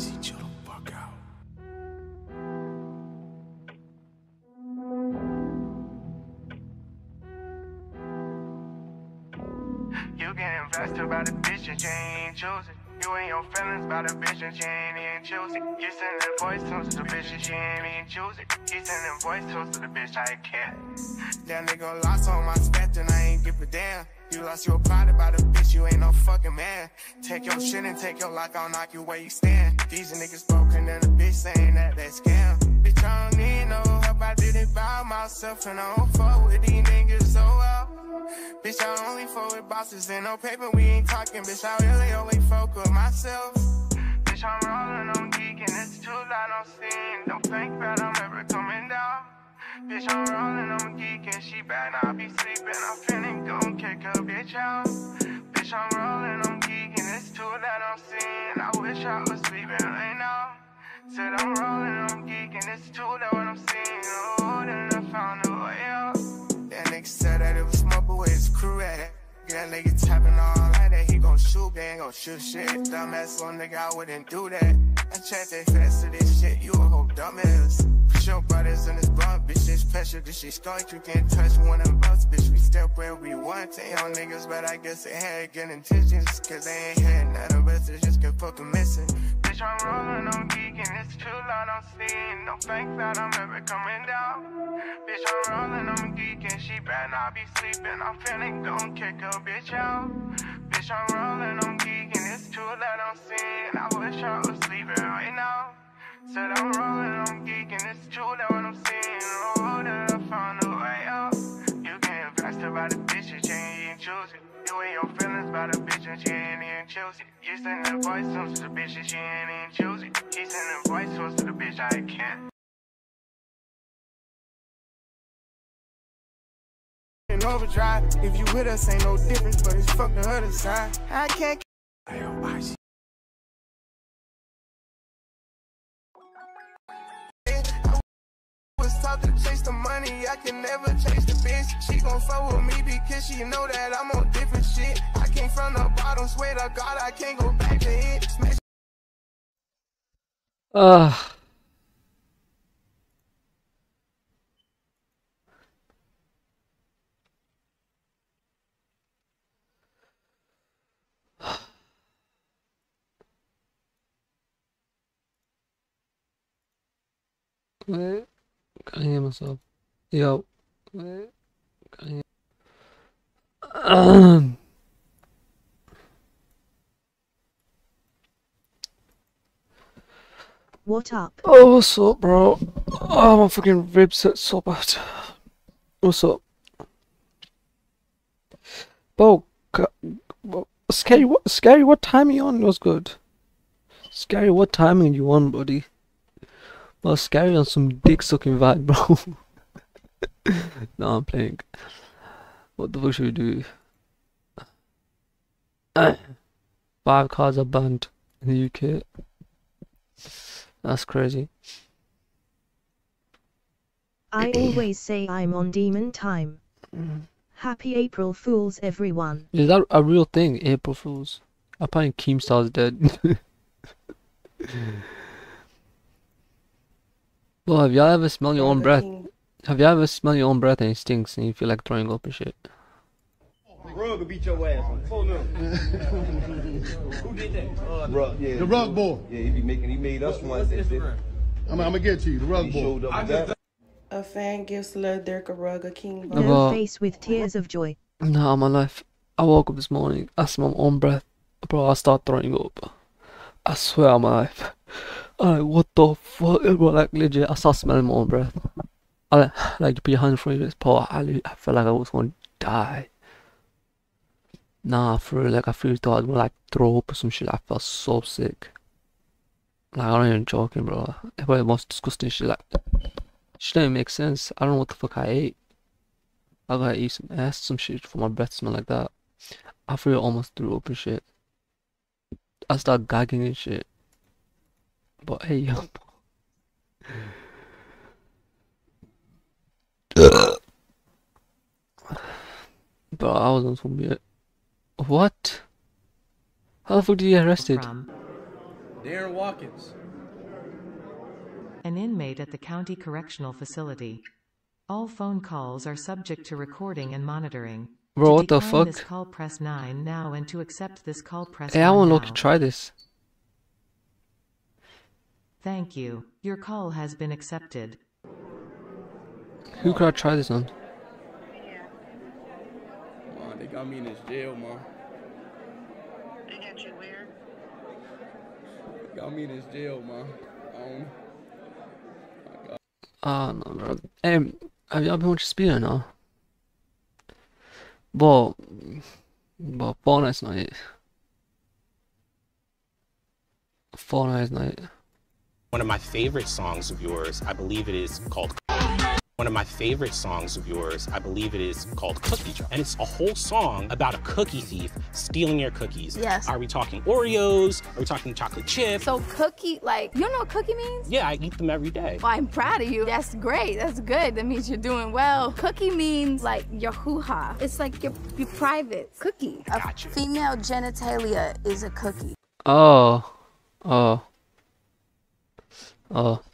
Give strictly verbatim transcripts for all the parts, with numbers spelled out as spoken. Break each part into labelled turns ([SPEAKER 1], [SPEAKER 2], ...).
[SPEAKER 1] icy, chill the fuck out.
[SPEAKER 2] You get invested by the bitch that you ain't choosing. You and your feelings by the bitch that you ain't even choosing. You sending voice tones to the bitch that you ain't even choosing. You sending voice tones to the bitch I can't. That nigga lost on my stats and I ain't give a damn. You lost your pride by the bitch, you ain't no fucking man. Take your shit and take your life, I'll knock you where you stand. These niggas broken and a bitch saying that they scam. Bitch, I don't need no help, I did it by myself. And I don't fuck with these niggas so well. Bitch, I only fuck with bosses and no paper, we ain't talking. Bitch, I really only fuck with myself. Bitch, I'm rolling on geek and it's too loud on scene. Don't think that I'm ever coming down. Bitch, I'm rolling on geek and she better not be sleeping. I'm finna go kick a bitch out. Bitch, I'm rolling on geek and it's too loud on scene. I wish I was sleeping right now. Said I'm rolling on geek and it's too loud when I'm seeing. Oh, then I found a way out. That nigga said that it was smart, but where his crew at? That nigga tapping all like that, he gon' shoot, they ain't gon' shoot shit. Dumbass little nigga, I wouldn't do that. I checked they fast to this shit, you a whole dumbass. Push your brothers in this blunt, bitch, this pressure, this shit skunk, you can't touch one of us, bitch. We step where we want to young niggas, but I guess they had good intentions, cause they ain't had none of us, they just get fucking missing. Bitch, I'm rolling on geek and it's too loud on scene. Don't think that I'm ever coming down. Bitch, I'm rolling on geek and she better not be sleeping. I'm feeling gon' kick a bitch out. Bitch, I'm rolling on geek and it's too loud on scene. I wish I was sleeping right now. Said I'm rolling on geek and it's too loud when I'm seeing. Oh, that I found a way out. You get invested by the bitch that you ain't even choosing. You and your feelings by the bitch that you ain't even choosing. You sending voice tones to the bitch that you ain't even choosing. You sending voice tones to the bitch I can't. In overdrive, if you with us ain't no difference, but it's fuck the other side. I can't.
[SPEAKER 1] Ayo, icy.
[SPEAKER 2] Was taught to chase the money, I can never chase the bitch. She gon' fuck with me because she know that I'm on different shit. I came from the bottom, swear to God, I can't go back to it. Smash.
[SPEAKER 3] Uh, wait, can't hear myself. Yo, wait, can't hear. Um,
[SPEAKER 4] What up?
[SPEAKER 3] oh, what's up, bro? Oh, my fucking ribs hurt so bad. What's up? Bro, ca- bro, scary, what, scary, what timing you on was good. Scary, what timing you on, buddy? Well, scary on some dick sucking vibe, bro. No, I'm playing. What the fuck should we do? Five cars are banned in the U K. That's crazy.
[SPEAKER 4] I always say I'm on demon time. Happy April Fools, everyone.
[SPEAKER 3] Is that a real thing, April Fools? Apparently Keemstar's dead. Well, have y'all ever smelled your own breath? Have y'all ever smelled your own breath and it stinks and you feel like throwing up and shit?
[SPEAKER 5] Rug will beat your ass on phone number. Who did that? Uh, rug, yeah.
[SPEAKER 6] The rug boy.
[SPEAKER 5] Yeah, he be making. He made us one. That did.
[SPEAKER 6] I'm, I'm gonna get to you. The rug
[SPEAKER 5] He
[SPEAKER 6] boy.
[SPEAKER 5] showed up with that.
[SPEAKER 7] A fan gives Lil Durk a rug, a king.
[SPEAKER 3] No,
[SPEAKER 4] No
[SPEAKER 3] but-
[SPEAKER 4] face with tears of joy.
[SPEAKER 3] Nah, my life. I woke up this morning, I smell my own breath. Bro, I start throwing up. I swear on my life. I'm like, what the fuck? Bro, like, legit, I start smelling my own breath. I like, like you put your hand in front of this pot. I, li- I felt like I was going to die. Nah, for real, like, I feel thought I was going to, like, throw up or some shit. I felt so sick. Like, I'm not even joking, bro. It was the most disgusting shit. Like, shit didn't make sense. I don't know what the fuck I ate. I gotta eat some ass, some shit for my breath to smell like that. I feel almost threw up and shit. I start gagging and shit. But hey, yo. Bro, I was on some weird. What? How the fuck did you get arrested?
[SPEAKER 8] From
[SPEAKER 5] Darren Watkins.
[SPEAKER 8] An inmate at the county correctional facility. All phone calls are subject to recording and monitoring.
[SPEAKER 3] Bro,
[SPEAKER 8] to
[SPEAKER 3] what the
[SPEAKER 8] decline
[SPEAKER 3] fuck?
[SPEAKER 8] this call, press nine now, and to accept this call, press
[SPEAKER 3] Hey, I
[SPEAKER 8] one
[SPEAKER 3] want to look
[SPEAKER 8] now.
[SPEAKER 3] to try this.
[SPEAKER 8] Thank you. Your call has been accepted.
[SPEAKER 3] Who could I try this on?
[SPEAKER 5] Man, they got me in this jail, man.
[SPEAKER 2] They got you where?
[SPEAKER 5] They got me in this jail, man. I don't...
[SPEAKER 3] Ah, no, bro. Hey, have y'all been watching Speedo now? But, but Fortnite's not it. Fortnite's not it.
[SPEAKER 9] One of my favorite songs of yours, I believe it is called. One of my favorite songs of yours, I believe it is called Cookie Jar. And it's a whole song about a cookie thief stealing your cookies.
[SPEAKER 10] Yes.
[SPEAKER 9] Are we talking Oreos? Are we talking chocolate chip?
[SPEAKER 10] So cookie, like, you know what cookie means?
[SPEAKER 9] Yeah, I eat them every day.
[SPEAKER 10] Well, I'm proud of you. That's great. That's good. That means you're doing well. Cookie means like your hoo-ha. It's like your, your private cookie. A
[SPEAKER 9] Gotcha.
[SPEAKER 10] female genitalia is a cookie.
[SPEAKER 3] Oh. Oh. Oh.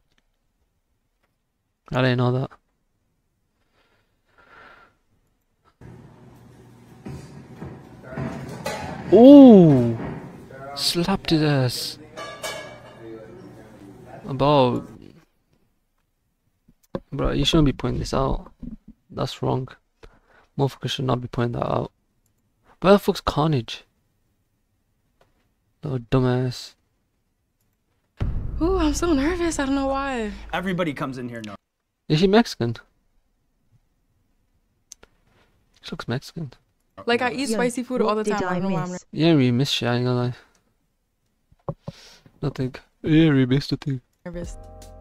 [SPEAKER 3] I didn't know that. Ooh! Slapped his ass. About. Bro, you shouldn't be pointing this out. That's wrong. Motherfucker should not be pointing that out. Where the fuck's Carnage? Little dumbass.
[SPEAKER 7] Ooh, I'm so nervous. I don't know why.
[SPEAKER 11] Everybody comes in here now.
[SPEAKER 3] Is she Mexican? She looks Mexican.
[SPEAKER 7] Like, I eat
[SPEAKER 4] Yo,
[SPEAKER 7] spicy food all the
[SPEAKER 4] what did
[SPEAKER 7] time. I
[SPEAKER 4] I
[SPEAKER 7] don't know why I'm
[SPEAKER 4] miss?
[SPEAKER 3] Yeah, we miss shit, I ain't gonna lie. Nothing. Yeah, we missed nothing.
[SPEAKER 7] nervous.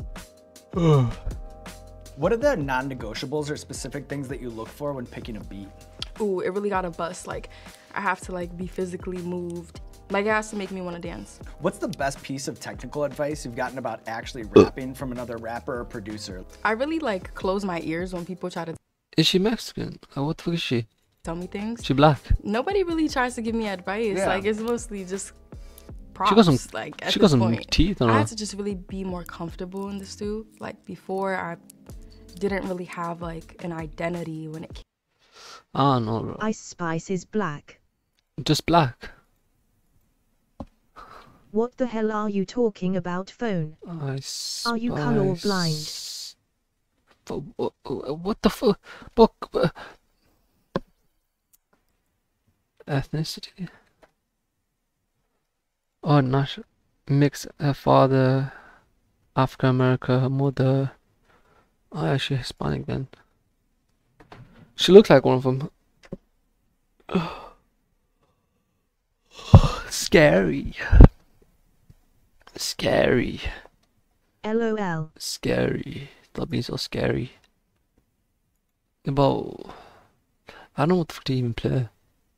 [SPEAKER 11] What are the non-negotiables or specific things that you look for when picking a beat?
[SPEAKER 7] Ooh, it really got a bust. Like, I have to like be physically moved. Like, it has to make me want to dance.
[SPEAKER 11] What's the best piece of technical advice you've gotten about actually rapping from another rapper or producer?
[SPEAKER 7] I really like close my ears when people try to
[SPEAKER 3] Is she Mexican? Uh, what the fuck is she?
[SPEAKER 7] tell me things.
[SPEAKER 3] She black?
[SPEAKER 7] Nobody really tries to give me advice.
[SPEAKER 11] Yeah.
[SPEAKER 7] Like, it's mostly just props.
[SPEAKER 3] She got some,
[SPEAKER 7] like, at
[SPEAKER 3] she got
[SPEAKER 7] this
[SPEAKER 3] some
[SPEAKER 7] point.
[SPEAKER 3] teeth on
[SPEAKER 7] I
[SPEAKER 3] her.
[SPEAKER 7] had to just really be more comfortable in the stew. Like, before, I didn't really have like an identity when it came.
[SPEAKER 3] I don't know, bro.
[SPEAKER 4] Ice Spice is black.
[SPEAKER 3] Just black.
[SPEAKER 4] What the hell are you talking about, phone?
[SPEAKER 3] Ice
[SPEAKER 4] Are you colorblind?
[SPEAKER 3] Spice. Fu- uh, uh, What the fuck? Fuck. uh, Ethnicity? Oh, not mix. Her father, African American, her mother. Oh, yeah, she's Hispanic then. She looks like one of them. Scary. Scary.
[SPEAKER 4] LOL.
[SPEAKER 3] Scary. Stop being so scary. About. I don't know what the fuck to even play.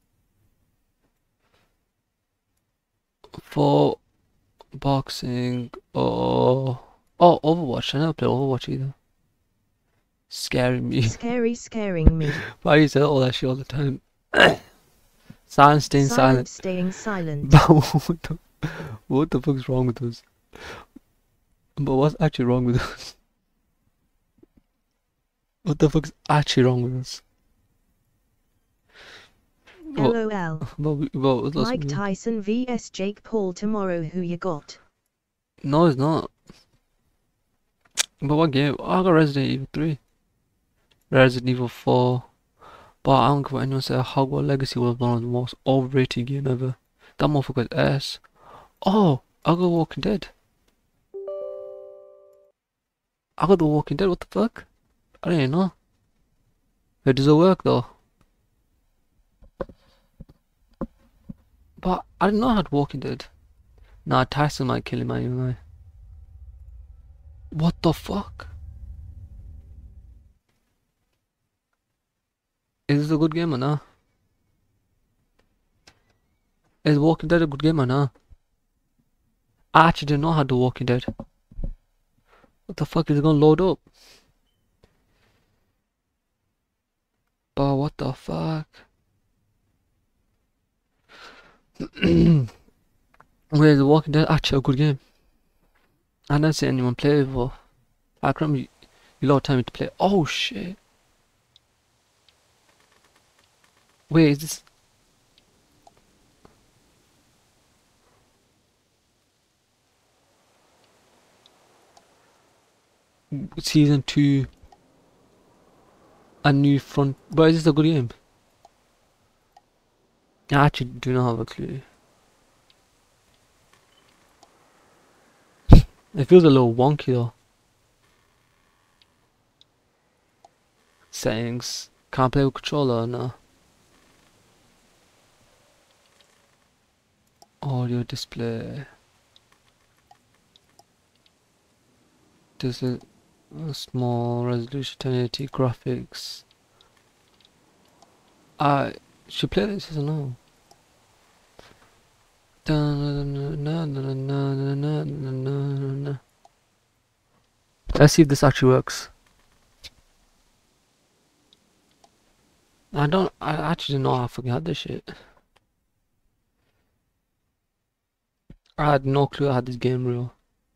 [SPEAKER 3] For boxing or. Oh, Overwatch. I never play Overwatch either. Scaring me.
[SPEAKER 4] Scary scaring me.
[SPEAKER 3] Why do you say all that shit all the time? Silent, staying silent.
[SPEAKER 4] Silent staying silent.
[SPEAKER 3] But what the, what the fuck's wrong with us? But what's actually wrong with us? What the fuck's actually wrong with us? What-
[SPEAKER 4] LOL.
[SPEAKER 3] But, we- but what's
[SPEAKER 4] Mike
[SPEAKER 3] wrong?
[SPEAKER 4] Tyson vs Jake Paul tomorrow. Who you got?
[SPEAKER 3] No, it's not. But what game? Oh, I got Resident Evil three. Resident Evil four. But I don't care what anyone said. Hogwarts Legacy was one of the most overrated game ever. That motherfucker's ass. Oh, I got Walking Dead. I got The Walking Dead. What the fuck? I didn't know. Wait, does it work though? But I didn't know I had Walking Dead. Nah, Tyson might kill him anyway. What the fuck? Is this a good game or not? Is Walking Dead a good game or not? I actually didn't know how to Walking Dead. What the fuck is it gonna load up? But what the fuck? Wait, The Walking Dead actually a good game. I never seen anyone play it before. I can remember you, you lot telling me to play. Oh shit. Wait, is this? Season two. A new front. But is this a good game? I actually do not have a clue. It feels a little wonky though. Settings. Can't play with controller, no. Audio display. This is a small resolution ten eighty graphics. I should play this, I don't know. Let's see if this actually works. I don't. I actually didn't know how I fucking had this shit. I had no clue I had this game real.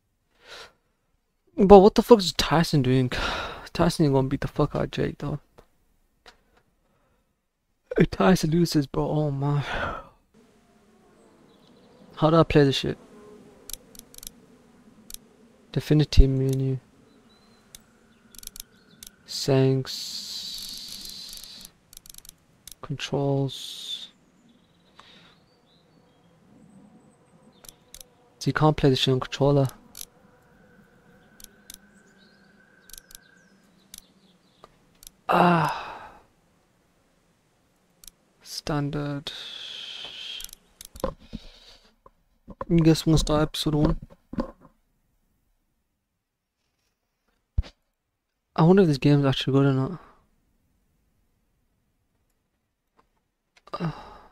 [SPEAKER 3] But what the fuck is Tyson doing? Tyson ain't gonna beat the fuck out of Jake though. If Tyson loses, bro, oh my. How do I play this shit? Definitive menu. Settings. Controls. So you can't play this shit on controller. Ah. Standard. I guess we'll start episode one. I wonder if this game's actually good or not. Uh.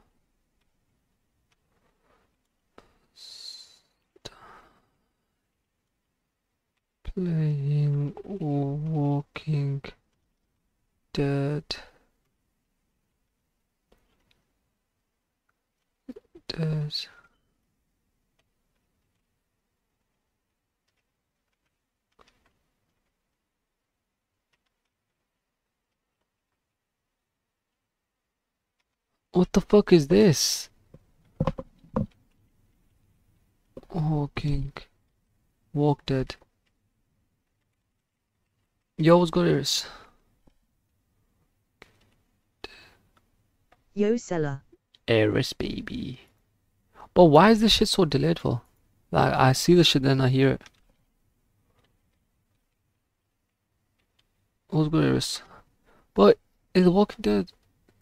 [SPEAKER 3] Playing Walking Dead. Dead. What the fuck is this? Walking. Walk Dead. Yo, what's good, Iris?
[SPEAKER 4] Yo, Seller.
[SPEAKER 3] Iris, baby. But why is this shit so delayed for? Like, I see the shit, then I hear it. What's good, Iris? But is The Walking Dead?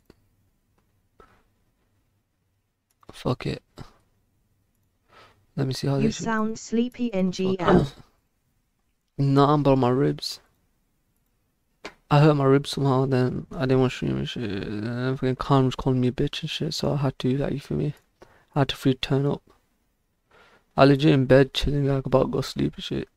[SPEAKER 3] Fuck it. Let me see how
[SPEAKER 4] You
[SPEAKER 3] this.
[SPEAKER 4] sound sleepy, N G L.
[SPEAKER 3] Nah, but my ribs. I hurt my ribs somehow, then I didn't want to stream and shit. And then fucking Khan was calling me a bitch and shit, so I had to, like, you feel me? I had to free turn up. I legit in bed chilling, like, about to go sleep and shit.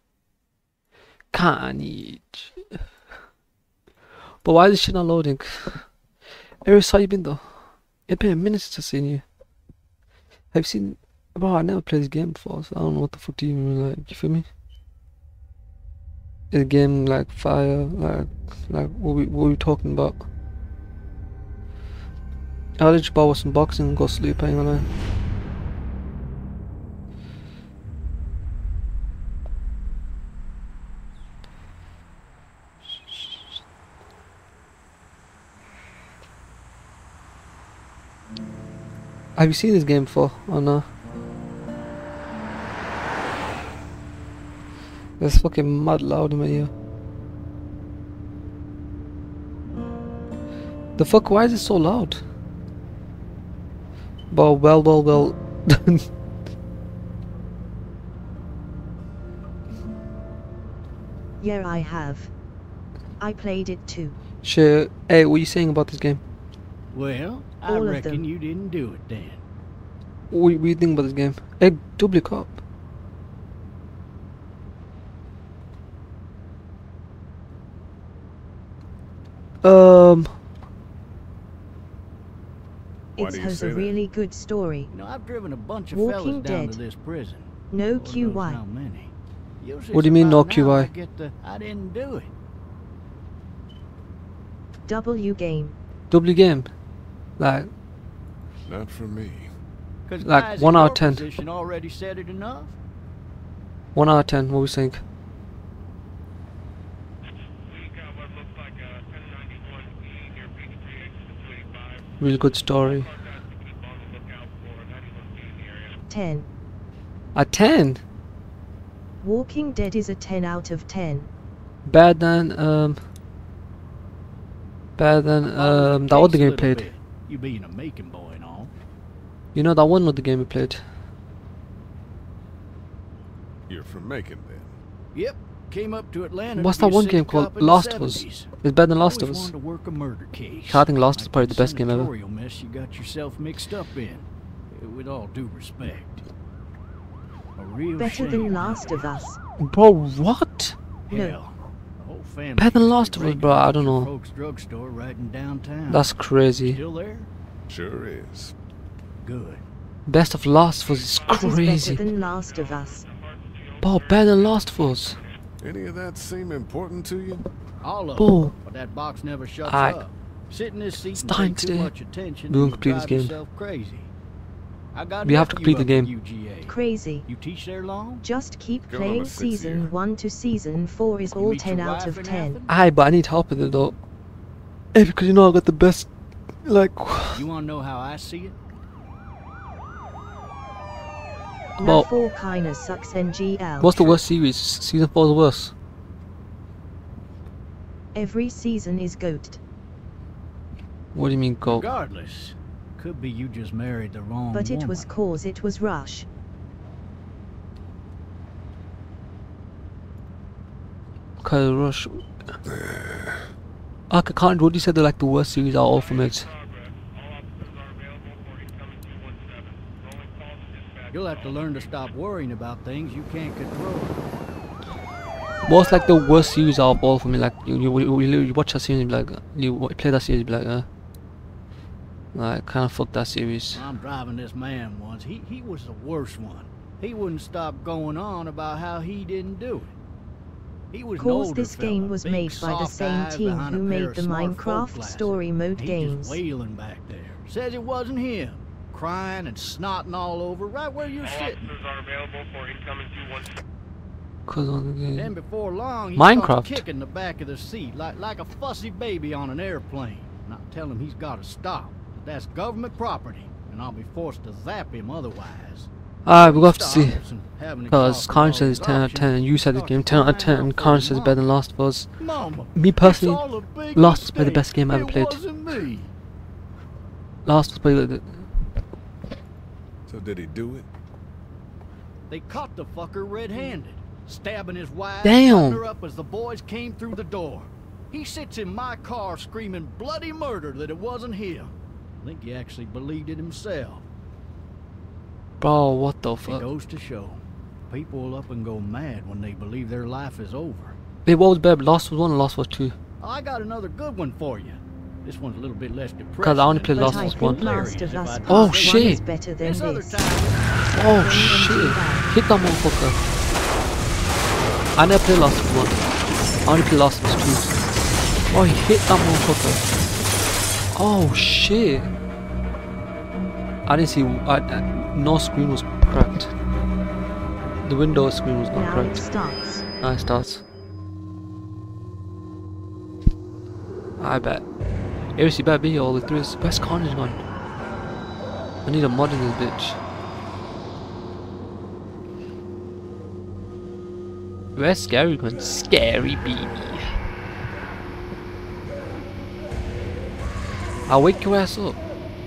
[SPEAKER 3] Can't eat. But why is this shit not loading? Eris, how you been though? It's been a minute since I've seen you. Have you seen? Bro, I never played this game before, so I don't know what the fuck do you mean, like, you feel me? Is a game like fire, like, like what we what we talking about? I'll just borrow some boxing and go sleep, I ain't gonna lie. Have you seen this game before or no? That's fucking mad loud in my ear. The fuck, why is it so loud? Well, well, well, well.
[SPEAKER 4] Yeah, I have. I played it too.
[SPEAKER 3] Shit. Hey, what are you saying about this game?
[SPEAKER 12] Well, I
[SPEAKER 4] All of
[SPEAKER 12] reckon
[SPEAKER 4] them.
[SPEAKER 12] you didn't do it then.
[SPEAKER 3] What, what do you think about this game? Hey, double cup. Um.
[SPEAKER 4] It has a really good story.
[SPEAKER 12] You know, I've driven a bunch of
[SPEAKER 4] Walking
[SPEAKER 12] fellas down
[SPEAKER 4] Dead.
[SPEAKER 12] to this prison.
[SPEAKER 4] No
[SPEAKER 12] Lord
[SPEAKER 4] Q
[SPEAKER 12] knows
[SPEAKER 4] Y.
[SPEAKER 12] how many. Usually
[SPEAKER 3] What do you mean,
[SPEAKER 12] it's
[SPEAKER 3] no
[SPEAKER 12] about
[SPEAKER 3] Q
[SPEAKER 12] now
[SPEAKER 3] Y?
[SPEAKER 12] I get the, I didn't do it.
[SPEAKER 4] W game.
[SPEAKER 3] W game. Like,
[SPEAKER 1] Not for me.
[SPEAKER 12] 'Cause
[SPEAKER 3] Like,
[SPEAKER 12] guys
[SPEAKER 3] one
[SPEAKER 12] in
[SPEAKER 3] out
[SPEAKER 12] your
[SPEAKER 3] of ten.
[SPEAKER 12] position already said it enough.
[SPEAKER 3] one out of ten, what we think? Really good story.
[SPEAKER 4] ten.
[SPEAKER 3] A ten?
[SPEAKER 4] Walking Dead is a ten out of ten.
[SPEAKER 3] Better than, um... Better than, um, that other game we played.
[SPEAKER 12] You being a making boy and all.
[SPEAKER 3] You know that one other game we played?
[SPEAKER 1] You're from Macon then.
[SPEAKER 12] Yep. Came up to Atlanta.
[SPEAKER 3] What's
[SPEAKER 12] to be
[SPEAKER 3] that
[SPEAKER 12] a
[SPEAKER 3] one
[SPEAKER 12] city
[SPEAKER 3] game called?
[SPEAKER 12] cop in the
[SPEAKER 3] Last of Us.
[SPEAKER 12] seventies.
[SPEAKER 3] It's better than Last of
[SPEAKER 12] Always
[SPEAKER 3] Us.
[SPEAKER 12] wanted to work a murder case.
[SPEAKER 3] I think Last of Us is
[SPEAKER 12] Like
[SPEAKER 3] probably the best game ever.
[SPEAKER 12] senatorial mess you got yourself mixed up in. With all due respect. A real
[SPEAKER 4] Better
[SPEAKER 12] shame.
[SPEAKER 4] than Last of Us.
[SPEAKER 3] Bro, what?
[SPEAKER 4] No.
[SPEAKER 12] Hell, the whole family
[SPEAKER 3] Better than
[SPEAKER 12] used to
[SPEAKER 3] Last of Us,
[SPEAKER 12] break
[SPEAKER 3] bro, I
[SPEAKER 12] into
[SPEAKER 3] don't know.
[SPEAKER 12] Folks drugstore right in downtown.
[SPEAKER 3] That's crazy.
[SPEAKER 12] Still there?
[SPEAKER 1] Sure is.
[SPEAKER 12] Good.
[SPEAKER 3] Best of Last of Us is
[SPEAKER 4] It is
[SPEAKER 3] crazy.
[SPEAKER 4] better than Last of Us.
[SPEAKER 3] Bro, better than Last of Us.
[SPEAKER 1] Any of that seem important to you?
[SPEAKER 12] All of
[SPEAKER 3] Bro.
[SPEAKER 12] them. But that box never shuts
[SPEAKER 3] Alright.
[SPEAKER 12] up. Sit in this seat
[SPEAKER 3] It's
[SPEAKER 12] and
[SPEAKER 3] time
[SPEAKER 12] take too
[SPEAKER 3] today.
[SPEAKER 12] much attention.
[SPEAKER 3] We won't
[SPEAKER 12] and
[SPEAKER 3] complete
[SPEAKER 12] you
[SPEAKER 3] this
[SPEAKER 12] drive
[SPEAKER 3] game.
[SPEAKER 12] yourself crazy. I got
[SPEAKER 3] We have to
[SPEAKER 12] nephew
[SPEAKER 3] complete the
[SPEAKER 12] up at
[SPEAKER 3] game.
[SPEAKER 12] U G A.
[SPEAKER 4] Crazy.
[SPEAKER 12] You teach there long?
[SPEAKER 4] Just keep
[SPEAKER 1] Go on
[SPEAKER 4] playing
[SPEAKER 1] a six
[SPEAKER 4] season
[SPEAKER 1] year.
[SPEAKER 4] one to season four is
[SPEAKER 12] You
[SPEAKER 4] all
[SPEAKER 12] meet
[SPEAKER 4] ten
[SPEAKER 12] your
[SPEAKER 4] out
[SPEAKER 12] wife
[SPEAKER 4] of
[SPEAKER 12] and
[SPEAKER 4] ten.
[SPEAKER 12] nothing?
[SPEAKER 3] Aye, but I need help with it though. Hey, because you know I got the best, like...
[SPEAKER 12] You wanna know how I see it?
[SPEAKER 4] No
[SPEAKER 3] Well,
[SPEAKER 4] four kinda sucks N G L.
[SPEAKER 3] what's the worst series? Season four is the worst.
[SPEAKER 4] Every season is goated.
[SPEAKER 3] What do you mean, go?
[SPEAKER 12] Regardless. Could be you just married the wrong
[SPEAKER 4] But it
[SPEAKER 12] woman.
[SPEAKER 4] was cause it was Rush.
[SPEAKER 3] Cause Rush. I can't. What you said they're like the worst series out of all from it.
[SPEAKER 12] You'll have to learn to stop worrying about things you can't control.
[SPEAKER 3] What's like the worst series out of all for me? Like you, you, you, you watch that series, and be like you wa- play that series, and be like, uh, like kind of fuck that series.
[SPEAKER 12] I'm driving this man once. He he was the worst one. He wouldn't stop going on about how he didn't do it. He was an
[SPEAKER 4] Cause
[SPEAKER 12] older
[SPEAKER 4] this game
[SPEAKER 12] fella,
[SPEAKER 4] was
[SPEAKER 12] big,
[SPEAKER 4] made by the
[SPEAKER 12] soft
[SPEAKER 4] same
[SPEAKER 12] eyes
[SPEAKER 4] team
[SPEAKER 12] behind a
[SPEAKER 4] who
[SPEAKER 12] pair
[SPEAKER 4] made
[SPEAKER 12] of
[SPEAKER 4] the
[SPEAKER 12] smart folk
[SPEAKER 4] Minecraft
[SPEAKER 12] glasses.
[SPEAKER 4] story mode
[SPEAKER 12] He
[SPEAKER 4] games.
[SPEAKER 12] just wailing back there. Says it wasn't him. Crying and snotting all over right where you're sitting.
[SPEAKER 2] are available for incoming two one seven.
[SPEAKER 3] Cause on the
[SPEAKER 12] Then
[SPEAKER 3] game.
[SPEAKER 12] before long, he
[SPEAKER 3] Minecraft.
[SPEAKER 12] starts kicking the back of the seat like, like a fussy baby on an airplane. And I tell him he's got to stop. That that's government property, and I'll be forced to zap him otherwise.
[SPEAKER 3] Alright, we'll have to see.
[SPEAKER 12] Stops and having
[SPEAKER 3] Cause
[SPEAKER 12] exhausted
[SPEAKER 3] Karen
[SPEAKER 12] all
[SPEAKER 3] says
[SPEAKER 12] his
[SPEAKER 3] ten out of ten, and you said the
[SPEAKER 12] options,
[SPEAKER 3] game ten out of
[SPEAKER 12] starts
[SPEAKER 3] ten,
[SPEAKER 12] crying
[SPEAKER 3] and
[SPEAKER 12] out for
[SPEAKER 3] Karen
[SPEAKER 12] his
[SPEAKER 3] says
[SPEAKER 12] mom.
[SPEAKER 3] better than Last of Us.
[SPEAKER 12] Mama,
[SPEAKER 3] Me
[SPEAKER 12] it's
[SPEAKER 3] personally,
[SPEAKER 12] all a big
[SPEAKER 3] Last was probably the
[SPEAKER 12] mistake.
[SPEAKER 3] best game I ever
[SPEAKER 12] It
[SPEAKER 3] played.
[SPEAKER 12] wasn't me.
[SPEAKER 3] Last was probably the,
[SPEAKER 1] So did he do it?
[SPEAKER 12] They caught the fucker red-handed, stabbing his wife,
[SPEAKER 3] Damn.
[SPEAKER 12] cutting her up as the boys came through the door. He sits in my car screaming bloody murder that it wasn't him. I think he actually believed it himself.
[SPEAKER 3] bro. What the
[SPEAKER 12] It
[SPEAKER 3] fuck?
[SPEAKER 12] goes to show, people will up and go mad when they believe their life is over.
[SPEAKER 3] Wait, what was better? Last was one or Last was two?
[SPEAKER 12] I got another good one for you. This one's a little bit less depressing.
[SPEAKER 3] Cause I only played
[SPEAKER 12] than
[SPEAKER 3] Last
[SPEAKER 4] But I
[SPEAKER 3] was
[SPEAKER 4] think
[SPEAKER 3] one.
[SPEAKER 4] Last of Us
[SPEAKER 12] If I-
[SPEAKER 4] Part
[SPEAKER 3] Oh,
[SPEAKER 4] one
[SPEAKER 3] shit.
[SPEAKER 4] is better than
[SPEAKER 12] This other
[SPEAKER 4] this.
[SPEAKER 12] time,
[SPEAKER 3] Oh shit! Hit that motherfucker. I never played Last of Us one. I only played Last of Us two. Oh, he hit that motherfucker. Oh shit! I didn't see. I, I, no screen was cracked. The Windows screen was not
[SPEAKER 4] Now it
[SPEAKER 3] cracked.
[SPEAKER 4] starts.
[SPEAKER 3] Now it starts. I bet. Seriously, better be all the three. Where's Carnage gone? I need a mod in this bitch. Where's Scary gone? Scary baby. I'll wake your ass up.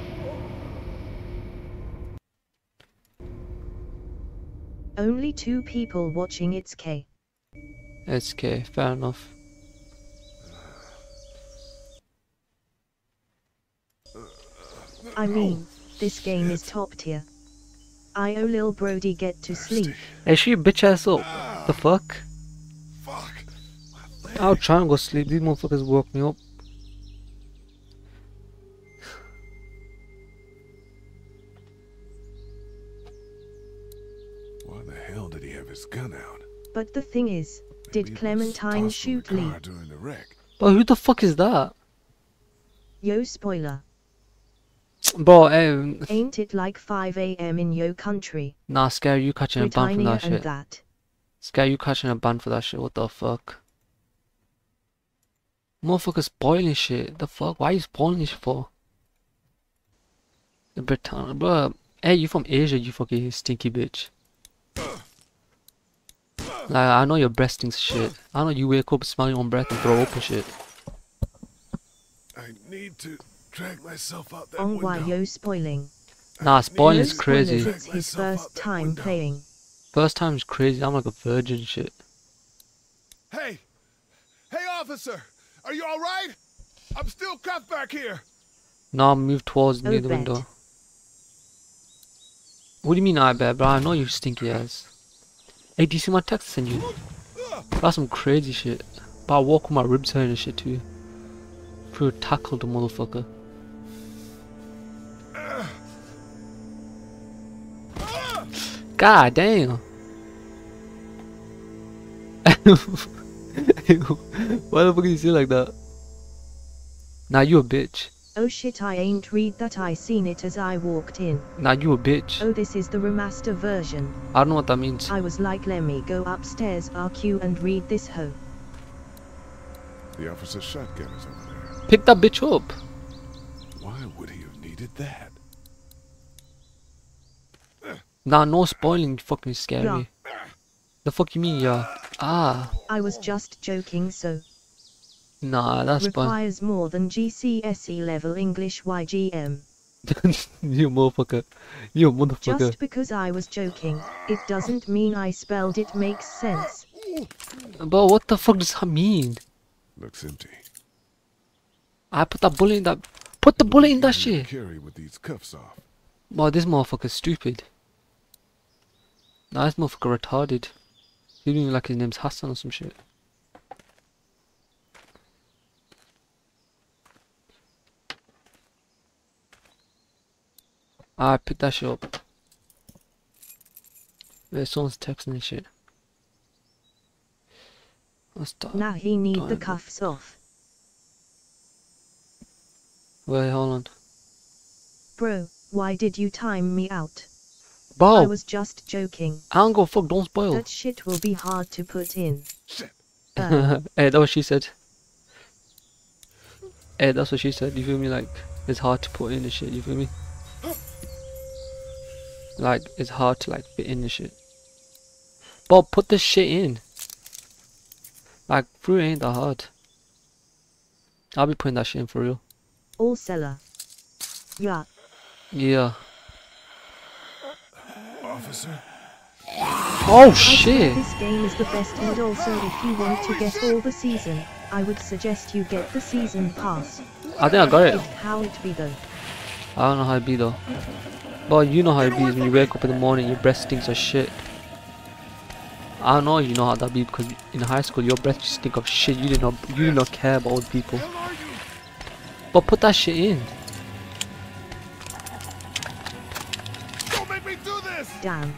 [SPEAKER 4] Only two people watching, it's K.
[SPEAKER 3] It's okay, fair enough.
[SPEAKER 4] I mean, this game is top tier. I owe Lil Brody get to sleep.
[SPEAKER 3] Hey, she bitch ass up. The fuck?
[SPEAKER 1] Fuck.
[SPEAKER 3] I'll try and go sleep. These motherfuckers woke me up.
[SPEAKER 4] But the thing is, did Clementine shoot Lee?
[SPEAKER 1] During the wreck.
[SPEAKER 3] But who the fuck is that?
[SPEAKER 4] Yo, spoiler.
[SPEAKER 3] Bro, um,
[SPEAKER 4] Ain't it like five A M in yo country?
[SPEAKER 3] nah, Scare, you catching a ban for
[SPEAKER 4] Britannia
[SPEAKER 3] that
[SPEAKER 4] and
[SPEAKER 3] shit.
[SPEAKER 4] that.
[SPEAKER 3] Scare, you catching a ban for that shit. What the fuck? Motherfucker spoiling shit. The fuck? Why you spoiling shit for? The Britannia, bro. Hey, you from Asia, you fucking stinky bitch. Like, I know your breath stinks shit. I know you wake up, smell your own breath, and throw up and shit.
[SPEAKER 1] I need to drag myself out that
[SPEAKER 4] On why
[SPEAKER 1] window.
[SPEAKER 4] yo spoiling?
[SPEAKER 3] Nah, spoiling
[SPEAKER 4] Yo
[SPEAKER 3] is crazy.
[SPEAKER 4] spoilers, it's his first time playing.
[SPEAKER 3] First time is crazy. I'm like a virgin and shit.
[SPEAKER 1] Hey! Hey, officer! Are you alright? I'm still cuffed back here!
[SPEAKER 3] Nah, move towards me,
[SPEAKER 4] Oh,
[SPEAKER 3] the
[SPEAKER 4] bet.
[SPEAKER 3] window. What do you mean I bet, bro? I know you stinky ass. Hey, do you see my text I sent you? That's some crazy shit. But I walk with my ribs hurting and shit too. Through tackle the motherfucker. God damn. Why the fuck do you say like that? Nah, you a bitch.
[SPEAKER 4] Oh shit, I ain't read that, I seen it as I walked in.
[SPEAKER 3] Nah, you a bitch.
[SPEAKER 4] Oh, this is the remaster version.
[SPEAKER 3] I don't know what that means.
[SPEAKER 4] I was like, let me go upstairs R Q and read this ho.
[SPEAKER 1] The officer's shotgun is over there.
[SPEAKER 3] Pick that bitch up.
[SPEAKER 1] Why would he have needed that?
[SPEAKER 3] Nah, no spoiling, fucking scary.
[SPEAKER 4] Yeah.
[SPEAKER 3] The fuck you mean, yeah? Ah.
[SPEAKER 4] I was just joking, so.
[SPEAKER 3] Nah, that's fine.
[SPEAKER 4] Requires more than G C S E level English Y G M.
[SPEAKER 3] You motherfucker. You motherfucker.
[SPEAKER 4] Just because I was joking, it doesn't mean I spelled it makes sense.
[SPEAKER 3] But what the fuck does that mean?
[SPEAKER 1] Looks empty.
[SPEAKER 3] I put that bullet in that. Put the bullet in that shit.
[SPEAKER 1] Carry with these cuffs off.
[SPEAKER 3] Wow, this motherfucker's stupid. Nah, this motherfucker retarded. He doing like his name's Hassan or some shit. I picked that shit up. Wait, someone's texting and shit. Let's start.
[SPEAKER 4] Now he need the cuffs off.
[SPEAKER 3] Wait, hold on.
[SPEAKER 4] Bro, why did you time me out?
[SPEAKER 3] Bro,
[SPEAKER 4] I was just joking.
[SPEAKER 3] I don't go fuck, don't spoil.
[SPEAKER 4] That shit will be hard to put in.
[SPEAKER 3] Hey, that's what she said. Hey, that's what she said. You feel me? Like, it's hard to put in the shit. You feel me? Like, it's hard to like fit in the shit. But put this shit in. Like, fruit ain't that hard. I'll be putting that shit in for real.
[SPEAKER 4] All seller. Yeah.
[SPEAKER 3] Yeah.
[SPEAKER 1] Officer.
[SPEAKER 3] Oh shit!
[SPEAKER 4] This game is the best, and also if you want to get all the season, I would suggest you get the season pass.
[SPEAKER 3] I think I got it.
[SPEAKER 4] If how it be though.
[SPEAKER 3] I don't know how it be though. But you know how it be when you wake up in the morning, your breath stinks of shit. I know you know how that be because in high school your breath just stink of shit. You did not, you did not care about old people. But put that shit in.
[SPEAKER 1] Don't make me do this.
[SPEAKER 4] Damn.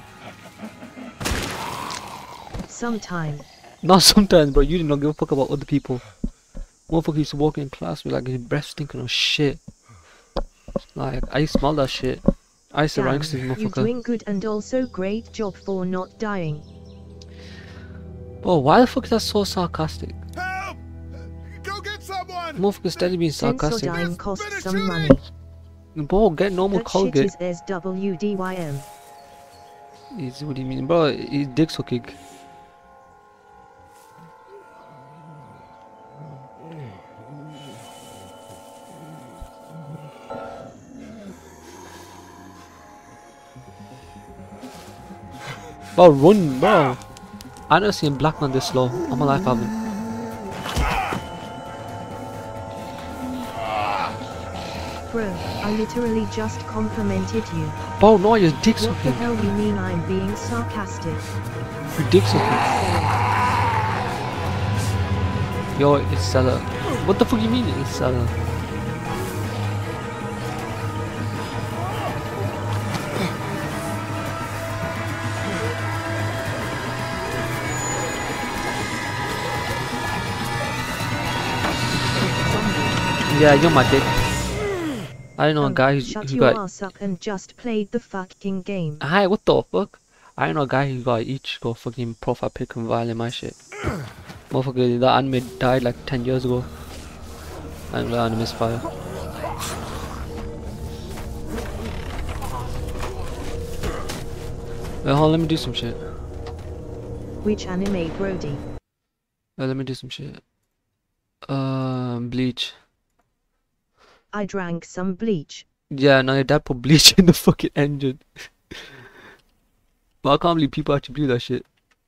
[SPEAKER 4] Sometime.
[SPEAKER 3] Not sometimes, bro. You did not give a fuck about other people. Motherfucker used to walk in class with like his breath stinking of shit. Like I used to smell that shit. I used to
[SPEAKER 4] Damn,
[SPEAKER 3] rank this
[SPEAKER 4] you
[SPEAKER 3] motherfucker.
[SPEAKER 4] doing good, and also great job for not dying.
[SPEAKER 3] Bro, why the fuck is that so sarcastic?
[SPEAKER 1] Help! Go get someone!
[SPEAKER 3] Motherfucker steady being
[SPEAKER 4] Sense or
[SPEAKER 3] sarcastic.
[SPEAKER 4] dying costs some money.
[SPEAKER 3] Bro, get normal
[SPEAKER 4] That shit
[SPEAKER 3] Colgate.
[SPEAKER 4] is S W D Y M.
[SPEAKER 3] He's, what do you mean, bro? He's dick sucking. Bro, run, bro. I never seen black man this slow. All my life I haven't.
[SPEAKER 4] Bro, I literally just complimented you.
[SPEAKER 3] Bro, no, you're dick
[SPEAKER 4] What the
[SPEAKER 3] sucking.
[SPEAKER 4] hell you mean I'm being sarcastic?
[SPEAKER 3] You're dick sucking. Yo, it's Seller. What the fuck you mean it's Seller? Yeah, you're my dick. I know a guy who's,
[SPEAKER 4] Shut
[SPEAKER 3] who
[SPEAKER 4] your
[SPEAKER 3] got.
[SPEAKER 4] ass up and just played the fucking game.
[SPEAKER 3] Hi, what the fuck? I know a guy who got each go fucking profile pic and violate my shit. Motherfucker, that anime died like ten years ago. And the anime misfire. Wait, hold on, let me do some shit.
[SPEAKER 4] Which anime, Brody?
[SPEAKER 3] Wait, let me do some shit. Um, Bleach.
[SPEAKER 4] I drank some bleach.
[SPEAKER 3] Yeah, no, your dad put bleach in the fucking engine. But I can't believe people actually do that shit.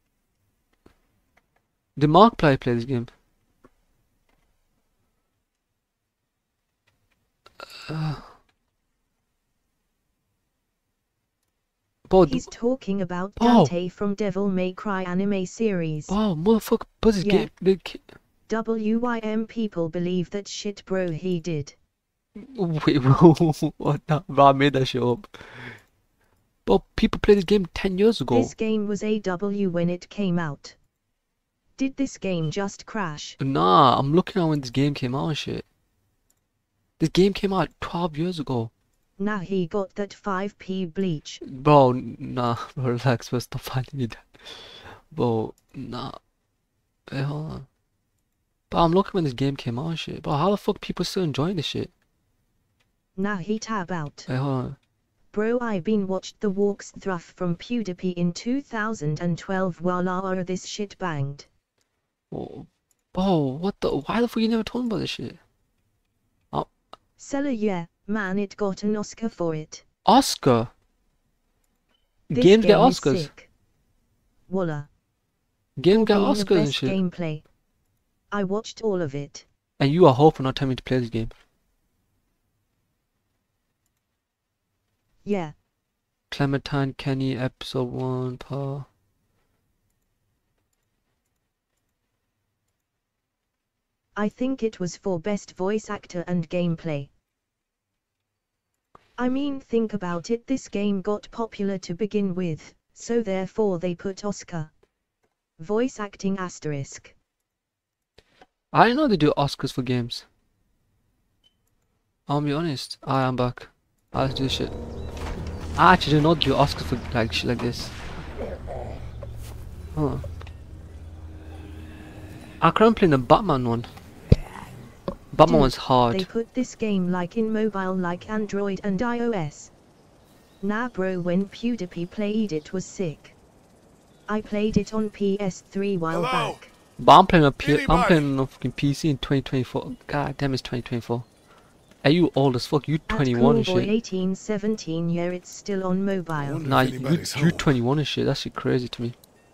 [SPEAKER 3] Did Markiplier play this game? Uh, Bro,
[SPEAKER 4] He's talking about
[SPEAKER 3] Bro.
[SPEAKER 4] Dante from Devil May Cry anime series.
[SPEAKER 3] Oh, motherfucker, but this
[SPEAKER 4] Yeah.
[SPEAKER 3] game, the ki-
[SPEAKER 4] W Y M people believe that shit, bro, he did.
[SPEAKER 3] Wait, what? No, bro, I made that shit up. But people played this game ten years ago.
[SPEAKER 4] This game was A W when it came out. Did this game just crash?
[SPEAKER 3] Nah, I'm looking at when this game came out and shit. This game came out twelve years ago.
[SPEAKER 4] Nah, he got that five p bleach.
[SPEAKER 3] Bro, nah, bro, relax, bro, stop finding it. Bro, nah. Wait, hold on. But I'm looking when this game came out and shit. Bro, how the fuck people still enjoying this shit?
[SPEAKER 4] Nah, he tab out.
[SPEAKER 3] Wait, hold on.
[SPEAKER 4] Bro, I been watched the walks thruff from PewDiePie in two thousand twelve while our this shit banged.
[SPEAKER 3] Oh, bro, what the? Why the fuck you never told me about this shit? Oh,
[SPEAKER 4] Seller, yeah, man, it got an Oscar for it.
[SPEAKER 3] Oscar?
[SPEAKER 4] This
[SPEAKER 3] Games get
[SPEAKER 4] game is
[SPEAKER 3] Oscars?
[SPEAKER 4] sick. Walla.
[SPEAKER 3] Game get
[SPEAKER 4] Being the
[SPEAKER 3] Oscars and
[SPEAKER 4] best
[SPEAKER 3] shit.
[SPEAKER 4] gameplay. I watched all of it.
[SPEAKER 3] And you are Hope for not telling me to play this game.
[SPEAKER 4] Yeah.
[SPEAKER 3] Clementine Kenny, episode one, pa.
[SPEAKER 4] I think it was for best voice actor and gameplay. I mean, think about it, this game got popular to begin with, so therefore they put Oscar. Voice acting asterisk.
[SPEAKER 3] I didn't know they do Oscars for games. I'll be honest. I am back. I have to do this shit. I actually didn't know they do Oscars for like shit like this. Hold on. I can't play the Batman one. Batman
[SPEAKER 4] Dude,
[SPEAKER 3] one's hard.
[SPEAKER 4] They put this game like in mobile like Android and iOS. Nah bro, when PewDiePie played it was sick. I played it on P S three while
[SPEAKER 1] Hello?
[SPEAKER 4] back.
[SPEAKER 3] But I'm playing a P I'm
[SPEAKER 1] Anybody?
[SPEAKER 3] playing on a fucking P C in twenty twenty-four. God damn, it's twenty twenty-four. Are you old as fuck? You
[SPEAKER 4] At
[SPEAKER 3] twenty-one and
[SPEAKER 4] Coolboy
[SPEAKER 3] shit.
[SPEAKER 4] eighteen seventeen, yeah, it's still on mobile.
[SPEAKER 1] wonder
[SPEAKER 3] Nah,
[SPEAKER 1] if
[SPEAKER 3] you,
[SPEAKER 1] anybody's
[SPEAKER 3] you
[SPEAKER 1] home.
[SPEAKER 3] twenty-one and shit. That shit crazy to me.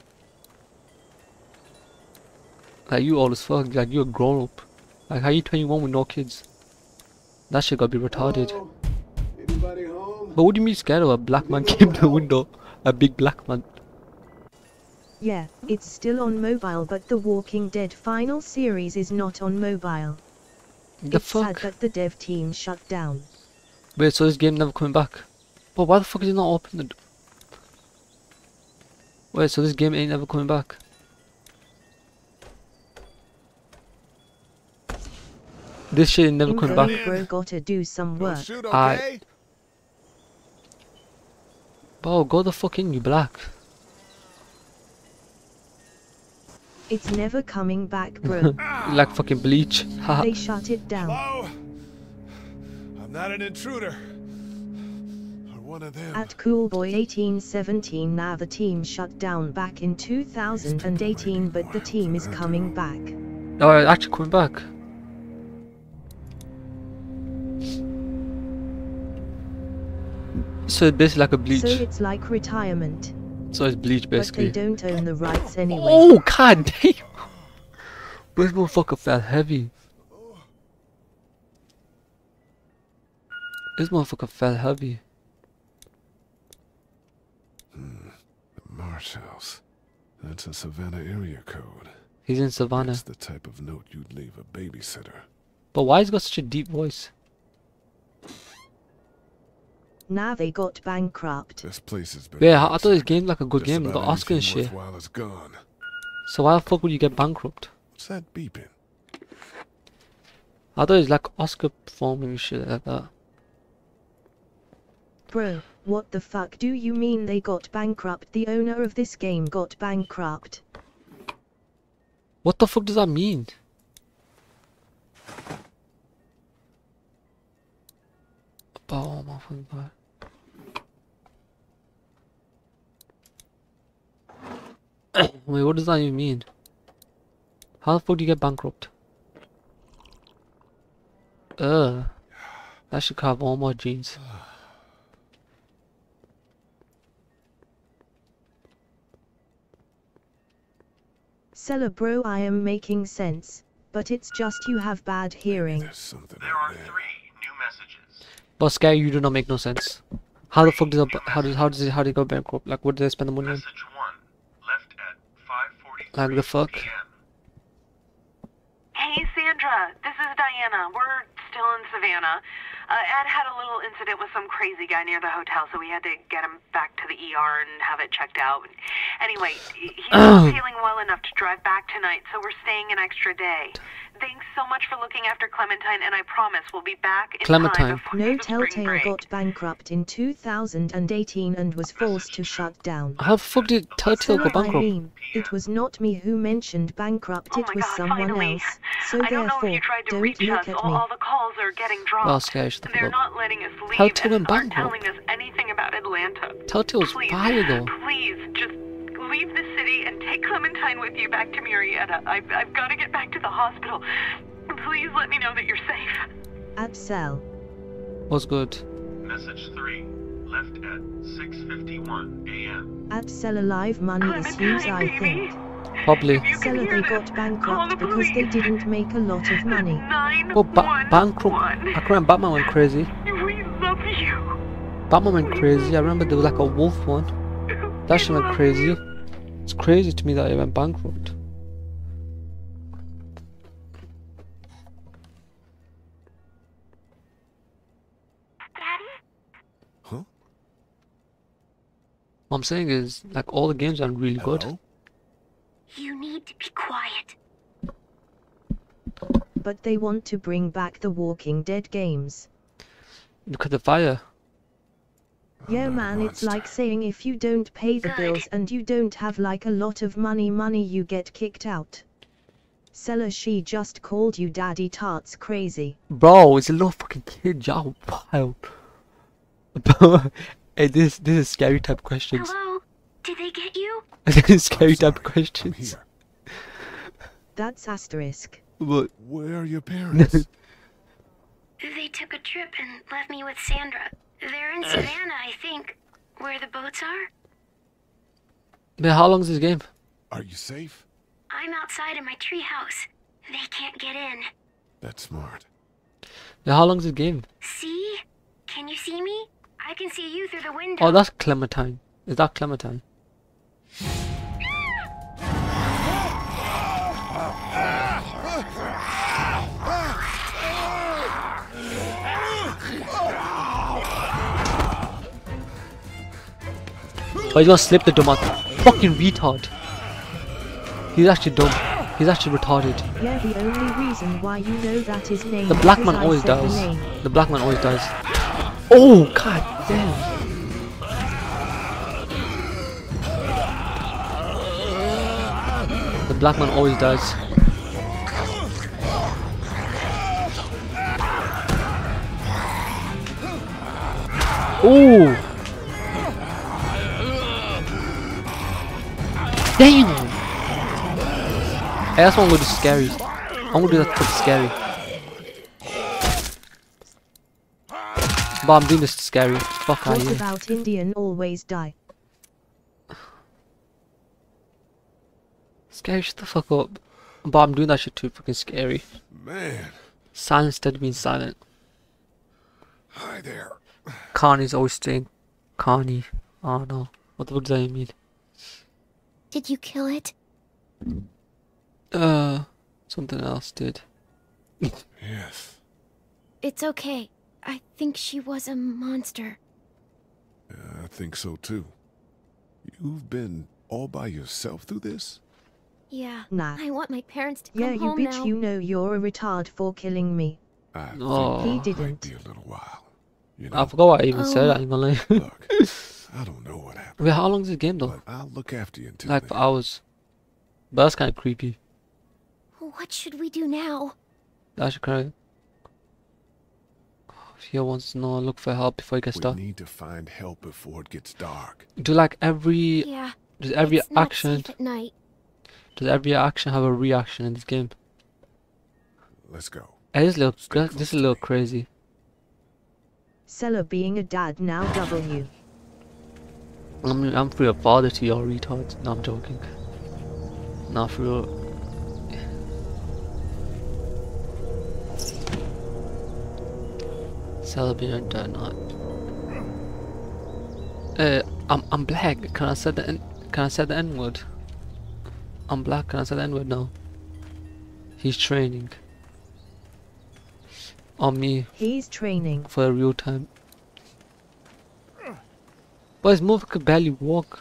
[SPEAKER 3] Like you old as fuck. Like you a grown up. Like how you twenty-one with no kids? That shit gotta be retarded.
[SPEAKER 6] Hello? Anybody home?
[SPEAKER 3] But what do you mean scared of a black man came to the window? A big black man.
[SPEAKER 4] Yeah, it's still on mobile, but The Walking Dead final series is not on mobile.
[SPEAKER 3] The
[SPEAKER 4] It's
[SPEAKER 3] fuck?
[SPEAKER 4] sad that the dev team shut down.
[SPEAKER 3] Wait, so this game never coming back? But why the fuck is it not open the d- Wait, so this game ain't never coming back? This shit ain't never
[SPEAKER 4] In
[SPEAKER 3] coming
[SPEAKER 4] the
[SPEAKER 3] back.
[SPEAKER 4] end, bro, gotta do some
[SPEAKER 1] Don't
[SPEAKER 4] work.
[SPEAKER 1] shoot,
[SPEAKER 3] I-
[SPEAKER 1] okay?
[SPEAKER 3] Bro, go the fuck in, you black.
[SPEAKER 4] It's never coming back, bro.
[SPEAKER 3] You like fucking Bleach. Haha.
[SPEAKER 4] They shut it down.
[SPEAKER 1] Hello? I'm not an intruder. Or one of them.
[SPEAKER 4] At Coolboy eighteen seventeen, now the team shut down back in two thousand eighteen, but the team is coming back.
[SPEAKER 3] Oh, it's actually coming back. So it's basically like a Bleach.
[SPEAKER 4] So it's like retirement.
[SPEAKER 3] So it's Bleach
[SPEAKER 4] But they
[SPEAKER 3] basically.
[SPEAKER 4] don't own the rights anyway.
[SPEAKER 3] Oh god damn! This motherfucker felt heavy. This motherfucker felt heavy.
[SPEAKER 1] Marsh House. That's a Savannah area code.
[SPEAKER 3] He's in Savannah.
[SPEAKER 1] That's the type of note you'd leave a babysitter.
[SPEAKER 3] But why has he got such a deep voice?
[SPEAKER 4] Now they got bankrupt.
[SPEAKER 1] This place has been.
[SPEAKER 3] Yeah, I I thought this game like a good
[SPEAKER 1] Just
[SPEAKER 3] game. It
[SPEAKER 1] about
[SPEAKER 3] got Oscar and
[SPEAKER 1] anything
[SPEAKER 3] shit.
[SPEAKER 1] worthwhile is gone.
[SPEAKER 3] So why the fuck would you get bankrupt?
[SPEAKER 1] What's that beeping?
[SPEAKER 3] I thought it was like Oscar performing and shit like that.
[SPEAKER 4] Bro, what the fuck do you mean they got bankrupt? The owner of this game got bankrupt.
[SPEAKER 3] What the fuck does that mean? Oh my fucking god. Wait, what does that even mean? How the fuck do you get bankrupt? Ugh. That should have all my jeans.
[SPEAKER 4] Seller bro, I am making sense, but it's just you have bad hearing.
[SPEAKER 1] There are
[SPEAKER 2] three new messages.
[SPEAKER 3] But Scary, you do not make no sense. How the fuck does it, how does how does it how do they go bankrupt? Like what do they spend the money on?
[SPEAKER 2] Message one, left at five forty-three
[SPEAKER 3] Like the fuck?
[SPEAKER 2] p m
[SPEAKER 13] Hey Sandra, this is Diana. We're still in Savannah. Uh, Ed had a little incident with some crazy guy near the hotel, so we had to get him back to the E R and have it checked out. Anyway, he's not feeling well enough to drive back tonight, so we're staying an extra day. Thanks so much for looking after Clementine, and I promise we'll be back in
[SPEAKER 3] Clementine.
[SPEAKER 13] time before
[SPEAKER 4] No
[SPEAKER 13] the spring
[SPEAKER 4] Telltale
[SPEAKER 13] break.
[SPEAKER 4] got bankrupt in two thousand eighteen and was forced to shut down.
[SPEAKER 3] How the fuck did Telltale go
[SPEAKER 4] So I
[SPEAKER 3] bankrupt?
[SPEAKER 4] mean, it was not me who mentioned bankrupt, it
[SPEAKER 13] Oh my
[SPEAKER 4] was
[SPEAKER 13] God,
[SPEAKER 4] someone
[SPEAKER 13] finally.
[SPEAKER 4] else. So
[SPEAKER 13] I don't know if
[SPEAKER 4] therefore,
[SPEAKER 13] you tried to
[SPEAKER 4] don't
[SPEAKER 13] reach
[SPEAKER 4] look
[SPEAKER 13] us.
[SPEAKER 4] at
[SPEAKER 13] All,
[SPEAKER 4] me.
[SPEAKER 13] all the calls are getting dropped.
[SPEAKER 3] Well, Scary, shut the
[SPEAKER 13] They're
[SPEAKER 3] fuck up.
[SPEAKER 13] not letting us leave
[SPEAKER 3] Telltale went
[SPEAKER 13] and aren't
[SPEAKER 3] bankrupt.
[SPEAKER 13] telling us anything about Atlanta.
[SPEAKER 3] Telltale's
[SPEAKER 13] Please,
[SPEAKER 3] fire though.
[SPEAKER 13] Please, just leave the city and take Clementine with you back to Murrieta. I've, I've got to get back to the hospital. Please let me know that you're safe.
[SPEAKER 4] At cell.
[SPEAKER 3] What's good?
[SPEAKER 2] Message three, left at six fifty-one a m
[SPEAKER 4] At cell alive money is used, I think.
[SPEAKER 3] Probably.
[SPEAKER 4] Seller they got bankrupt because they didn't make a lot of money.
[SPEAKER 3] Well, ba bankrupt. I remember Batman went crazy.
[SPEAKER 13] We love you.
[SPEAKER 3] Batman went crazy. I remember there was like a wolf one. That shit went crazy. It's crazy to me that he went bankrupt.
[SPEAKER 1] Huh?
[SPEAKER 3] What I'm saying is, like, all the games are really good.
[SPEAKER 10] You need to be quiet.
[SPEAKER 4] But they want to bring back the Walking Dead games.
[SPEAKER 3] Look at the fire.
[SPEAKER 4] Yeah man, it's like saying if you don't pay the bills and you don't have like a lot of money money you get kicked out. Seller, she just called you daddy tarts crazy.
[SPEAKER 3] Bro, it's a little fucking kid, y'all wild. Hey, this this is scary type questions.
[SPEAKER 10] Hello? Did they get you?
[SPEAKER 3] This is scary type questions.
[SPEAKER 4] That's asterisk.
[SPEAKER 3] But
[SPEAKER 1] where are your parents?
[SPEAKER 10] They took a trip and left me with Sandra. They're in Savannah, I think. Where the boats are?
[SPEAKER 3] Man, how long is this game?
[SPEAKER 1] Are you safe?
[SPEAKER 10] I'm outside in my treehouse. They can't get in.
[SPEAKER 1] That's smart.
[SPEAKER 3] Yeah, how long is this game?
[SPEAKER 10] See? Can you see me? I can see you through the window.
[SPEAKER 3] Oh, that's Clementine. Is that Clementine? Oh, he's gonna slip the dumb out. Fucking retard. He's actually dumb. He's actually retarded.
[SPEAKER 4] Yeah, the only reason why you know that his name
[SPEAKER 3] The black
[SPEAKER 4] is
[SPEAKER 3] man
[SPEAKER 4] I
[SPEAKER 3] always
[SPEAKER 4] said the
[SPEAKER 3] does.
[SPEAKER 4] name.
[SPEAKER 3] The black man always does. Oh, god damn. The black man always does. Ooh. Damn. Hey, that's what I'm gonna do scary. I'm gonna do that for scary. But I'm doing this scary. Fuck out
[SPEAKER 4] What
[SPEAKER 3] you.
[SPEAKER 4] about Indian always die?
[SPEAKER 3] Scary, shut the fuck up. But I'm doing that shit too fucking scary.
[SPEAKER 1] Man.
[SPEAKER 3] Silent instead of being silent.
[SPEAKER 1] Hi there.
[SPEAKER 3] Connie's always saying Connie. Oh no. What the fuck does that mean?
[SPEAKER 10] Did you kill it?
[SPEAKER 3] Uh, something else did.
[SPEAKER 1] Yes.
[SPEAKER 10] It's okay. I think she was a monster.
[SPEAKER 1] I think so too. You've been all by yourself through this?
[SPEAKER 10] Yeah.
[SPEAKER 4] Nah.
[SPEAKER 10] I want my parents to come
[SPEAKER 4] Yeah, you
[SPEAKER 10] home
[SPEAKER 4] bitch,
[SPEAKER 10] now.
[SPEAKER 4] you know you're a retard for killing me.
[SPEAKER 1] I
[SPEAKER 3] Oh.
[SPEAKER 1] think
[SPEAKER 4] He
[SPEAKER 1] it
[SPEAKER 4] didn't.
[SPEAKER 1] might be a little while. You know?
[SPEAKER 3] I forgot what I even said.
[SPEAKER 10] Oh.
[SPEAKER 3] I ain't gonna lie.
[SPEAKER 1] Look, I don't know what happened.
[SPEAKER 3] Wait, how long is this game though?
[SPEAKER 1] But I'll look after you until
[SPEAKER 3] Like for
[SPEAKER 1] then.
[SPEAKER 3] hours. But that's kind of creepy.
[SPEAKER 10] What should we do now?
[SPEAKER 3] I should cry. He wants to know, look for help before he gets
[SPEAKER 1] We
[SPEAKER 3] stuck.
[SPEAKER 1] need to find help before it gets dark.
[SPEAKER 3] Do like every
[SPEAKER 10] Yeah.
[SPEAKER 3] does every
[SPEAKER 10] it's not
[SPEAKER 3] action
[SPEAKER 10] safe at night.
[SPEAKER 3] does every action have a reaction in this game?
[SPEAKER 1] Let's go.
[SPEAKER 3] It is a little this is a little crazy.
[SPEAKER 4] Seller being a dad now W.
[SPEAKER 3] I'm I'm free a father to your retards. No, I'm joking. Not for real. Seller being a dad, not. Uh, I'm I'm black. Can I say the N Can I say the N word? I'm black. Can I say the N word now? He's training. On me.
[SPEAKER 4] He's training.
[SPEAKER 3] For a real time. But his mother could barely walk.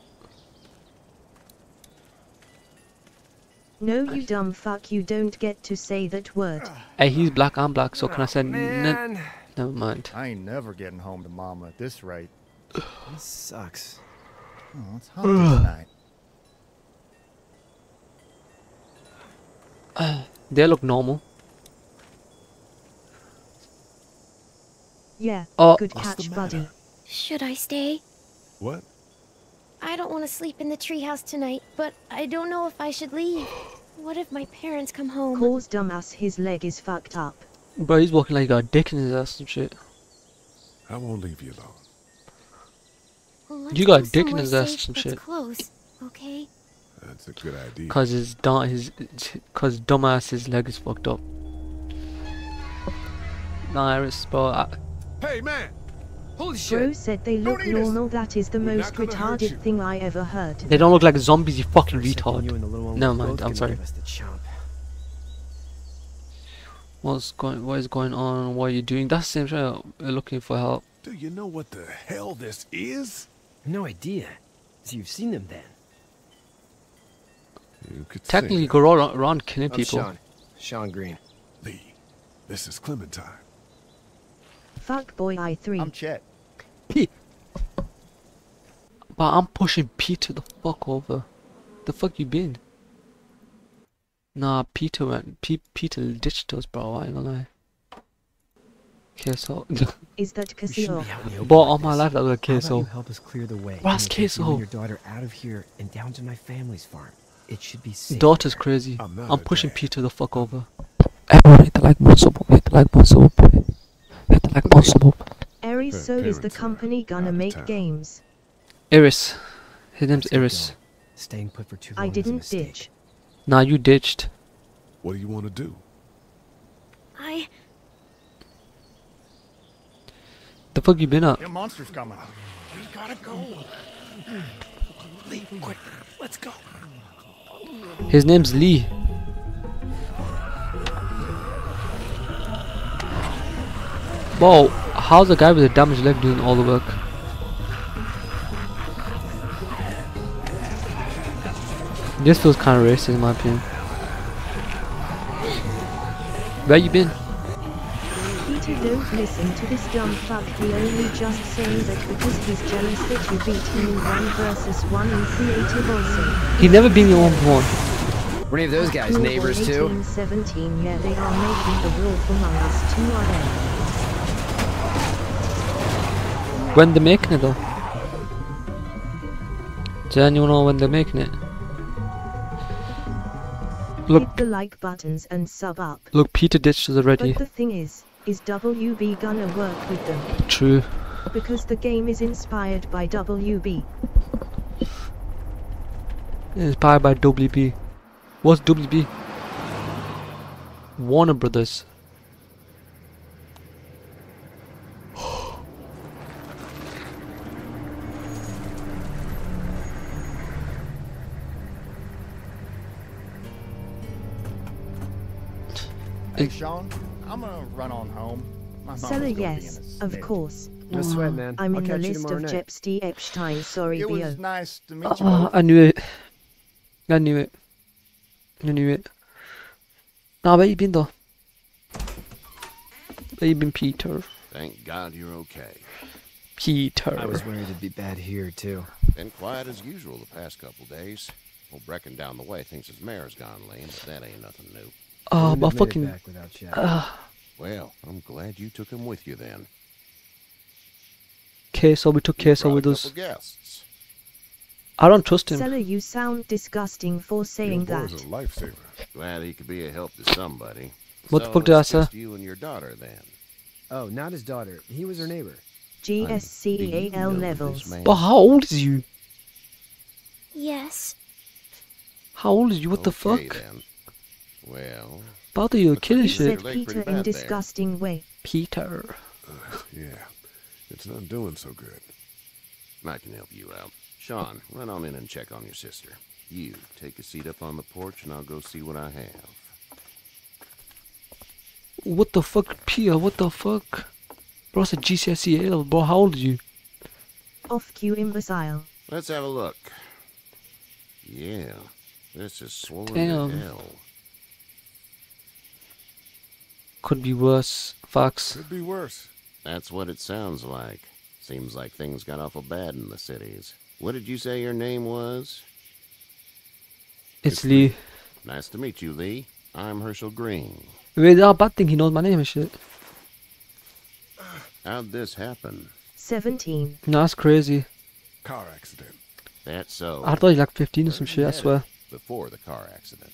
[SPEAKER 4] No, you dumb fuck, you don't get to say that word.
[SPEAKER 3] Hey, he's black, I'm black, so can I say n-
[SPEAKER 14] man.
[SPEAKER 3] never mind.
[SPEAKER 14] I ain't never getting home to mama at this rate.
[SPEAKER 15] This sucks.
[SPEAKER 14] Oh, it's hungry tonight.
[SPEAKER 3] Uh, they look normal.
[SPEAKER 4] Yeah,
[SPEAKER 3] Oh.
[SPEAKER 4] good
[SPEAKER 1] What's the
[SPEAKER 4] catch,
[SPEAKER 1] matter?
[SPEAKER 4] buddy.
[SPEAKER 10] Should I stay?
[SPEAKER 1] What?
[SPEAKER 10] I don't want to sleep in the treehouse tonight, but I don't know if I should leave. What if my parents come home?
[SPEAKER 4] Cause dumbass, his leg is fucked up.
[SPEAKER 3] Bro, he's walking like he got a dick in his ass and shit.
[SPEAKER 1] I won't leave you alone.
[SPEAKER 10] Well, let's
[SPEAKER 3] You got
[SPEAKER 10] go
[SPEAKER 3] a dick in
[SPEAKER 10] somewhere
[SPEAKER 3] his ass
[SPEAKER 10] safe
[SPEAKER 3] some
[SPEAKER 10] that's
[SPEAKER 3] shit.
[SPEAKER 10] close, okay?
[SPEAKER 1] That's a good idea.
[SPEAKER 3] Cause his dumb his cause dumbass his leg is fucked up. Nah, Iris, bro. I,
[SPEAKER 1] Hey, man! Holy
[SPEAKER 4] Bro said they look
[SPEAKER 1] Don't eat us.
[SPEAKER 4] normal, that is the
[SPEAKER 1] We're
[SPEAKER 4] most
[SPEAKER 1] not gonna hurt you.
[SPEAKER 4] retarded thing I ever heard.
[SPEAKER 3] they don't look like zombies, you fucking
[SPEAKER 15] For a second, you and the little
[SPEAKER 3] retard.
[SPEAKER 15] one
[SPEAKER 3] Never
[SPEAKER 15] were
[SPEAKER 3] mind,
[SPEAKER 15] both
[SPEAKER 3] I'm
[SPEAKER 15] gonna
[SPEAKER 3] sorry.
[SPEAKER 15] give us the chomp.
[SPEAKER 3] What's going what is going on? What are you doing? That's the same shit. We're looking for help.
[SPEAKER 1] Do you know what the hell this is?
[SPEAKER 15] No idea. So you've seen them then?
[SPEAKER 1] You could say
[SPEAKER 3] Technically
[SPEAKER 1] that.
[SPEAKER 3] go around, around killing
[SPEAKER 15] I'm
[SPEAKER 3] people.
[SPEAKER 15] Sean. Sean Green.
[SPEAKER 1] Lee, this is Clementine.
[SPEAKER 4] Fuck boy I three.
[SPEAKER 14] I'm Chet.
[SPEAKER 3] P. But I'm pushing Peter the fuck over. The fuck you been? Nah, Peter went. P Peter ditched us, bro. I ain't gonna lie. Okay, so.
[SPEAKER 4] Is that
[SPEAKER 15] We shouldn't
[SPEAKER 4] Casio?
[SPEAKER 15] be out in the open
[SPEAKER 3] But
[SPEAKER 15] like
[SPEAKER 3] all my
[SPEAKER 15] this.
[SPEAKER 3] life, I was like,
[SPEAKER 15] How
[SPEAKER 3] okay,
[SPEAKER 15] about
[SPEAKER 3] so.
[SPEAKER 15] you help us clear the way?
[SPEAKER 3] What's
[SPEAKER 15] and we'll take you
[SPEAKER 3] Queso?
[SPEAKER 15] and your daughter out of here and down to my family's farm. It should be safe.
[SPEAKER 3] Daughter's crazy.
[SPEAKER 1] I'm not
[SPEAKER 3] I'm
[SPEAKER 1] a
[SPEAKER 3] pushing
[SPEAKER 1] dad.
[SPEAKER 3] Peter the fuck over. Everyone hit the like button, sub, hit the like button, sub. Hit the like button, sub.
[SPEAKER 4] Aries,
[SPEAKER 1] Her
[SPEAKER 4] so is the
[SPEAKER 1] parents are
[SPEAKER 4] company gonna
[SPEAKER 1] out of
[SPEAKER 4] make
[SPEAKER 1] town.
[SPEAKER 4] games?
[SPEAKER 3] Iris. His name's
[SPEAKER 15] Let's get
[SPEAKER 3] Iris.
[SPEAKER 15] going. Staying put for too long
[SPEAKER 4] I
[SPEAKER 15] is a
[SPEAKER 4] didn't
[SPEAKER 15] mistake.
[SPEAKER 4] ditch.
[SPEAKER 3] Nah, you ditched.
[SPEAKER 1] What do you want to do?
[SPEAKER 10] I...
[SPEAKER 3] The fuck you been up?
[SPEAKER 14] Your monster's coming.
[SPEAKER 15] We gotta go. Leave quick. Let's go.
[SPEAKER 3] His name's Lee. Whoa, how's a guy with a damaged leg doing all the work? This feels kind of racist in my opinion. Where you been?
[SPEAKER 4] Peter, don't listen to this dumb fuck. He only just saying that because he's jealous that you beat him in one versus one in creative also.
[SPEAKER 3] He never been your own porn.
[SPEAKER 15] Were any of those guys
[SPEAKER 4] Cool
[SPEAKER 15] neighbors
[SPEAKER 4] boy
[SPEAKER 15] too?
[SPEAKER 4] eighteen seventeen, yeah, they are making the wolf among us too, are they?
[SPEAKER 3] When they're making it though? Does anyone know when they're making it? Look,
[SPEAKER 4] Hit the like buttons and sub up.
[SPEAKER 3] look, Peter ditched us already.
[SPEAKER 4] But the thing is, is W B gonna work with them?
[SPEAKER 3] True.
[SPEAKER 4] Because the game is inspired by W B.
[SPEAKER 3] Inspired by W B. What's W B? Warner Brothers.
[SPEAKER 14] Hey, Sean, I'm gonna run on home. My mama's
[SPEAKER 4] Seller,
[SPEAKER 14] gonna be in
[SPEAKER 4] yes,
[SPEAKER 14] a
[SPEAKER 4] of
[SPEAKER 14] state.
[SPEAKER 4] course.
[SPEAKER 15] No sweat, man.
[SPEAKER 4] I'm
[SPEAKER 15] I'll
[SPEAKER 4] in the
[SPEAKER 15] catch you
[SPEAKER 4] list
[SPEAKER 15] tomorrow
[SPEAKER 4] of
[SPEAKER 15] night.
[SPEAKER 4] Jepsty Epstein, sorry,
[SPEAKER 14] It
[SPEAKER 4] B O.
[SPEAKER 14] was nice to meet you.
[SPEAKER 3] Uh,
[SPEAKER 14] both.
[SPEAKER 3] I knew it. I knew it. I knew it. Nah, where you been though? Baby Peter.
[SPEAKER 16] Thank God you're okay.
[SPEAKER 3] Peter.
[SPEAKER 15] I was worried it'd be bad here, too.
[SPEAKER 16] Been quiet as usual the past couple days. Old Brecken down the way thinks his mare's gone lame, but that ain't nothing new.
[SPEAKER 3] Oh, my fucking... Uh,
[SPEAKER 16] well, I'm glad you took him with you then.
[SPEAKER 3] Queso, we took Queso with us.
[SPEAKER 16] Guests.
[SPEAKER 3] I don't trust him.
[SPEAKER 4] Seller, you sound disgusting for saying
[SPEAKER 1] Your
[SPEAKER 4] that.
[SPEAKER 1] boy's a lifesaver.
[SPEAKER 16] Glad he could be a help to somebody.
[SPEAKER 3] What
[SPEAKER 16] so
[SPEAKER 3] the fuck did I
[SPEAKER 16] it's
[SPEAKER 3] say?
[SPEAKER 16] just you and your daughter then.
[SPEAKER 15] Oh, not his daughter. He was her neighbor.
[SPEAKER 4] G S C A L levels.
[SPEAKER 3] But how old is you?
[SPEAKER 17] Yes.
[SPEAKER 3] How old is you? What the
[SPEAKER 16] Okay,
[SPEAKER 3] fuck?
[SPEAKER 16] then. Well,
[SPEAKER 3] Bother you killing
[SPEAKER 4] He
[SPEAKER 3] shit.
[SPEAKER 4] said Peter in disgusting way.
[SPEAKER 3] Peter.
[SPEAKER 1] Uh, yeah, it's not doing so good.
[SPEAKER 16] I can help you out. Sean, run on in and check on your sister. You, take a seat up on the porch and I'll go see what I have.
[SPEAKER 3] What the fuck, Peter? What the fuck? Bro, it's a G C S E A, bro. How old are you?
[SPEAKER 4] Off cue, imbecile.
[SPEAKER 16] Let's have a look. Yeah, this is swollen
[SPEAKER 3] Damn.
[SPEAKER 16] to hell.
[SPEAKER 3] Could be worse. Facts.
[SPEAKER 1] Could be worse.
[SPEAKER 16] That's what it sounds like. Seems like things got awful bad in the cities. What did you say your name was?
[SPEAKER 3] It's Lee.
[SPEAKER 16] Nice to meet you, Lee. I'm Herschel Green.
[SPEAKER 3] Wait, that bad thing. He knows my name and shit.
[SPEAKER 16] How'd this happen?
[SPEAKER 4] seventeen.
[SPEAKER 3] No, that's crazy.
[SPEAKER 1] Car accident.
[SPEAKER 16] That's so.
[SPEAKER 3] I thought he was like fifteen or some shit, I swear.
[SPEAKER 16] Before the car accident.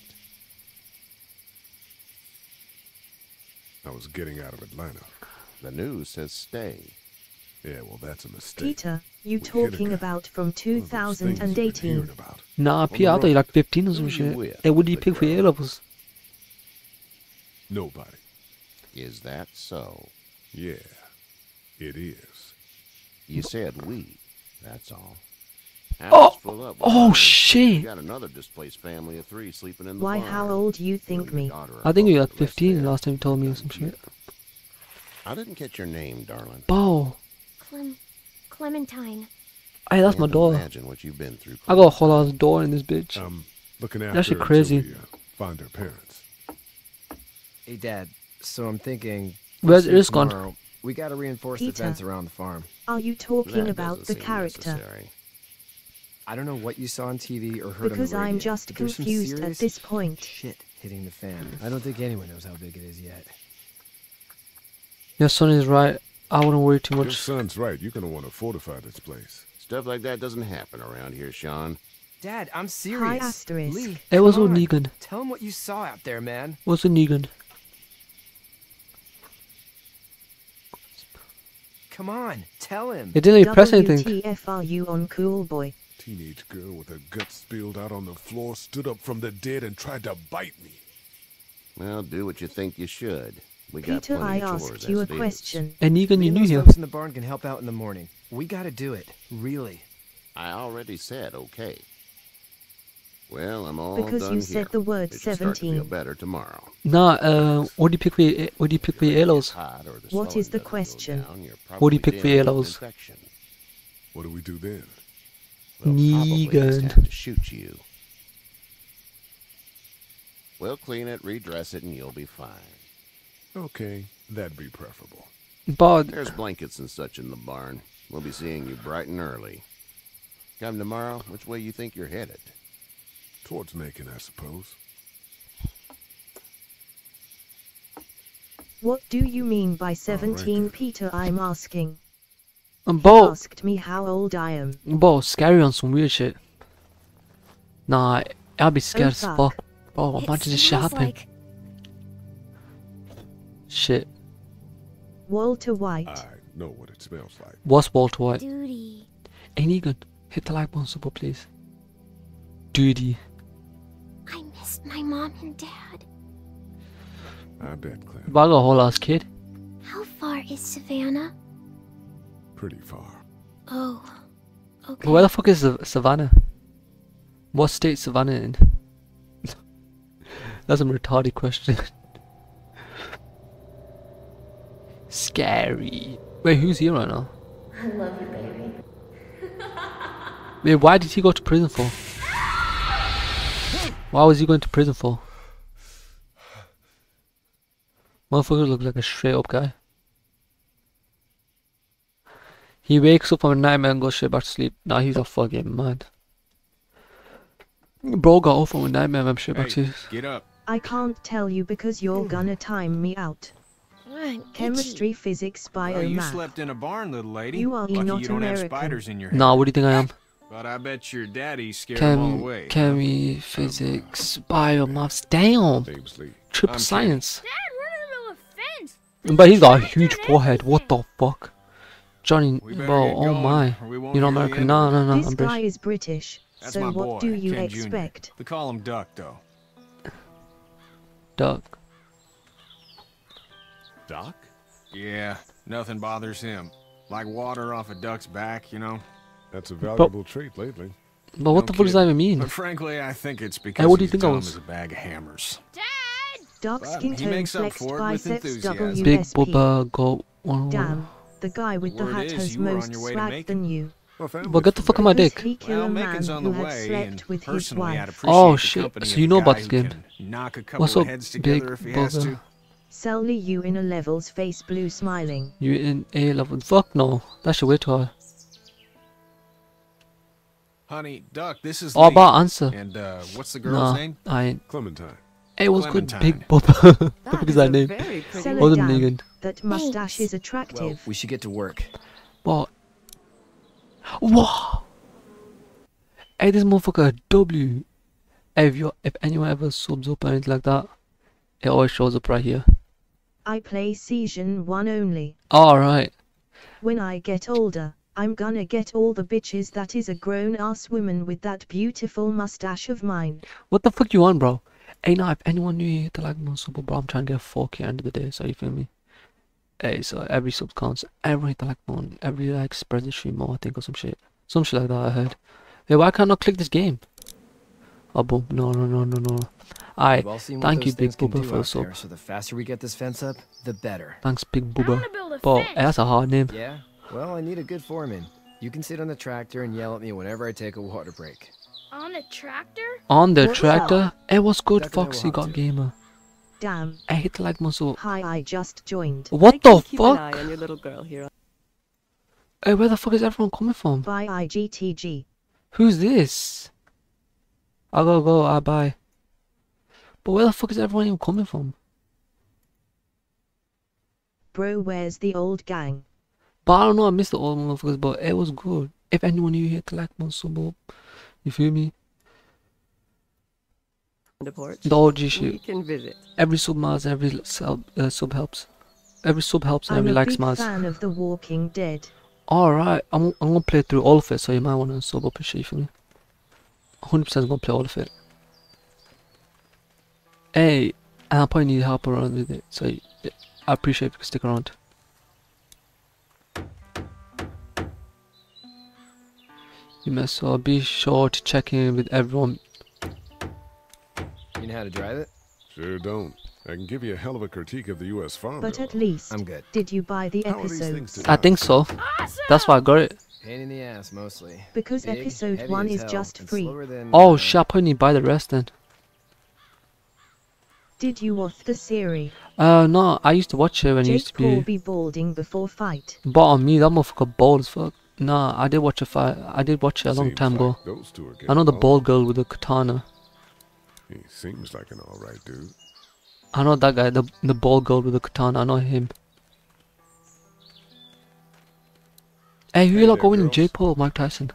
[SPEAKER 1] I was getting out of Atlanta.
[SPEAKER 16] The news says stay.
[SPEAKER 1] Yeah, well, that's a mistake.
[SPEAKER 4] Peter, you talking about from two thousand eighteen?
[SPEAKER 3] Nah, Peter, I thought he was like fifteen or some shit. Hey, what do you pick for your A-levels?
[SPEAKER 1] Nobody.
[SPEAKER 16] Is that so?
[SPEAKER 1] Yeah, it is.
[SPEAKER 16] You said we. That's all.
[SPEAKER 3] Oh,
[SPEAKER 16] House full up.
[SPEAKER 3] oh
[SPEAKER 16] You
[SPEAKER 3] shit.
[SPEAKER 16] got another displaced family of three sleeping in the
[SPEAKER 4] Why,
[SPEAKER 16] barn.
[SPEAKER 4] how old you think me?
[SPEAKER 3] I think you were like fifteen last time you told me or some shit.
[SPEAKER 16] I didn't catch your name, darling.
[SPEAKER 3] Bo.
[SPEAKER 17] Clem Clementine.
[SPEAKER 3] Hey, that's my
[SPEAKER 16] Can't
[SPEAKER 3] door.
[SPEAKER 16] Imagine what you've been through.
[SPEAKER 3] I got a whole ass door in this bitch.
[SPEAKER 1] Um, looking after
[SPEAKER 3] That shit
[SPEAKER 1] her
[SPEAKER 3] crazy.
[SPEAKER 1] until we, uh, find her parents.
[SPEAKER 15] Hey, Dad. So I'm thinking.
[SPEAKER 3] Where's
[SPEAKER 15] first thing
[SPEAKER 3] Iris gone?
[SPEAKER 15] tomorrow, We gotta reinforce the
[SPEAKER 4] Peter.
[SPEAKER 15] fence around the farm.
[SPEAKER 4] Are you talking
[SPEAKER 16] That
[SPEAKER 4] about the
[SPEAKER 16] doesn't seem
[SPEAKER 4] character?
[SPEAKER 16] necessary.
[SPEAKER 15] I don't know what you saw on T V or heard
[SPEAKER 4] Because
[SPEAKER 15] on the radio.
[SPEAKER 4] I'm just
[SPEAKER 15] but there's some
[SPEAKER 4] confused at
[SPEAKER 15] serious
[SPEAKER 4] this point.
[SPEAKER 15] Shit hitting the fan. I don't think anyone knows how big it is yet.
[SPEAKER 3] Your son is right. I wouldn't worry too
[SPEAKER 1] Your
[SPEAKER 3] much.
[SPEAKER 1] son's right. You're gonna want to fortify this place.
[SPEAKER 16] Stuff like that doesn't happen around here, Sean.
[SPEAKER 15] Dad, I'm serious.
[SPEAKER 4] asterisk.
[SPEAKER 15] Lee,
[SPEAKER 3] It was
[SPEAKER 15] come
[SPEAKER 3] all
[SPEAKER 15] on.
[SPEAKER 3] Negan.
[SPEAKER 15] Tell him what you saw out there, man.
[SPEAKER 3] What's a Negan?
[SPEAKER 15] Come on, tell him.
[SPEAKER 3] It didn't even press
[SPEAKER 4] W
[SPEAKER 3] anything.
[SPEAKER 4] T F are you on Cool Boy?
[SPEAKER 1] Teenage girl with her guts spilled out on the floor stood up from the dead and tried to bite me.
[SPEAKER 16] Well, do what you think you should. We got
[SPEAKER 4] Peter,
[SPEAKER 16] plenty
[SPEAKER 4] I
[SPEAKER 16] of chores
[SPEAKER 4] asked you a
[SPEAKER 16] as it is.
[SPEAKER 4] question.
[SPEAKER 3] And Negan,
[SPEAKER 15] Me
[SPEAKER 3] you
[SPEAKER 15] and
[SPEAKER 3] knew
[SPEAKER 15] those
[SPEAKER 3] him.
[SPEAKER 15] folks in the barn can help out in the morning. We gotta do it. Really.
[SPEAKER 16] I already said okay. Well, I'm all
[SPEAKER 4] Because
[SPEAKER 16] done
[SPEAKER 4] you
[SPEAKER 16] here.
[SPEAKER 4] said the word
[SPEAKER 16] It should start to feel
[SPEAKER 4] seventeen.
[SPEAKER 16] better tomorrow.
[SPEAKER 3] Nah, uh, what do you pick for your, what do you pick for your A-levels?
[SPEAKER 16] Hot or the
[SPEAKER 4] What is
[SPEAKER 16] swelling
[SPEAKER 4] the
[SPEAKER 16] doesn't go
[SPEAKER 4] question?
[SPEAKER 16] down, you're
[SPEAKER 3] What do you
[SPEAKER 16] probably
[SPEAKER 3] pick for
[SPEAKER 16] dealing with
[SPEAKER 3] yellows?
[SPEAKER 16] infection.
[SPEAKER 1] What do we do then?
[SPEAKER 16] We'll probably just
[SPEAKER 3] Negan.
[SPEAKER 16] have to shoot you. We'll clean it, redress it, and you'll be fine.
[SPEAKER 1] Okay, that'd be preferable.
[SPEAKER 3] But
[SPEAKER 16] There's blankets and such in the barn. We'll be seeing you bright and early. Come tomorrow, which way you think you're headed?
[SPEAKER 1] Towards Macon, I suppose.
[SPEAKER 4] What do you mean by seventeen, Peter? I'm asking.
[SPEAKER 3] um, Bo,
[SPEAKER 4] Asked me how old I am.
[SPEAKER 3] Bo, scary on some weird shit. Nah, I'll be scared as
[SPEAKER 4] fuck.
[SPEAKER 3] fuck. Bro,
[SPEAKER 17] It
[SPEAKER 3] imagine this shit
[SPEAKER 17] smells
[SPEAKER 3] happen.
[SPEAKER 17] like
[SPEAKER 3] Shit.
[SPEAKER 4] Walter White.
[SPEAKER 1] I know what it smells like.
[SPEAKER 3] What's Walter White?
[SPEAKER 17] duty.
[SPEAKER 3] Hey, Negan, hit the like button, super, please. Duty.
[SPEAKER 17] I miss my mom and dad.
[SPEAKER 1] I bet, Clem.
[SPEAKER 3] But I got a whole ass kid.
[SPEAKER 17] How far is Savannah?
[SPEAKER 1] Pretty far.
[SPEAKER 17] Oh, okay.
[SPEAKER 3] But where the fuck is Sav- Savannah? What state Savannah in? That's a retarded question. Scary. Wait, who's here right now?
[SPEAKER 17] I love you, baby.
[SPEAKER 3] Wait, why did he go to prison for? Why was he going to prison for? Motherfucker looks like a straight up guy. He wakes up from a nightmare and goes straight back to sleep. Nah, he's a fucking mad. Bro got off from a nightmare and went straight back to sleep.
[SPEAKER 1] Get up.
[SPEAKER 4] I can't tell you because you're gonna time me out. Chemistry, physics, bio,
[SPEAKER 18] Oh, you
[SPEAKER 4] math.
[SPEAKER 18] slept in a barn, little lady.
[SPEAKER 4] You are
[SPEAKER 18] Lucky
[SPEAKER 4] not
[SPEAKER 18] you don't
[SPEAKER 4] American.
[SPEAKER 18] have spiders in your head.
[SPEAKER 3] Nah, what do you think I am?
[SPEAKER 18] But I bet your daddy scared them all
[SPEAKER 3] Chem,
[SPEAKER 18] away.
[SPEAKER 3] chemistry, physics, bio, maths. Damn. Triple
[SPEAKER 18] I'm
[SPEAKER 3] science.
[SPEAKER 10] Dad, we're in a fence.
[SPEAKER 3] But he's got a huge forehead. What the fuck? Johnny,
[SPEAKER 18] better
[SPEAKER 3] bro,
[SPEAKER 18] get
[SPEAKER 3] oh
[SPEAKER 18] going,
[SPEAKER 3] my.
[SPEAKER 18] or we won't
[SPEAKER 3] You're not
[SPEAKER 18] hear the
[SPEAKER 3] American?
[SPEAKER 18] end
[SPEAKER 3] No,
[SPEAKER 18] of
[SPEAKER 3] no, no,
[SPEAKER 4] This
[SPEAKER 3] I'm
[SPEAKER 4] guy
[SPEAKER 3] British.
[SPEAKER 4] is British,
[SPEAKER 18] That's
[SPEAKER 4] so
[SPEAKER 18] my
[SPEAKER 4] what
[SPEAKER 18] boy,
[SPEAKER 4] do you
[SPEAKER 18] Ken Junior
[SPEAKER 4] expect?
[SPEAKER 18] We call him Duck, though.
[SPEAKER 3] Duck.
[SPEAKER 1] Doc?
[SPEAKER 18] Yeah, nothing bothers him. Like water off a duck's back, you know?
[SPEAKER 1] That's a valuable trait lately.
[SPEAKER 3] But what
[SPEAKER 18] No
[SPEAKER 3] the fuck does that
[SPEAKER 18] kidding.
[SPEAKER 3] even mean?
[SPEAKER 18] But frankly, I think it's because
[SPEAKER 3] what do you
[SPEAKER 18] he's
[SPEAKER 3] think I
[SPEAKER 18] dumb
[SPEAKER 3] was?
[SPEAKER 18] as a bag of hammers.
[SPEAKER 4] Dark
[SPEAKER 18] But
[SPEAKER 4] skin
[SPEAKER 18] he
[SPEAKER 4] tone,
[SPEAKER 18] makes up
[SPEAKER 4] flexed
[SPEAKER 18] for it with
[SPEAKER 4] biceps,
[SPEAKER 18] enthusiasm.
[SPEAKER 4] W
[SPEAKER 3] Big
[SPEAKER 4] S P.
[SPEAKER 3] Bubba got one.
[SPEAKER 4] Damn, the guy with the
[SPEAKER 18] Word
[SPEAKER 4] hat
[SPEAKER 18] is
[SPEAKER 4] has
[SPEAKER 18] you were on
[SPEAKER 4] most
[SPEAKER 18] your way to
[SPEAKER 4] swag
[SPEAKER 18] Macon.
[SPEAKER 4] than you.
[SPEAKER 3] But get the fuck on my
[SPEAKER 4] Because
[SPEAKER 3] dick.
[SPEAKER 4] he killed
[SPEAKER 18] Well,
[SPEAKER 4] a man
[SPEAKER 18] Macon's on
[SPEAKER 4] who
[SPEAKER 18] the
[SPEAKER 4] had
[SPEAKER 18] way,
[SPEAKER 4] slept
[SPEAKER 18] and
[SPEAKER 4] with his
[SPEAKER 18] personally, I'd
[SPEAKER 4] wife.
[SPEAKER 18] appreciate
[SPEAKER 3] Oh
[SPEAKER 18] the
[SPEAKER 3] shit,
[SPEAKER 18] company
[SPEAKER 3] so
[SPEAKER 18] of
[SPEAKER 3] you
[SPEAKER 18] a
[SPEAKER 3] know
[SPEAKER 18] guy
[SPEAKER 3] about this
[SPEAKER 18] who
[SPEAKER 3] game.
[SPEAKER 18] can knock a couple
[SPEAKER 3] What's
[SPEAKER 18] of
[SPEAKER 3] up,
[SPEAKER 18] heads
[SPEAKER 3] big
[SPEAKER 18] together if he has
[SPEAKER 3] bugger?
[SPEAKER 18] to.
[SPEAKER 4] Sully you in a levels face blue smiling.
[SPEAKER 3] You in A level? Fuck no. That should wait too hard.
[SPEAKER 18] Honey, Duck, this is
[SPEAKER 3] Oh,
[SPEAKER 18] Lee.
[SPEAKER 3] about answer.
[SPEAKER 18] And uh, what's the girl's
[SPEAKER 3] Nah,
[SPEAKER 18] name?
[SPEAKER 3] I ain't.
[SPEAKER 1] Clementine.
[SPEAKER 3] Hey, what's good,
[SPEAKER 18] Clementine.
[SPEAKER 3] Big Bubba? The fuck is that name?
[SPEAKER 4] Sell
[SPEAKER 3] Other
[SPEAKER 4] it
[SPEAKER 3] than
[SPEAKER 4] down.
[SPEAKER 3] Negan.
[SPEAKER 4] That mustache is attractive.
[SPEAKER 11] Well, we should get to work.
[SPEAKER 3] What? What? Hey, this motherfucker a W. Hey, if you if anyone ever subs up or anything like that, it always shows up right here.
[SPEAKER 4] I play season one only.
[SPEAKER 3] Alright.
[SPEAKER 4] When I get older, I'm gonna get all the bitches that is a grown-ass woman with that beautiful mustache of mine.
[SPEAKER 3] What the fuck you on, bro? Hey, nah, if anyone new here to like my sub, bro, I'm trying to get four K end of the day, so you feel me? Hey, so every sub counts. Every hit the like one, every like spread the stream more, I think, or some shit. Some shit like that, I heard. Hey, why can't I click this game? Oh, boom. No, no, no, no, no. Alright,
[SPEAKER 11] We've all seen what
[SPEAKER 3] thank
[SPEAKER 11] those
[SPEAKER 3] you, Big
[SPEAKER 11] things can
[SPEAKER 3] Bubba,
[SPEAKER 11] do
[SPEAKER 3] for the
[SPEAKER 11] out
[SPEAKER 3] sub.
[SPEAKER 11] there, so the faster we get this fence up, the better.
[SPEAKER 3] Thanks, Big Bubba.
[SPEAKER 10] build a
[SPEAKER 3] But
[SPEAKER 10] fence.
[SPEAKER 3] hey, that's a hard name.
[SPEAKER 11] Yeah? Well, I need a good foreman. You can sit on the tractor and yell at me whenever I take a water break.
[SPEAKER 10] On a tractor?
[SPEAKER 3] On the
[SPEAKER 4] What's
[SPEAKER 3] tractor. Hey, what's good,
[SPEAKER 11] Duck and I will
[SPEAKER 3] Foxy
[SPEAKER 11] have
[SPEAKER 3] got
[SPEAKER 11] to.
[SPEAKER 3] gamer?
[SPEAKER 4] Damn.
[SPEAKER 3] I hit the like muscle.
[SPEAKER 4] Hi, I just joined.
[SPEAKER 3] What the
[SPEAKER 19] Keep an eye
[SPEAKER 3] fuck?
[SPEAKER 19] on your little girl here.
[SPEAKER 3] Hey, where the fuck is everyone coming from?
[SPEAKER 4] Bye I G T G.
[SPEAKER 3] Who's this? I gotta go, I bye. But where the fuck is everyone even coming from?
[SPEAKER 4] Bro, where's the old gang?
[SPEAKER 3] But I don't know, I missed the old motherfuckers, but it was good. If anyone new here to like my sub up, you feel me?
[SPEAKER 19] The porch.
[SPEAKER 3] The O G
[SPEAKER 19] We
[SPEAKER 3] shit.
[SPEAKER 19] can visit.
[SPEAKER 3] Every sub matters, every sub, uh, sub helps. Every sub helps and
[SPEAKER 4] I'm
[SPEAKER 3] every
[SPEAKER 4] a
[SPEAKER 3] like
[SPEAKER 4] big
[SPEAKER 3] matters.
[SPEAKER 4] fan of The Walking Dead.
[SPEAKER 3] Alright, I'm, I'm gonna play through all of it, so you might wanna sub up and shit for me. one hundred percent gonna play all of it. Hey, and I probably need help around with it, so yeah, I appreciate if you can stick around. You mess so be sure to check in with everyone.
[SPEAKER 11] You know how to drive it?
[SPEAKER 1] Sure don't. I can give you a hell of a critique of the U S Farm
[SPEAKER 4] But
[SPEAKER 1] Bill.
[SPEAKER 4] at least,
[SPEAKER 11] I'm good.
[SPEAKER 4] did you buy the
[SPEAKER 1] How are these things
[SPEAKER 4] episodes?
[SPEAKER 1] to
[SPEAKER 3] I think so. That's why I got it.
[SPEAKER 11] Pain in the ass, mostly.
[SPEAKER 4] Because
[SPEAKER 11] Big,
[SPEAKER 4] episode
[SPEAKER 11] heavy
[SPEAKER 4] one
[SPEAKER 11] as
[SPEAKER 4] is
[SPEAKER 11] hell,
[SPEAKER 4] just
[SPEAKER 11] and
[SPEAKER 4] free.
[SPEAKER 11] slower than,
[SPEAKER 3] Oh
[SPEAKER 11] uh,
[SPEAKER 3] shit, I probably need to buy the rest then.
[SPEAKER 4] Did you watch the series?
[SPEAKER 3] Uh, no, I used to watch it when it used
[SPEAKER 4] Jake
[SPEAKER 3] to be.
[SPEAKER 4] Colby balding before fight.
[SPEAKER 3] But on me, that motherfucker bald as fuck. Nah, I did watch a fight. I did watch it a long
[SPEAKER 1] Seems
[SPEAKER 3] time ago.
[SPEAKER 1] like those two are
[SPEAKER 3] I know
[SPEAKER 1] getting
[SPEAKER 3] the
[SPEAKER 1] old.
[SPEAKER 3] bald girl with the katana.
[SPEAKER 1] He seems like an alright dude.
[SPEAKER 3] I know that guy, the the bald girl with the katana. I know him. Hey, who
[SPEAKER 1] Hey
[SPEAKER 3] you lot
[SPEAKER 1] there,
[SPEAKER 3] going in?
[SPEAKER 1] girls.
[SPEAKER 3] J. Paul, Mike Tyson.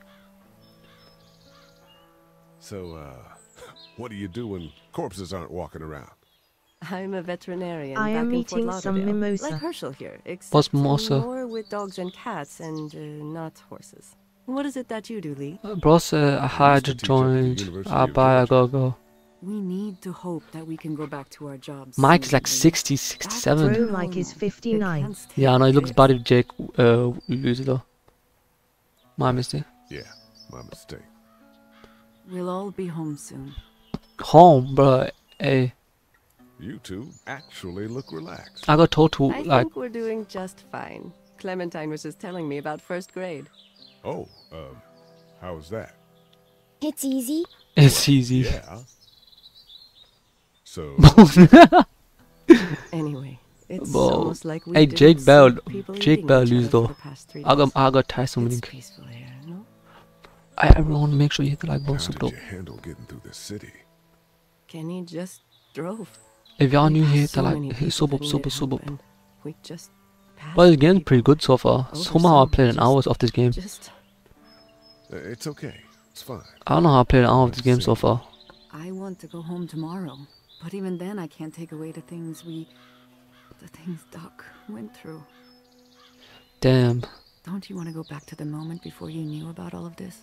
[SPEAKER 1] So, uh, what do you do when corpses aren't walking around?
[SPEAKER 19] I'm a veterinarian
[SPEAKER 4] I
[SPEAKER 19] back
[SPEAKER 4] am
[SPEAKER 19] in
[SPEAKER 4] eating
[SPEAKER 19] Fort
[SPEAKER 4] some
[SPEAKER 19] Lauderdale.
[SPEAKER 4] mimosa.
[SPEAKER 19] Like Herschel here, except
[SPEAKER 3] What's
[SPEAKER 19] I'm
[SPEAKER 3] mimosa?
[SPEAKER 19] more with dogs and cats and uh, not horses. What is it that you do, Lee?
[SPEAKER 3] Uh, bro said I had to
[SPEAKER 1] to teach at the
[SPEAKER 3] join.
[SPEAKER 1] University
[SPEAKER 3] I
[SPEAKER 1] of
[SPEAKER 3] buy, I gotta go.
[SPEAKER 19] We need to hope that we can go back to our jobs.
[SPEAKER 3] Mike is
[SPEAKER 19] soon,
[SPEAKER 3] like
[SPEAKER 19] Lee.
[SPEAKER 3] sixty,
[SPEAKER 19] Back to
[SPEAKER 3] sixty-seven.
[SPEAKER 4] Bro, Mike is
[SPEAKER 19] normal.
[SPEAKER 4] fifty-nine.
[SPEAKER 19] It can't stay
[SPEAKER 3] Yeah, I know. It
[SPEAKER 19] like
[SPEAKER 3] looks
[SPEAKER 19] this.
[SPEAKER 3] bad if Jake uh, loses though. My mistake.
[SPEAKER 1] Yeah, my mistake.
[SPEAKER 19] We'll all be home soon.
[SPEAKER 3] Home, bro. Hey,
[SPEAKER 1] You two actually look relaxed.
[SPEAKER 3] I got told to
[SPEAKER 19] I
[SPEAKER 3] like.
[SPEAKER 19] think we're doing just fine. Clementine was just telling me about first grade.
[SPEAKER 1] Oh, um, how was that?
[SPEAKER 17] It's easy.
[SPEAKER 3] It's easy.
[SPEAKER 1] Yeah. So,
[SPEAKER 19] Anyway, it's It's
[SPEAKER 3] Bro,
[SPEAKER 19] almost like we
[SPEAKER 3] hey,
[SPEAKER 19] didn't
[SPEAKER 3] Jake
[SPEAKER 19] see
[SPEAKER 3] Bell,
[SPEAKER 19] people
[SPEAKER 3] Jake
[SPEAKER 19] eating
[SPEAKER 3] Bell
[SPEAKER 19] each
[SPEAKER 3] lose
[SPEAKER 19] other for
[SPEAKER 3] though.
[SPEAKER 19] the past three
[SPEAKER 3] I got,
[SPEAKER 19] days.
[SPEAKER 3] I got Tyson
[SPEAKER 19] It's
[SPEAKER 3] winning.
[SPEAKER 19] peaceful here, no?
[SPEAKER 3] I, I want to make sure you hit the like button,
[SPEAKER 1] How
[SPEAKER 3] super
[SPEAKER 1] did
[SPEAKER 3] dope.
[SPEAKER 1] you handle getting through the city?
[SPEAKER 19] Kenny just drove.
[SPEAKER 3] If y'all
[SPEAKER 19] We
[SPEAKER 3] new
[SPEAKER 19] passed
[SPEAKER 3] here,
[SPEAKER 19] so
[SPEAKER 3] to
[SPEAKER 19] many
[SPEAKER 3] like
[SPEAKER 19] people
[SPEAKER 3] hit sub
[SPEAKER 19] that
[SPEAKER 3] up, sub
[SPEAKER 19] needed
[SPEAKER 3] up, sub
[SPEAKER 19] help,
[SPEAKER 3] up.
[SPEAKER 19] and we just passed
[SPEAKER 3] But the
[SPEAKER 19] the
[SPEAKER 3] game's
[SPEAKER 19] people.
[SPEAKER 3] pretty good so far.
[SPEAKER 19] Over
[SPEAKER 3] Somehow I
[SPEAKER 19] some,
[SPEAKER 3] played an
[SPEAKER 19] just-
[SPEAKER 3] hour of this game.
[SPEAKER 19] Just,
[SPEAKER 1] Uh, It's okay. It's fine.
[SPEAKER 3] I don't know how I played an hour of this game so far.
[SPEAKER 20] I want to go home tomorrow, but even then I can't take away the things we... the things Doc went through.
[SPEAKER 3] Damn.
[SPEAKER 20] Don't you want to go back to the moment before you knew about all of this?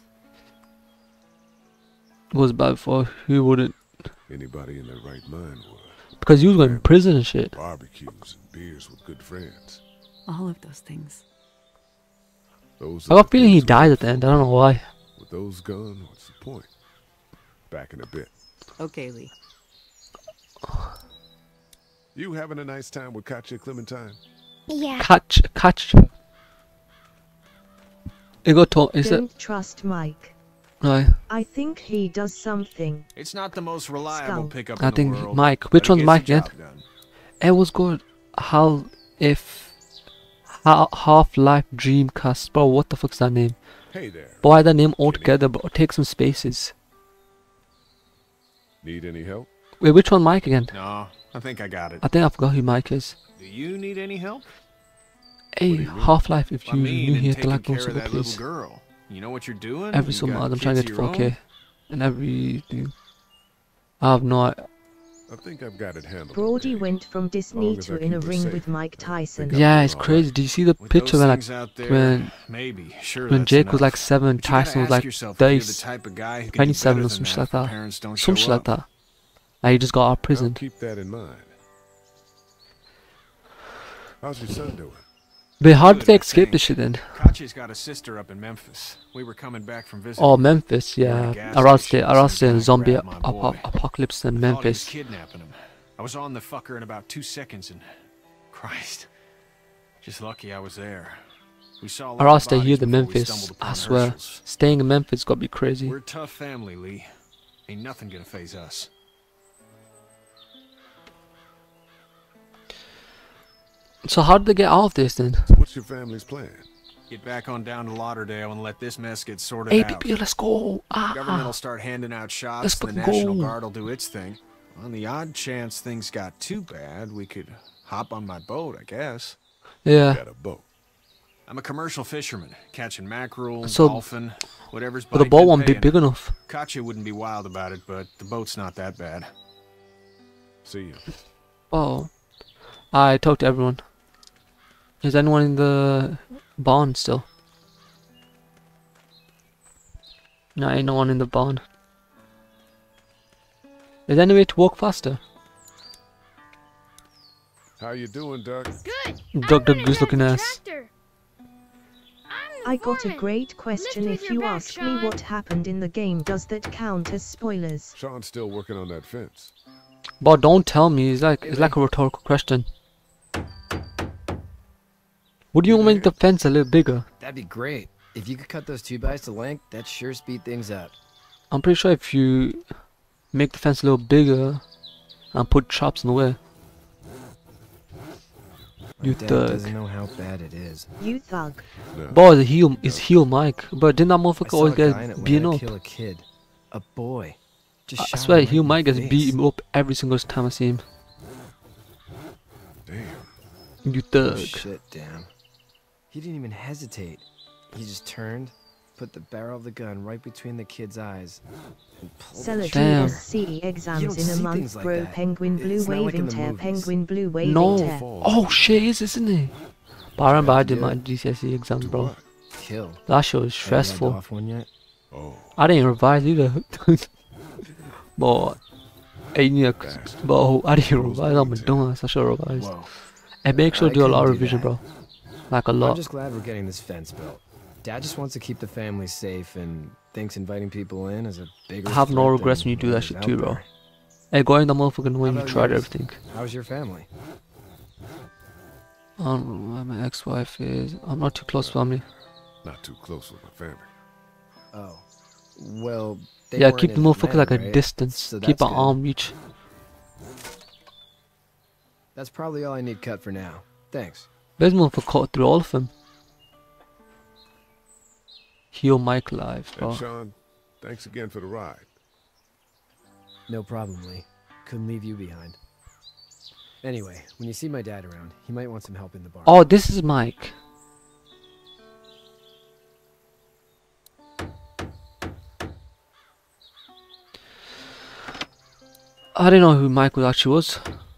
[SPEAKER 3] Was bad before. Who wouldn't?
[SPEAKER 1] Anybody in their right mind would.
[SPEAKER 3] Because you was going to prison and shit.
[SPEAKER 1] Barbecues and beers with good friends.
[SPEAKER 20] All of those things.
[SPEAKER 1] Those
[SPEAKER 3] I
[SPEAKER 1] are
[SPEAKER 3] got a
[SPEAKER 1] the
[SPEAKER 3] feeling he
[SPEAKER 1] things we
[SPEAKER 3] died
[SPEAKER 1] look
[SPEAKER 3] at the end. I don't know why.
[SPEAKER 1] With those gone, what's the point? Back in a bit.
[SPEAKER 19] Okay, Lee.
[SPEAKER 1] You having a nice time with Katya Clementine?
[SPEAKER 17] Yeah.
[SPEAKER 3] Catch, catch. It got to. Is it?
[SPEAKER 4] Don't trust Mike.
[SPEAKER 3] No.
[SPEAKER 4] I think he does something.
[SPEAKER 18] It's not the most reliable
[SPEAKER 4] Skunk.
[SPEAKER 18] pickup
[SPEAKER 3] I
[SPEAKER 18] in
[SPEAKER 3] think
[SPEAKER 18] the world.
[SPEAKER 3] Mike.
[SPEAKER 18] but
[SPEAKER 3] Which
[SPEAKER 18] it
[SPEAKER 3] one's
[SPEAKER 18] gets
[SPEAKER 3] Mike
[SPEAKER 18] the
[SPEAKER 3] again?
[SPEAKER 18] job done.
[SPEAKER 3] It was good. How if ha Half-Life Dreamcast, bro? What the fuck's that name?
[SPEAKER 1] Hey there.
[SPEAKER 3] Boy, that name altogether, bro. Take some spaces.
[SPEAKER 1] Need any help?
[SPEAKER 3] Wait, which one, Mike again?
[SPEAKER 18] No, I think I got it.
[SPEAKER 3] I think I forgot who Mike is.
[SPEAKER 18] Do you need any help?
[SPEAKER 3] Hey, Half-Life, if
[SPEAKER 18] I
[SPEAKER 3] you
[SPEAKER 18] mean,
[SPEAKER 3] new
[SPEAKER 18] in
[SPEAKER 3] here to
[SPEAKER 18] taking
[SPEAKER 3] like
[SPEAKER 18] care
[SPEAKER 3] also
[SPEAKER 18] of that
[SPEAKER 3] please.
[SPEAKER 18] little girl. You know what you're doing?
[SPEAKER 3] Every
[SPEAKER 18] You
[SPEAKER 3] summer,
[SPEAKER 18] got
[SPEAKER 3] I'm trying to
[SPEAKER 18] kids
[SPEAKER 3] get
[SPEAKER 18] of your
[SPEAKER 3] four K.
[SPEAKER 18] own?
[SPEAKER 3] And everything. I have no.
[SPEAKER 1] I think I've got it handled.
[SPEAKER 4] Brody went from Disney
[SPEAKER 1] long as I
[SPEAKER 4] to in a
[SPEAKER 1] keep her
[SPEAKER 4] ring
[SPEAKER 1] safe.
[SPEAKER 4] with Mike Tyson.
[SPEAKER 3] Yeah, it's crazy. Did you see the
[SPEAKER 18] With
[SPEAKER 3] picture
[SPEAKER 18] those
[SPEAKER 3] when like
[SPEAKER 18] things out there,
[SPEAKER 3] when
[SPEAKER 18] maybe, sure,
[SPEAKER 3] when
[SPEAKER 18] that's
[SPEAKER 3] Jake was
[SPEAKER 18] enough.
[SPEAKER 3] like seven,
[SPEAKER 18] But you gotta
[SPEAKER 3] Tyson was
[SPEAKER 18] ask
[SPEAKER 3] like
[SPEAKER 18] yourself if you're
[SPEAKER 3] thirty,
[SPEAKER 18] the type of guy who can do
[SPEAKER 3] twenty-seven
[SPEAKER 18] better
[SPEAKER 3] or
[SPEAKER 18] than
[SPEAKER 3] some shit
[SPEAKER 18] that
[SPEAKER 3] like
[SPEAKER 18] if
[SPEAKER 3] that.
[SPEAKER 18] parents don't
[SPEAKER 3] Some
[SPEAKER 18] show
[SPEAKER 3] shit like
[SPEAKER 18] up.
[SPEAKER 3] that. And he just got out of
[SPEAKER 1] I'll
[SPEAKER 3] prison.
[SPEAKER 1] keep that in mind. How's your son doing?
[SPEAKER 3] But how did
[SPEAKER 18] Good,
[SPEAKER 3] they
[SPEAKER 18] I
[SPEAKER 3] escape
[SPEAKER 18] think.
[SPEAKER 3] this shit then?
[SPEAKER 18] Katya's got a sister up in Memphis. We were coming back from visiting.
[SPEAKER 3] Oh, Memphis,
[SPEAKER 18] We were at a
[SPEAKER 3] yeah.
[SPEAKER 18] gas
[SPEAKER 3] I'd rather stay,
[SPEAKER 18] station,
[SPEAKER 3] I'd rather
[SPEAKER 18] some
[SPEAKER 3] stay in
[SPEAKER 18] guy
[SPEAKER 3] zombie
[SPEAKER 18] grabbed my
[SPEAKER 3] ap
[SPEAKER 18] boy.
[SPEAKER 3] ap apocalypse than
[SPEAKER 18] Thought he was
[SPEAKER 3] Memphis.
[SPEAKER 18] kidnapping him. I was on the fucker in about two seconds and... Christ. Just lucky I was there. We saw a lot
[SPEAKER 3] I'd rather
[SPEAKER 18] of
[SPEAKER 3] stay here
[SPEAKER 18] bodies
[SPEAKER 3] than
[SPEAKER 18] before we
[SPEAKER 3] Memphis.
[SPEAKER 18] stumbled
[SPEAKER 3] I
[SPEAKER 18] upon
[SPEAKER 3] swear.
[SPEAKER 18] Herschel's.
[SPEAKER 3] Staying in Memphis gotta be crazy.
[SPEAKER 18] We're a tough family, Lee. Ain't nothing gonna phase us.
[SPEAKER 3] So how did they get out of this then?
[SPEAKER 1] What's your family's plan?
[SPEAKER 18] Get back on down to Lauderdale and let this mess get sorted
[SPEAKER 3] Hey,
[SPEAKER 18] out.
[SPEAKER 3] P P, let's go. Ah,
[SPEAKER 18] Government will start handing out shots,
[SPEAKER 3] Let's
[SPEAKER 18] and the
[SPEAKER 3] fucking
[SPEAKER 18] National
[SPEAKER 3] go.
[SPEAKER 18] Guard will do its thing. On the odd chance things got too bad, we could hop on my boat, I guess.
[SPEAKER 3] Yeah.
[SPEAKER 1] Got a boat.
[SPEAKER 18] I'm a commercial fisherman, catching mackerel,
[SPEAKER 3] So-
[SPEAKER 18] dolphin, whatever's
[SPEAKER 3] But the
[SPEAKER 18] biting
[SPEAKER 3] boat
[SPEAKER 18] and
[SPEAKER 3] won't be
[SPEAKER 18] paying.
[SPEAKER 3] big enough.
[SPEAKER 18] Katya wouldn't be wild about it, but the boat's not that bad.
[SPEAKER 1] See you.
[SPEAKER 3] Oh. I talked to everyone. Is anyone in the barn still? No, ain't no one in the barn. Is there any way to walk faster?
[SPEAKER 1] How you doing, Doug?
[SPEAKER 17] Good.
[SPEAKER 3] Duck, duck, goose looking ass.
[SPEAKER 4] I got a great question. If you ask me what happened in the game, does that count as spoilers?
[SPEAKER 1] Sean's still working on that fence.
[SPEAKER 3] But don't tell me. It's like it's like a rhetorical question. Would you make the fence a little bigger?
[SPEAKER 15] That'd be great. If you could cut those two bys to length, that'd sure speed things up.
[SPEAKER 3] I'm pretty sure if you make the fence a little bigger and put traps in the way. You
[SPEAKER 15] Dad
[SPEAKER 3] thug.
[SPEAKER 15] doesn't know how bad it is.
[SPEAKER 4] You thug.
[SPEAKER 3] Boy, the heel is heel Mike. But didn't that
[SPEAKER 15] I
[SPEAKER 3] motherfucker
[SPEAKER 15] saw
[SPEAKER 3] always
[SPEAKER 15] a guy in
[SPEAKER 3] get
[SPEAKER 15] Atlanta
[SPEAKER 3] beaten up?
[SPEAKER 15] kill a kid, a boy. Just
[SPEAKER 3] I
[SPEAKER 15] shot
[SPEAKER 3] swear,
[SPEAKER 15] him right
[SPEAKER 3] heel
[SPEAKER 15] in
[SPEAKER 3] Mike
[SPEAKER 15] the
[SPEAKER 3] gets
[SPEAKER 15] face.
[SPEAKER 3] beat him up every single time I see him.
[SPEAKER 1] Damn.
[SPEAKER 3] You
[SPEAKER 15] Oh,
[SPEAKER 3] thug.
[SPEAKER 15] shit, damn. He didn't even hesitate. He just turned, put the barrel of the gun right between the kid's eyes, and pulled
[SPEAKER 4] Seller
[SPEAKER 15] the
[SPEAKER 4] D
[SPEAKER 3] Damn.
[SPEAKER 4] S C
[SPEAKER 15] You
[SPEAKER 4] exams
[SPEAKER 15] don't
[SPEAKER 4] in a
[SPEAKER 15] see
[SPEAKER 4] month,
[SPEAKER 15] things like
[SPEAKER 4] bro.
[SPEAKER 15] that.
[SPEAKER 4] Penguin blue
[SPEAKER 15] It's not like
[SPEAKER 4] waving
[SPEAKER 15] in the
[SPEAKER 4] tear.
[SPEAKER 15] movies.
[SPEAKER 4] Penguin blue waving
[SPEAKER 3] No.
[SPEAKER 4] tear.
[SPEAKER 3] Oh shit, is isn't it? But I remember I did my G C S E exams, bro.
[SPEAKER 1] What?
[SPEAKER 15] Kill.
[SPEAKER 3] That shit was
[SPEAKER 15] Have you had
[SPEAKER 3] stressful.
[SPEAKER 15] off one yet?
[SPEAKER 1] Oh.
[SPEAKER 3] I didn't revise either. But, hey, yeah, but I didn't revise. I'm a dumbass. I should have revised.
[SPEAKER 15] Whoa.
[SPEAKER 3] And make sure
[SPEAKER 15] I
[SPEAKER 3] to do a lot of
[SPEAKER 15] couldn't do
[SPEAKER 3] revision,
[SPEAKER 15] that.
[SPEAKER 3] bro. Like a
[SPEAKER 15] I'm
[SPEAKER 3] lot.
[SPEAKER 15] just glad we're getting this fence built. Dad just wants to keep the family safe and thinks inviting people in is a bigger
[SPEAKER 3] I have no
[SPEAKER 15] threat
[SPEAKER 3] regrets
[SPEAKER 15] than
[SPEAKER 3] when you do that
[SPEAKER 15] whatever's
[SPEAKER 3] shit
[SPEAKER 15] out
[SPEAKER 3] too, bro.
[SPEAKER 15] there.
[SPEAKER 3] Hey, going the motherfucking way
[SPEAKER 15] How
[SPEAKER 3] you
[SPEAKER 15] about
[SPEAKER 3] tried
[SPEAKER 15] yours?
[SPEAKER 3] everything.
[SPEAKER 15] How's your family?
[SPEAKER 3] I don't know where my ex-wife is. I'm not too close family.
[SPEAKER 1] Not too close with my family.
[SPEAKER 15] Oh. Well, they
[SPEAKER 3] Yeah,
[SPEAKER 15] weren't
[SPEAKER 3] keep the
[SPEAKER 15] in
[SPEAKER 3] motherfucker like a
[SPEAKER 15] Atlanta, right?
[SPEAKER 3] distance.
[SPEAKER 15] So
[SPEAKER 3] Keep
[SPEAKER 15] that's
[SPEAKER 3] an
[SPEAKER 15] good.
[SPEAKER 3] arm reach.
[SPEAKER 15] That's probably all I need cut for now. Thanks.
[SPEAKER 3] There's one for cut through all of them. Heal Mike live, bro.
[SPEAKER 1] And Sean, thanks again for the ride.
[SPEAKER 15] No problem, Lee. Couldn't leave you behind. Anyway, when you see my dad around, he might want some help in the bar.
[SPEAKER 3] Oh, this is Mike. I didn't know who Michael actually was.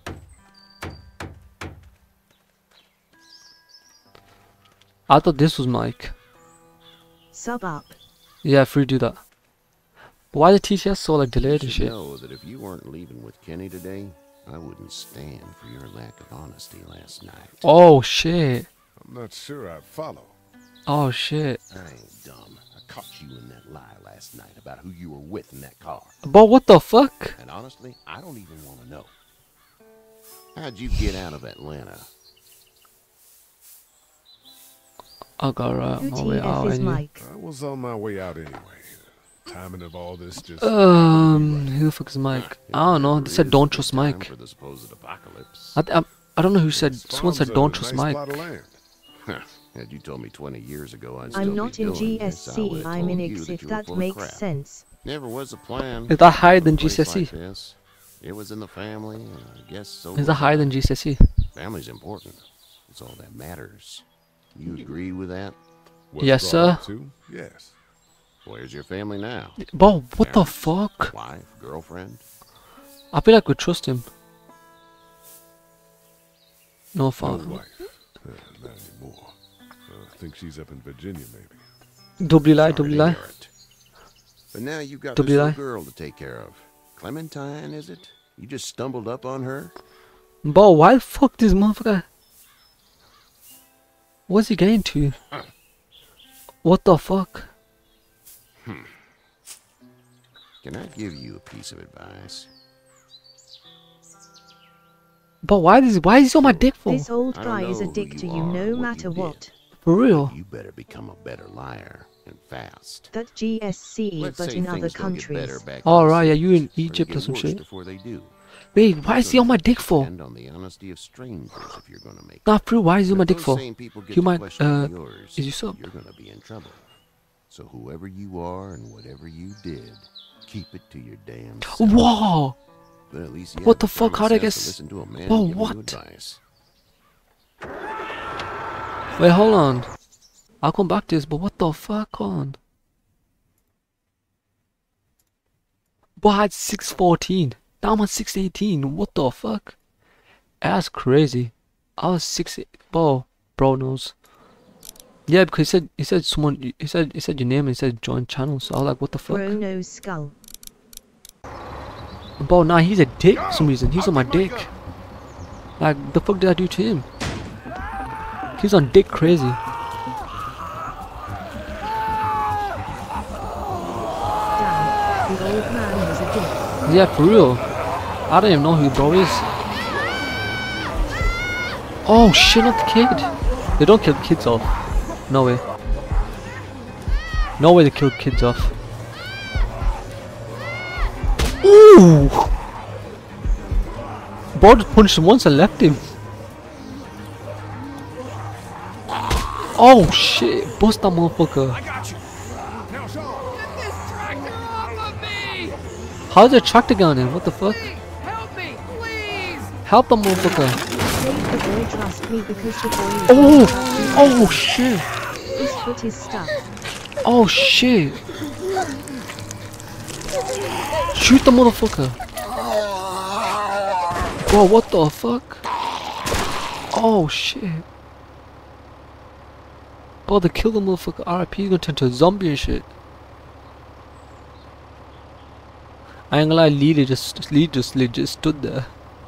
[SPEAKER 3] I thought this was Mike.
[SPEAKER 4] Sub up.
[SPEAKER 3] Yeah, free do that. But why the T C S so like delayed and
[SPEAKER 16] You should
[SPEAKER 3] shit?
[SPEAKER 16] know that if you weren't leaving with Kenny today, I wouldn't stand for your lack of honesty last night.
[SPEAKER 3] Oh shit.
[SPEAKER 1] I'm not sure I'd follow.
[SPEAKER 3] Oh shit.
[SPEAKER 16] I ain't dumb. I caught you in that lie last night about who you were with in that car.
[SPEAKER 3] But what the fuck?
[SPEAKER 16] And honestly, I don't even want to know. How'd you get out of Atlanta?
[SPEAKER 3] I got right on my way out anyway.
[SPEAKER 1] I was on my way out anyway. Timing of all this just...
[SPEAKER 3] Um, who the fuck is Mike? I don't know. They said don't trust Mike.
[SPEAKER 16] For the supposed apocalypse.
[SPEAKER 3] I, I, I don't know who said. Someone said
[SPEAKER 1] Farms
[SPEAKER 3] don't
[SPEAKER 1] are a
[SPEAKER 3] trust
[SPEAKER 1] nice
[SPEAKER 3] Mike.
[SPEAKER 1] plot of land.
[SPEAKER 16] Had you told me twenty years ago I'd still
[SPEAKER 4] I'm
[SPEAKER 16] be
[SPEAKER 4] not in
[SPEAKER 16] doing
[SPEAKER 4] G
[SPEAKER 16] this,
[SPEAKER 4] S
[SPEAKER 16] I
[SPEAKER 4] C,
[SPEAKER 16] would've
[SPEAKER 4] I'm in
[SPEAKER 16] told you
[SPEAKER 4] X
[SPEAKER 16] that
[SPEAKER 4] if
[SPEAKER 16] you were
[SPEAKER 4] that
[SPEAKER 16] full of
[SPEAKER 4] makes
[SPEAKER 16] crap.
[SPEAKER 4] sense.
[SPEAKER 16] Never was a plan.
[SPEAKER 3] Is that higher than
[SPEAKER 16] A place
[SPEAKER 3] G C S E?
[SPEAKER 16] like this. It was in the family, and I guess so.
[SPEAKER 3] Is that higher than G C S E?
[SPEAKER 16] Family's important. It's all that matters. You agree with that?
[SPEAKER 1] Was
[SPEAKER 3] Yes,
[SPEAKER 1] brought
[SPEAKER 3] sir.
[SPEAKER 1] up to? Yes.
[SPEAKER 16] Where's your family now?
[SPEAKER 3] Bro, what the
[SPEAKER 16] Parents?
[SPEAKER 3] fuck?
[SPEAKER 16] Wife, girlfriend?
[SPEAKER 3] I feel like we trust him. No
[SPEAKER 1] No
[SPEAKER 3] father.
[SPEAKER 1] wife. Uh, not anymore. Uh, I think she's up in Virginia, maybe.
[SPEAKER 3] Doubly lie,
[SPEAKER 16] Sorry
[SPEAKER 3] doubly
[SPEAKER 16] to
[SPEAKER 3] lie.
[SPEAKER 16] hear it. But now you've got
[SPEAKER 3] Doubly
[SPEAKER 16] this
[SPEAKER 3] lie.
[SPEAKER 16] little girl to take care of. Clementine, is it? You just stumbled up on her?
[SPEAKER 3] Bro, why the fuck this motherfucker? What's he getting to?
[SPEAKER 16] Huh.
[SPEAKER 3] What the fuck?
[SPEAKER 16] Hmm. Can I give you a piece of advice?
[SPEAKER 3] But why is why is he on my dick for?
[SPEAKER 4] This old
[SPEAKER 16] I don't
[SPEAKER 4] guy is a
[SPEAKER 16] know who
[SPEAKER 4] dick
[SPEAKER 16] you
[SPEAKER 4] to you
[SPEAKER 16] are or
[SPEAKER 4] no
[SPEAKER 16] what
[SPEAKER 4] matter
[SPEAKER 16] you did.
[SPEAKER 4] what.
[SPEAKER 3] For real?
[SPEAKER 16] You better become a better liar, and fast.
[SPEAKER 4] That G S C,
[SPEAKER 16] Let's
[SPEAKER 4] but
[SPEAKER 16] say
[SPEAKER 4] in other
[SPEAKER 16] things don't get better
[SPEAKER 4] countries.
[SPEAKER 16] back
[SPEAKER 3] Oh
[SPEAKER 16] in the
[SPEAKER 3] right, yeah, you in
[SPEAKER 16] cities,
[SPEAKER 3] Egypt
[SPEAKER 16] they
[SPEAKER 3] or
[SPEAKER 16] get
[SPEAKER 3] some
[SPEAKER 16] worse
[SPEAKER 3] shit.
[SPEAKER 16] before they do.
[SPEAKER 3] Wait, why is he on my dick for?
[SPEAKER 16] Depend on the honesty of strangers if you're gonna make
[SPEAKER 3] Nah, Prue, why is he on my
[SPEAKER 16] If
[SPEAKER 3] dick
[SPEAKER 16] those
[SPEAKER 3] for?
[SPEAKER 16] same people get
[SPEAKER 3] You
[SPEAKER 16] to
[SPEAKER 3] might,
[SPEAKER 16] questioning
[SPEAKER 3] uh,
[SPEAKER 16] yours,
[SPEAKER 3] is you sub?
[SPEAKER 16] You're gonna be in trouble. So whoever you are and whatever you did, keep it to your damn self.
[SPEAKER 3] Whoa!
[SPEAKER 16] But at least you
[SPEAKER 3] What
[SPEAKER 16] had
[SPEAKER 3] the fuck?
[SPEAKER 16] common
[SPEAKER 3] How'd I
[SPEAKER 16] sense to
[SPEAKER 3] guess?
[SPEAKER 16] listen to a man
[SPEAKER 3] Whoa,
[SPEAKER 16] giving you
[SPEAKER 3] what?
[SPEAKER 16] advice.
[SPEAKER 3] Wait, hold on. I'll come back to this, but what the fuck on? But I had six fourteen. Now I'm on six eighteen. What the fuck? That's crazy. I was six. Bro, bro knows. Yeah, because he said he said someone he said he said your name and he said join channel. So I was like, what the fuck?
[SPEAKER 4] Bro knows skull.
[SPEAKER 3] Bro, nah, he's a dick for some reason. He's on my dick. Like, the fuck did I do to him? He's on dick crazy.
[SPEAKER 4] Damn, the old man was a dick.
[SPEAKER 3] Yeah, for real. I don't even know who bro is. Oh shit, not the kid. They don't kill kids off. No way. No way they kill kids off. Ooh! Bro just punched him once and left him. Oh shit, bust that motherfucker. How's the tractor gun in? What the fuck?
[SPEAKER 21] Help me, please!
[SPEAKER 3] Help the motherfucker.
[SPEAKER 4] Save the boy, trust me, because the boy is
[SPEAKER 3] Oh! Oh shit!
[SPEAKER 4] His foot is stuck.
[SPEAKER 3] Oh shit! Shoot the motherfucker! Bro, what the fuck? Oh shit! Bro, they killed the motherfucker. R I P, he's gonna turn to a zombie and shit. I ain't gonna lie, Lee just Lee just legit stood there.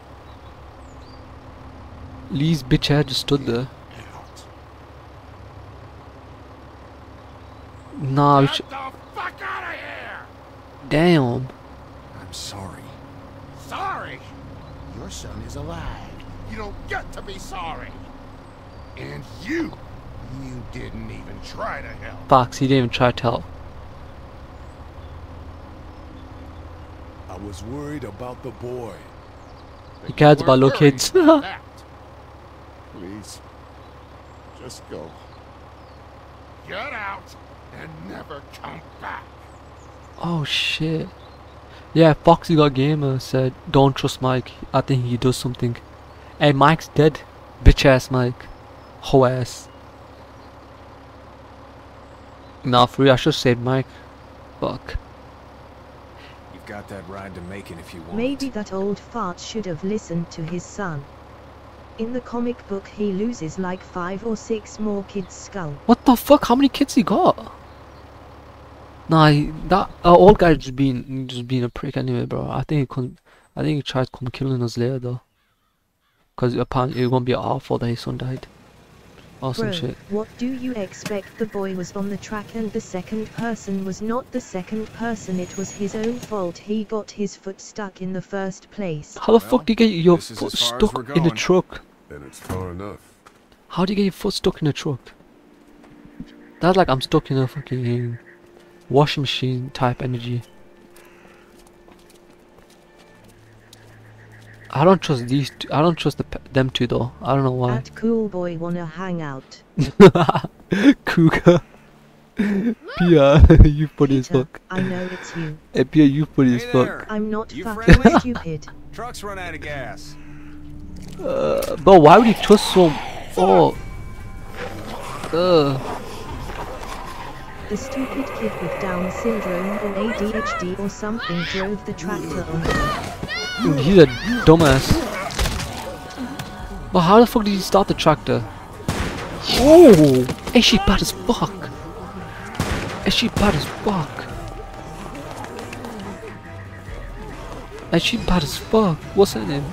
[SPEAKER 3] Lee's bitch ass just stood there. Nah, we should. Damn.
[SPEAKER 1] I'm sorry.
[SPEAKER 21] Sorry? Your son is alive. You don't get to be sorry. And you, you didn't even try to help.
[SPEAKER 3] Fox, he didn't even try to help.
[SPEAKER 1] I was worried about the boy.
[SPEAKER 3] He cares about little kids.
[SPEAKER 21] Please, just go. Get out and never come back.
[SPEAKER 3] Oh shit. Yeah, Foxy Got Gamer said, don't trust Mike. I think he does something. Hey, Mike's dead. Bitch ass Mike. Ho ass. Nah, for real, I should save Mike. Fuck.
[SPEAKER 18] You've got that ride to Macon if you want.
[SPEAKER 4] Maybe that old fart should have listened to his son. In the comic book he loses like five or six more kids' skull.
[SPEAKER 3] What the fuck? How many kids he got? Nah, he, that uh, old guy just being just being a prick anyway, bro. I think he couldn't. I think he tried to come killing us later though. Cause apparently it won't be our fault that his son died. Or some
[SPEAKER 4] Bro,
[SPEAKER 3] shit.
[SPEAKER 4] what do you expect? The boy was on the track and the second person was not the second person. It was his own fault. He got his foot stuck in the first place.
[SPEAKER 3] How the fuck do you get your foot stuck in the truck?
[SPEAKER 1] Then it's far enough.
[SPEAKER 3] How do you get your foot stuck in a truck? That's like I'm stuck in a fucking washing machine type energy. I don't trust these two. I don't trust the, them two though. I don't know why.
[SPEAKER 4] That cool boy wanna hang out.
[SPEAKER 3] Cougar. Pia, you funny as fuck.
[SPEAKER 4] I know it's you.
[SPEAKER 3] Hey Pia, you funny as fuck.
[SPEAKER 4] I'm not
[SPEAKER 18] You
[SPEAKER 4] fucking
[SPEAKER 18] friendly?
[SPEAKER 4] stupid.
[SPEAKER 18] Truck's run out of gas.
[SPEAKER 3] Uh, bro, why would you trust so? Oh. Uh.
[SPEAKER 4] The stupid kid with Down syndrome or A D H D or something drove the tractor on him.
[SPEAKER 3] He's a dumbass. But how the fuck did he start the tractor? Oh, hey, she bad as fuck. Hey, she bad as fuck. Hey, she bad as fuck. What's her name?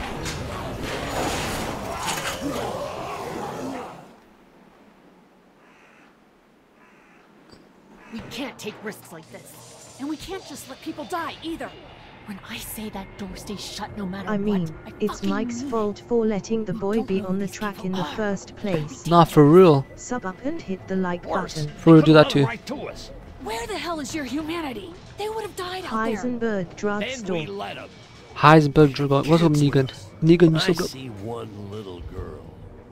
[SPEAKER 8] We can't take risks like this. And we can't just let people die either. When I say that door stays shut no matter
[SPEAKER 4] I mean,
[SPEAKER 8] what, I
[SPEAKER 4] it's
[SPEAKER 8] fucking
[SPEAKER 4] Mike's
[SPEAKER 8] mean
[SPEAKER 4] fault for letting the boy be on the track in the first place.
[SPEAKER 3] Nah, for real.
[SPEAKER 4] Sub up and hit the like button.
[SPEAKER 3] For real, do that too.
[SPEAKER 8] Where the hell is your humanity? They would have died out there.
[SPEAKER 4] Heisenberg drugstore.
[SPEAKER 3] Heisenberg drug. What's up, Negan? Negan, you so
[SPEAKER 22] I
[SPEAKER 3] good.
[SPEAKER 22] see one little girl.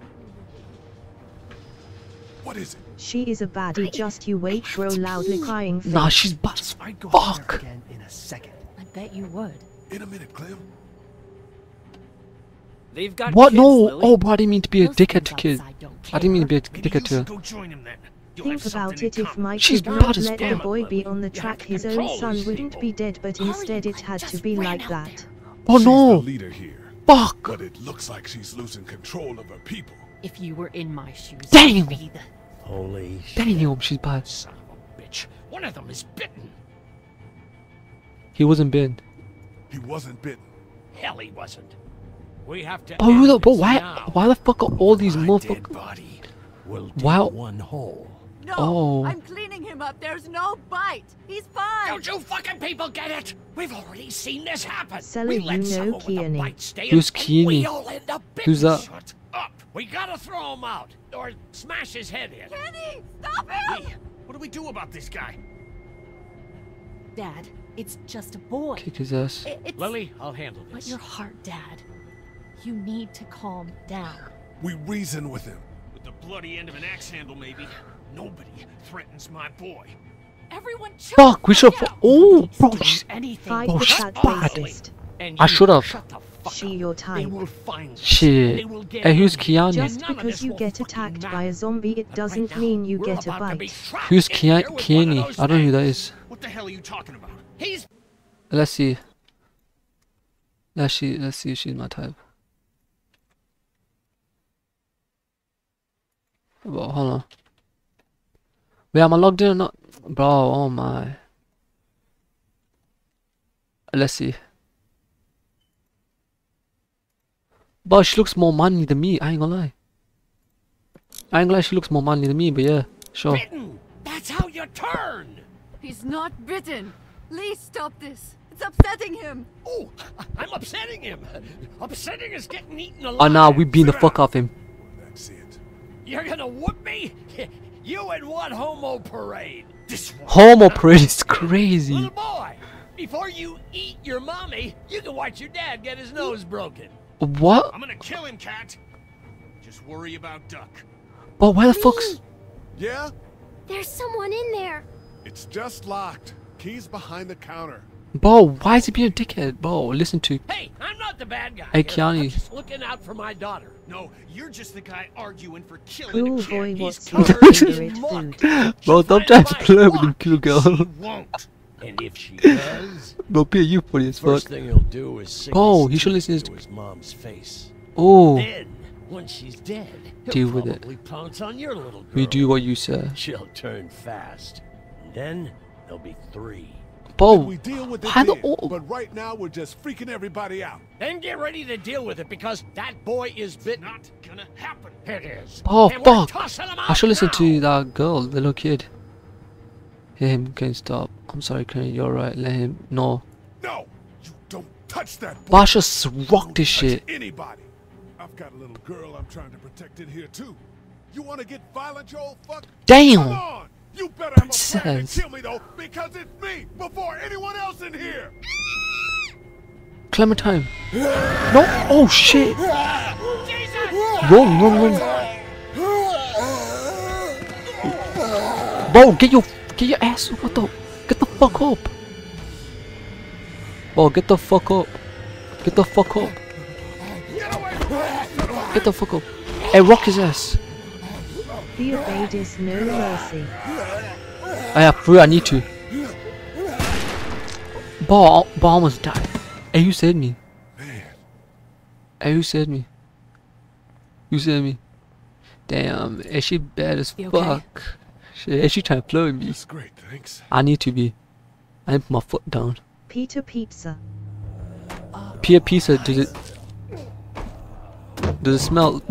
[SPEAKER 1] What is it?
[SPEAKER 4] She is a baddie, just you wait, bro, loudly crying face.
[SPEAKER 3] Nah, she's bad as fuck.
[SPEAKER 22] In a second.
[SPEAKER 8] I bet you would.
[SPEAKER 1] In a minute, Clem.
[SPEAKER 22] They've got
[SPEAKER 3] What?
[SPEAKER 22] kids,
[SPEAKER 3] No.
[SPEAKER 22] Lily.
[SPEAKER 3] Oh, bro, I didn't mean to be a
[SPEAKER 8] Those
[SPEAKER 3] dickhead to
[SPEAKER 8] things
[SPEAKER 3] kid.
[SPEAKER 8] outside don't
[SPEAKER 3] I didn't mean to be a
[SPEAKER 22] Maybe
[SPEAKER 3] dickhead
[SPEAKER 22] you
[SPEAKER 3] to
[SPEAKER 22] should go join him then. You'll
[SPEAKER 4] Think
[SPEAKER 22] have
[SPEAKER 4] about
[SPEAKER 22] something
[SPEAKER 4] it,
[SPEAKER 22] in
[SPEAKER 4] if
[SPEAKER 22] common.
[SPEAKER 4] Mike
[SPEAKER 3] She's
[SPEAKER 4] did not
[SPEAKER 3] bad as
[SPEAKER 4] let the
[SPEAKER 3] fuck.
[SPEAKER 4] boy be on the track, his own
[SPEAKER 22] control
[SPEAKER 4] son
[SPEAKER 22] these
[SPEAKER 4] wouldn't
[SPEAKER 22] people.
[SPEAKER 4] be dead, but instead it had to be like that.
[SPEAKER 3] Oh
[SPEAKER 1] She's
[SPEAKER 3] no.
[SPEAKER 1] the leader here.
[SPEAKER 3] Fuck.
[SPEAKER 1] But it looks like she's losing control of her people.
[SPEAKER 8] If you were in my shoes,
[SPEAKER 3] Damn.
[SPEAKER 8] you'd be the...
[SPEAKER 22] Holy
[SPEAKER 3] Damn, she's bad.
[SPEAKER 22] son of a bitch. One of them is bitten.
[SPEAKER 3] He wasn't bitten.
[SPEAKER 1] He wasn't bitten.
[SPEAKER 22] Hell, he wasn't. We have to.
[SPEAKER 3] Bro, who
[SPEAKER 22] end
[SPEAKER 3] the, bro,
[SPEAKER 22] this
[SPEAKER 3] why,
[SPEAKER 22] now.
[SPEAKER 3] why the fuck are all these
[SPEAKER 22] My
[SPEAKER 3] motherfuckers?
[SPEAKER 22] dead body will dig
[SPEAKER 3] Wow.
[SPEAKER 22] one hole.
[SPEAKER 8] No,
[SPEAKER 3] Oh.
[SPEAKER 8] I'm cleaning him up. There's no bite. He's fine.
[SPEAKER 22] Don't you fucking people get it? We've already seen this happen.
[SPEAKER 4] Sally,
[SPEAKER 22] we
[SPEAKER 4] you
[SPEAKER 22] let
[SPEAKER 4] know
[SPEAKER 22] someone with a
[SPEAKER 4] Kearney.
[SPEAKER 22] bite stay in,
[SPEAKER 3] Who's
[SPEAKER 22] and
[SPEAKER 3] Kearney?
[SPEAKER 22] We all end up bitten.
[SPEAKER 3] Who's that?
[SPEAKER 22] Shut up. We gotta throw him out or smash his head in.
[SPEAKER 8] Kenny, stop him!
[SPEAKER 22] Hey, what do we do about this guy?
[SPEAKER 8] Dad, it's just a boy.
[SPEAKER 3] Kick his ass.
[SPEAKER 8] I- it's...
[SPEAKER 22] Lily, I'll handle
[SPEAKER 8] But
[SPEAKER 22] this.
[SPEAKER 8] your heart, Dad. You need to calm down.
[SPEAKER 1] We reason with him.
[SPEAKER 22] With the bloody end of an axe handle, maybe. Nobody threatens my boy.
[SPEAKER 8] Everyone chill.
[SPEAKER 3] Fuck, we should have. Oh, bro, she's.
[SPEAKER 22] Anything.
[SPEAKER 4] Fight
[SPEAKER 3] Oh,
[SPEAKER 4] the
[SPEAKER 3] she's
[SPEAKER 4] fat
[SPEAKER 3] bad.
[SPEAKER 4] racist.
[SPEAKER 22] And
[SPEAKER 3] I
[SPEAKER 22] you
[SPEAKER 3] should have.
[SPEAKER 22] shut the fuck
[SPEAKER 4] She
[SPEAKER 22] up.
[SPEAKER 4] your
[SPEAKER 22] They
[SPEAKER 4] type.
[SPEAKER 22] will find us.
[SPEAKER 3] Shit.
[SPEAKER 22] They will get
[SPEAKER 3] Hey, who's
[SPEAKER 22] in.
[SPEAKER 3] Keanu?
[SPEAKER 4] Just
[SPEAKER 22] None of
[SPEAKER 4] because
[SPEAKER 22] this
[SPEAKER 4] you
[SPEAKER 22] will
[SPEAKER 4] get
[SPEAKER 22] fucking
[SPEAKER 4] attacked
[SPEAKER 22] matter.
[SPEAKER 4] by a zombie, it
[SPEAKER 22] But
[SPEAKER 4] doesn't
[SPEAKER 22] right now,
[SPEAKER 4] mean you
[SPEAKER 22] we're
[SPEAKER 4] get a
[SPEAKER 22] about to be
[SPEAKER 4] bite.
[SPEAKER 22] trapped
[SPEAKER 3] Who's
[SPEAKER 22] in
[SPEAKER 3] Keanu?
[SPEAKER 22] here with one of
[SPEAKER 3] Keanu?
[SPEAKER 22] those
[SPEAKER 3] I don't know who that
[SPEAKER 22] things.
[SPEAKER 3] is.
[SPEAKER 22] What the hell are you talking about? He's
[SPEAKER 3] Let's see. Let's see. Let's see if she's my type. Well, hold on. Wait, am I logged in or not? Bro, oh my. Let's see. But she looks more manly than me, I ain't gonna lie. I ain't gonna lie, she looks more manly than me, but yeah, sure.
[SPEAKER 22] bitten. That's how you turn.
[SPEAKER 8] He's not bitten. Lee, stop this. It's upsetting him.
[SPEAKER 22] Oh, I'm upsetting him. Upsetting is getting eaten alive.
[SPEAKER 3] Oh nah, we beat the fuck off him.
[SPEAKER 1] That's it.
[SPEAKER 22] You're gonna whoop me? You and what homo parade? This one.
[SPEAKER 3] Homo parade is crazy.
[SPEAKER 22] Little boy, before you eat your mommy, you can watch your dad get his nose broken.
[SPEAKER 3] What?
[SPEAKER 18] I'm gonna kill him, Cat. Just worry about Duck.
[SPEAKER 3] But where the fuck's...
[SPEAKER 1] Yeah?
[SPEAKER 17] There's someone in there.
[SPEAKER 1] It's just locked. Key's behind the counter.
[SPEAKER 3] Bro, why is he being a dickhead? Bro, listen to...
[SPEAKER 22] Hey, I'm not the bad guy.
[SPEAKER 3] Hey,
[SPEAKER 22] here.
[SPEAKER 3] Keanu.
[SPEAKER 22] I'm just looking out for my daughter.
[SPEAKER 18] No, you're just the guy arguing for killing
[SPEAKER 4] Cool
[SPEAKER 18] a kid.
[SPEAKER 4] boy,
[SPEAKER 18] He's
[SPEAKER 4] what's your
[SPEAKER 18] covered
[SPEAKER 4] favorite
[SPEAKER 18] in
[SPEAKER 4] food?
[SPEAKER 18] muck.
[SPEAKER 3] Bro, stop trying to flirt with him, cool girl.
[SPEAKER 22] She won't. And if she does,
[SPEAKER 3] Bro, Peter, you funny as fuck.
[SPEAKER 22] first thing he'll do is sick
[SPEAKER 3] Oh,
[SPEAKER 22] his
[SPEAKER 3] he should
[SPEAKER 22] teeth
[SPEAKER 3] listen
[SPEAKER 22] to his mom's face.
[SPEAKER 3] Oh.
[SPEAKER 22] Then, when she's dead, he'll
[SPEAKER 3] Deal with it.
[SPEAKER 22] probably pounce on your little girl.
[SPEAKER 3] We do what you say.
[SPEAKER 22] She'll turn fast. Then there'll be three.
[SPEAKER 3] Bro,
[SPEAKER 1] We deal with it
[SPEAKER 3] why the...
[SPEAKER 1] then,
[SPEAKER 3] Oh.
[SPEAKER 1] but right now we're just freaking everybody out.
[SPEAKER 22] Then get ready to deal with it because that boy is bit. Not gonna happen. It is.
[SPEAKER 3] Oh,
[SPEAKER 22] And we're
[SPEAKER 3] fuck.
[SPEAKER 22] tossing him
[SPEAKER 3] I
[SPEAKER 22] out
[SPEAKER 3] should listen
[SPEAKER 22] now.
[SPEAKER 3] to that girl, the little kid. Hear him, can't stop. I'm sorry, Kenny, you're right. Let him... No.
[SPEAKER 1] No, you don't touch that boy.
[SPEAKER 3] But I should s- rock this shit.
[SPEAKER 1] Anybody. I've got a little girl I'm trying to protect in here too. You want to get violent, you old fuck?
[SPEAKER 3] Damn.
[SPEAKER 1] Come on. You better have a plan to
[SPEAKER 3] Princess.
[SPEAKER 1] kill me though, because it's me before anyone else in here.
[SPEAKER 3] Clementine. No. Oh, shit. Run, run, run. Bro, get your... Get your ass... What the... Get the fuck up. Bro, get the fuck up. Get the fuck up. Get the fuck up. Hey, rock his ass.
[SPEAKER 4] The evade is no mercy.
[SPEAKER 3] I have free, I need to. Ball, ball almost died. Hey, you saved me. Hey, you saved me. You saved me. Damn, is she bad as
[SPEAKER 8] You
[SPEAKER 3] fuck?
[SPEAKER 8] okay?
[SPEAKER 3] Shit, is she trying to flirt with me?
[SPEAKER 1] That's great, thanks.
[SPEAKER 3] I need to be. I need to put my foot down.
[SPEAKER 4] Peter Pizza.
[SPEAKER 3] Pia pizza, does it... Does it smell...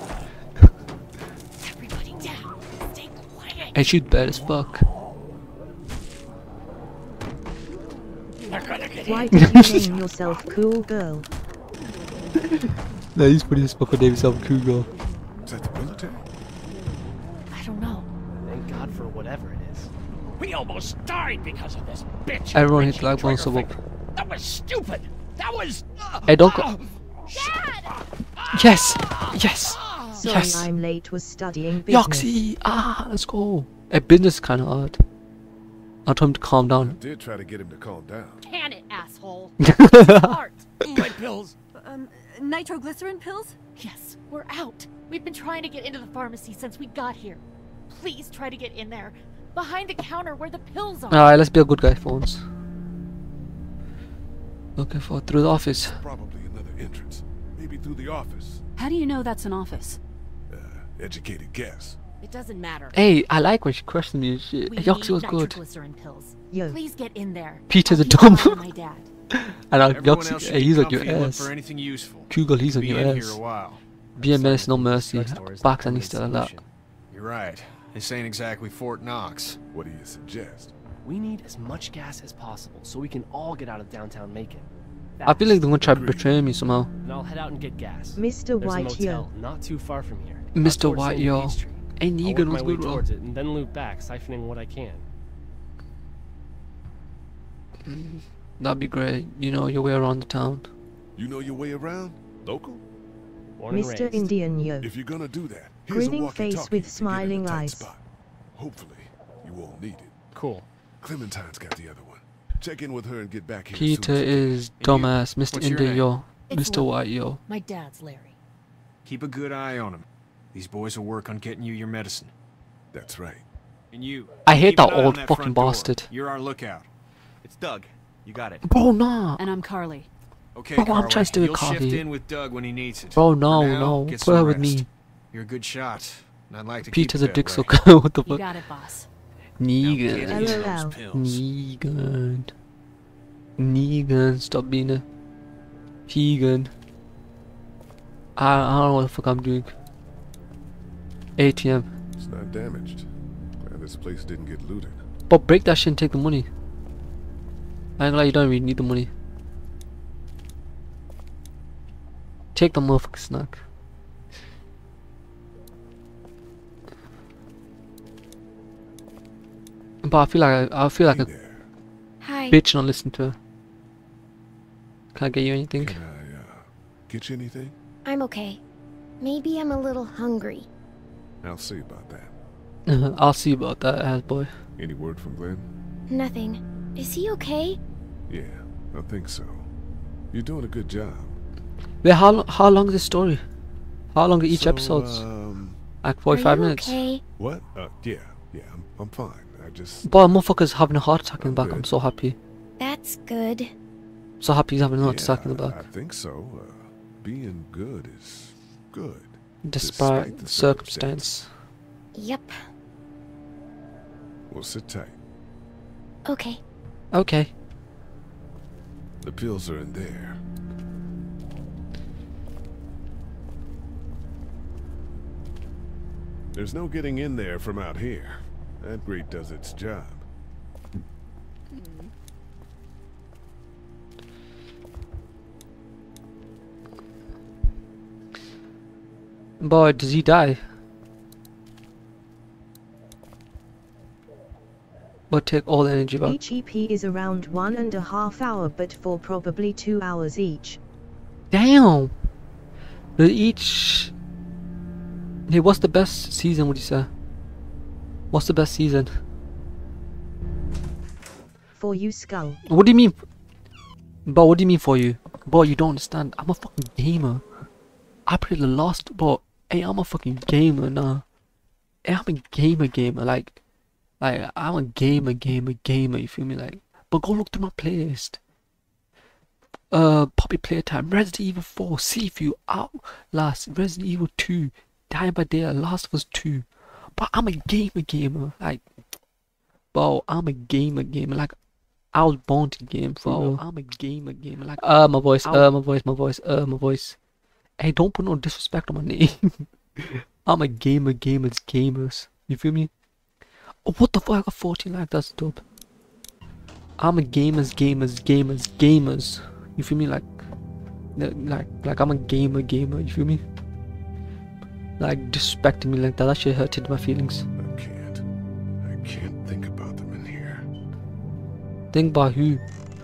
[SPEAKER 8] Everybody down. Stay quiet.
[SPEAKER 3] Hey, she's bad as fuck.
[SPEAKER 4] Why did you name yourself Cool Girl?
[SPEAKER 3] No, he's pretty as fuck with himself, cool girl.
[SPEAKER 1] Is that the military?
[SPEAKER 8] I don't know.
[SPEAKER 14] Thank God for whatever it is.
[SPEAKER 22] We almost died because of this bitch.
[SPEAKER 3] Everyone
[SPEAKER 22] Rich
[SPEAKER 3] hit like one sub up.
[SPEAKER 22] trigger finger. That was stupid. That was. Uh,
[SPEAKER 3] Hey, don't go.
[SPEAKER 22] uh,
[SPEAKER 3] Yes! Yes!
[SPEAKER 4] Sorry
[SPEAKER 3] Yes!
[SPEAKER 4] I'm late, was studying business.
[SPEAKER 3] Yoxie! Ah, let's go. Hey, business kinda hard. I told him to calm
[SPEAKER 1] I
[SPEAKER 3] down.
[SPEAKER 1] did try to get him to calm down.
[SPEAKER 8] Can it, asshole?
[SPEAKER 22] My pills.
[SPEAKER 20] Um, nitroglycerin pills?
[SPEAKER 8] Yes, we're out. We've been trying to get into the pharmacy since we got here. Please try to get in there. Behind the counter where the pills are.
[SPEAKER 3] Alright, let's be a good guy for once. Looking for through the office.
[SPEAKER 1] Probably another entrance. Maybe through the office.
[SPEAKER 20] How do you know that's an office?
[SPEAKER 1] Uh, educated guess.
[SPEAKER 8] It doesn't matter.
[SPEAKER 3] Hey, I like when she questioned me and shit.
[SPEAKER 8] We
[SPEAKER 3] Yoxie
[SPEAKER 8] need
[SPEAKER 3] was good.
[SPEAKER 8] nitroglycerin pills.
[SPEAKER 4] Yo.
[SPEAKER 8] Please get in there.
[SPEAKER 3] Peter's
[SPEAKER 8] I'll
[SPEAKER 3] a
[SPEAKER 8] keep
[SPEAKER 3] dumb.
[SPEAKER 8] an eye on my dad.
[SPEAKER 3] And I,
[SPEAKER 18] Everyone else
[SPEAKER 3] Yoxie,
[SPEAKER 18] should
[SPEAKER 3] hey,
[SPEAKER 18] be
[SPEAKER 3] he's on your
[SPEAKER 18] comfy and look
[SPEAKER 3] ass.
[SPEAKER 18] for anything useful.
[SPEAKER 3] Kugel, he's on
[SPEAKER 18] Be
[SPEAKER 3] your
[SPEAKER 18] in
[SPEAKER 3] ass.
[SPEAKER 18] here a while.
[SPEAKER 3] B M S, no mercy.
[SPEAKER 14] Drugstore is the
[SPEAKER 3] Box, I need
[SPEAKER 14] permanent
[SPEAKER 3] to tell that.
[SPEAKER 14] solution.
[SPEAKER 18] You're right. This ain't exactly Fort Knox.
[SPEAKER 1] What do you suggest?
[SPEAKER 14] We need as much gas as possible so we can all get out of downtown Macon.
[SPEAKER 3] I feel like they're gonna try to betray me somehow.
[SPEAKER 14] And I'll head out and get gas.
[SPEAKER 4] Mister
[SPEAKER 14] There's
[SPEAKER 4] White
[SPEAKER 14] a motel
[SPEAKER 4] here.
[SPEAKER 14] not too far from here.
[SPEAKER 3] Mister
[SPEAKER 14] Up towards
[SPEAKER 3] White,
[SPEAKER 14] Saint
[SPEAKER 3] yo.
[SPEAKER 14] Pete Street.
[SPEAKER 3] Hey,
[SPEAKER 14] I'll
[SPEAKER 3] Negan
[SPEAKER 14] work
[SPEAKER 3] was
[SPEAKER 14] my way
[SPEAKER 3] good, bro.
[SPEAKER 14] towards it and then loop back, siphoning what I can.
[SPEAKER 3] That'd be great. You know your way around the town.
[SPEAKER 1] You know your way around? Local?
[SPEAKER 14] Born and
[SPEAKER 4] Mister
[SPEAKER 14] raised.
[SPEAKER 4] Indian Yo.
[SPEAKER 1] If you're gonna do that, here's
[SPEAKER 4] Grinning
[SPEAKER 1] a walkie-talkie
[SPEAKER 4] face with
[SPEAKER 1] to get in a
[SPEAKER 4] smiling
[SPEAKER 1] tight
[SPEAKER 4] eyes.
[SPEAKER 1] spot. Hopefully, you won't need it.
[SPEAKER 14] Cool.
[SPEAKER 1] Clementine's got the other one. Check in with her and get back here
[SPEAKER 3] Peter
[SPEAKER 1] soon.
[SPEAKER 3] is dumbass. Mister
[SPEAKER 18] What's your
[SPEAKER 3] India,
[SPEAKER 18] name?
[SPEAKER 3] yo.
[SPEAKER 8] It's
[SPEAKER 3] Mister
[SPEAKER 8] Lo-
[SPEAKER 3] White, yo.
[SPEAKER 8] My dad's Larry.
[SPEAKER 18] Keep a good eye on him. These boys will work on getting you your medicine.
[SPEAKER 1] That's right.
[SPEAKER 18] And you.
[SPEAKER 3] I hate
[SPEAKER 18] keep an
[SPEAKER 3] that
[SPEAKER 18] eye on
[SPEAKER 3] old
[SPEAKER 18] that
[SPEAKER 3] fucking
[SPEAKER 18] front door.
[SPEAKER 3] bastard.
[SPEAKER 18] You're our lookout.
[SPEAKER 5] It's Doug. You got it.
[SPEAKER 3] Bro, nah.
[SPEAKER 20] And I'm Carly.
[SPEAKER 18] Okay,
[SPEAKER 3] Bro, I'm
[SPEAKER 18] Carly,
[SPEAKER 3] trying to do it,
[SPEAKER 18] you'll shift
[SPEAKER 3] Carly.
[SPEAKER 18] in with Doug when he needs it.
[SPEAKER 3] Bro,
[SPEAKER 18] For
[SPEAKER 3] no,
[SPEAKER 18] now,
[SPEAKER 3] no.
[SPEAKER 18] get
[SPEAKER 3] Put
[SPEAKER 18] some
[SPEAKER 3] her with
[SPEAKER 18] rest.
[SPEAKER 3] me.
[SPEAKER 18] You're a good shot, and I'd like to
[SPEAKER 3] Peter's
[SPEAKER 18] keep
[SPEAKER 3] a
[SPEAKER 18] it
[SPEAKER 3] dick
[SPEAKER 18] that way.
[SPEAKER 3] sucker. What the
[SPEAKER 20] You
[SPEAKER 3] fuck?
[SPEAKER 20] got it, boss.
[SPEAKER 3] Negan.
[SPEAKER 18] Now get into
[SPEAKER 4] LOL.
[SPEAKER 18] those pills.
[SPEAKER 3] Negan. Negan. Stop being a Keegan. I, I don't know what the fuck I'm doing. A T M.
[SPEAKER 1] It's not damaged. Glad this place didn't get looted.
[SPEAKER 3] But break that shit and take the money. I ain't gonna lie, you don't really need the money. Take the motherfucking snack. But I feel like I, I feel like a
[SPEAKER 17] Hi.
[SPEAKER 3] bitch not listen to her. Can I get you anything?
[SPEAKER 1] Can I uh, Get you anything?
[SPEAKER 17] I'm okay. Maybe I'm a little hungry.
[SPEAKER 1] I'll see about that.
[SPEAKER 3] I'll see about that, ass boy.
[SPEAKER 1] Any word from Glenn?
[SPEAKER 17] Nothing. Is he okay?
[SPEAKER 1] Yeah, I think so. You're doing a good job.
[SPEAKER 3] Wait, how lo- how long is this story? How long are each
[SPEAKER 1] So,
[SPEAKER 3] episodes?
[SPEAKER 1] Um,
[SPEAKER 3] Like forty-five
[SPEAKER 17] Are you
[SPEAKER 3] minutes.
[SPEAKER 17] okay?
[SPEAKER 1] what? Uh, yeah, yeah, I'm, I'm fine. I just...
[SPEAKER 3] Boy, motherfucker's having a heart attack in the back. I'm so happy.
[SPEAKER 17] That's good.
[SPEAKER 3] So happy he's having a heart
[SPEAKER 1] yeah,
[SPEAKER 3] attack in the back.
[SPEAKER 1] I think so. Uh, being good is good.
[SPEAKER 3] Despite
[SPEAKER 1] the
[SPEAKER 3] circumstance.
[SPEAKER 17] Yep.
[SPEAKER 1] Well, sit tight.
[SPEAKER 17] Okay.
[SPEAKER 3] Okay.
[SPEAKER 1] The pills are in there. There's no getting in there from out here. That grate does its job.
[SPEAKER 3] Boy, does he die? But take all the energy back.
[SPEAKER 4] Each E P is around one and a half hour, but for probably two hours each.
[SPEAKER 3] Damn! The each... Hey, what's the best season, would you say? What's the best season?
[SPEAKER 4] For you, Skull.
[SPEAKER 3] What do you mean? But what do you mean for you? Bro, you don't understand. I'm a fucking gamer. I played the last... Bro, hey, I'm a fucking gamer now. Hey, I'm a gamer gamer. Like, like I'm a gamer gamer gamer. You feel me? Like, but go look through my playlist. Uh, Poppy Playtime, Resident Evil four, Seafood, Outlast, Resident Evil two, Dying by Day, Last of Us two. But I'm a gamer gamer. Like, bro, I'm a gamer gamer. Like, I was born to game, bro. I'm a gamer gamer. Like, uh, my voice, uh, my voice, my voice, uh, my voice. Hey, don't put no disrespect on my name. I'm a gamer gamers gamers. You feel me? Oh, what the fuck? I got fourteen likes. That's dope. I'm a gamers gamers gamers gamers. You feel me? Like, like, like I'm a gamer gamer. You feel me? Like disrespecting me like that. That shit hurted my feelings.
[SPEAKER 1] I can't. I can't think about them in here.
[SPEAKER 3] Think about who?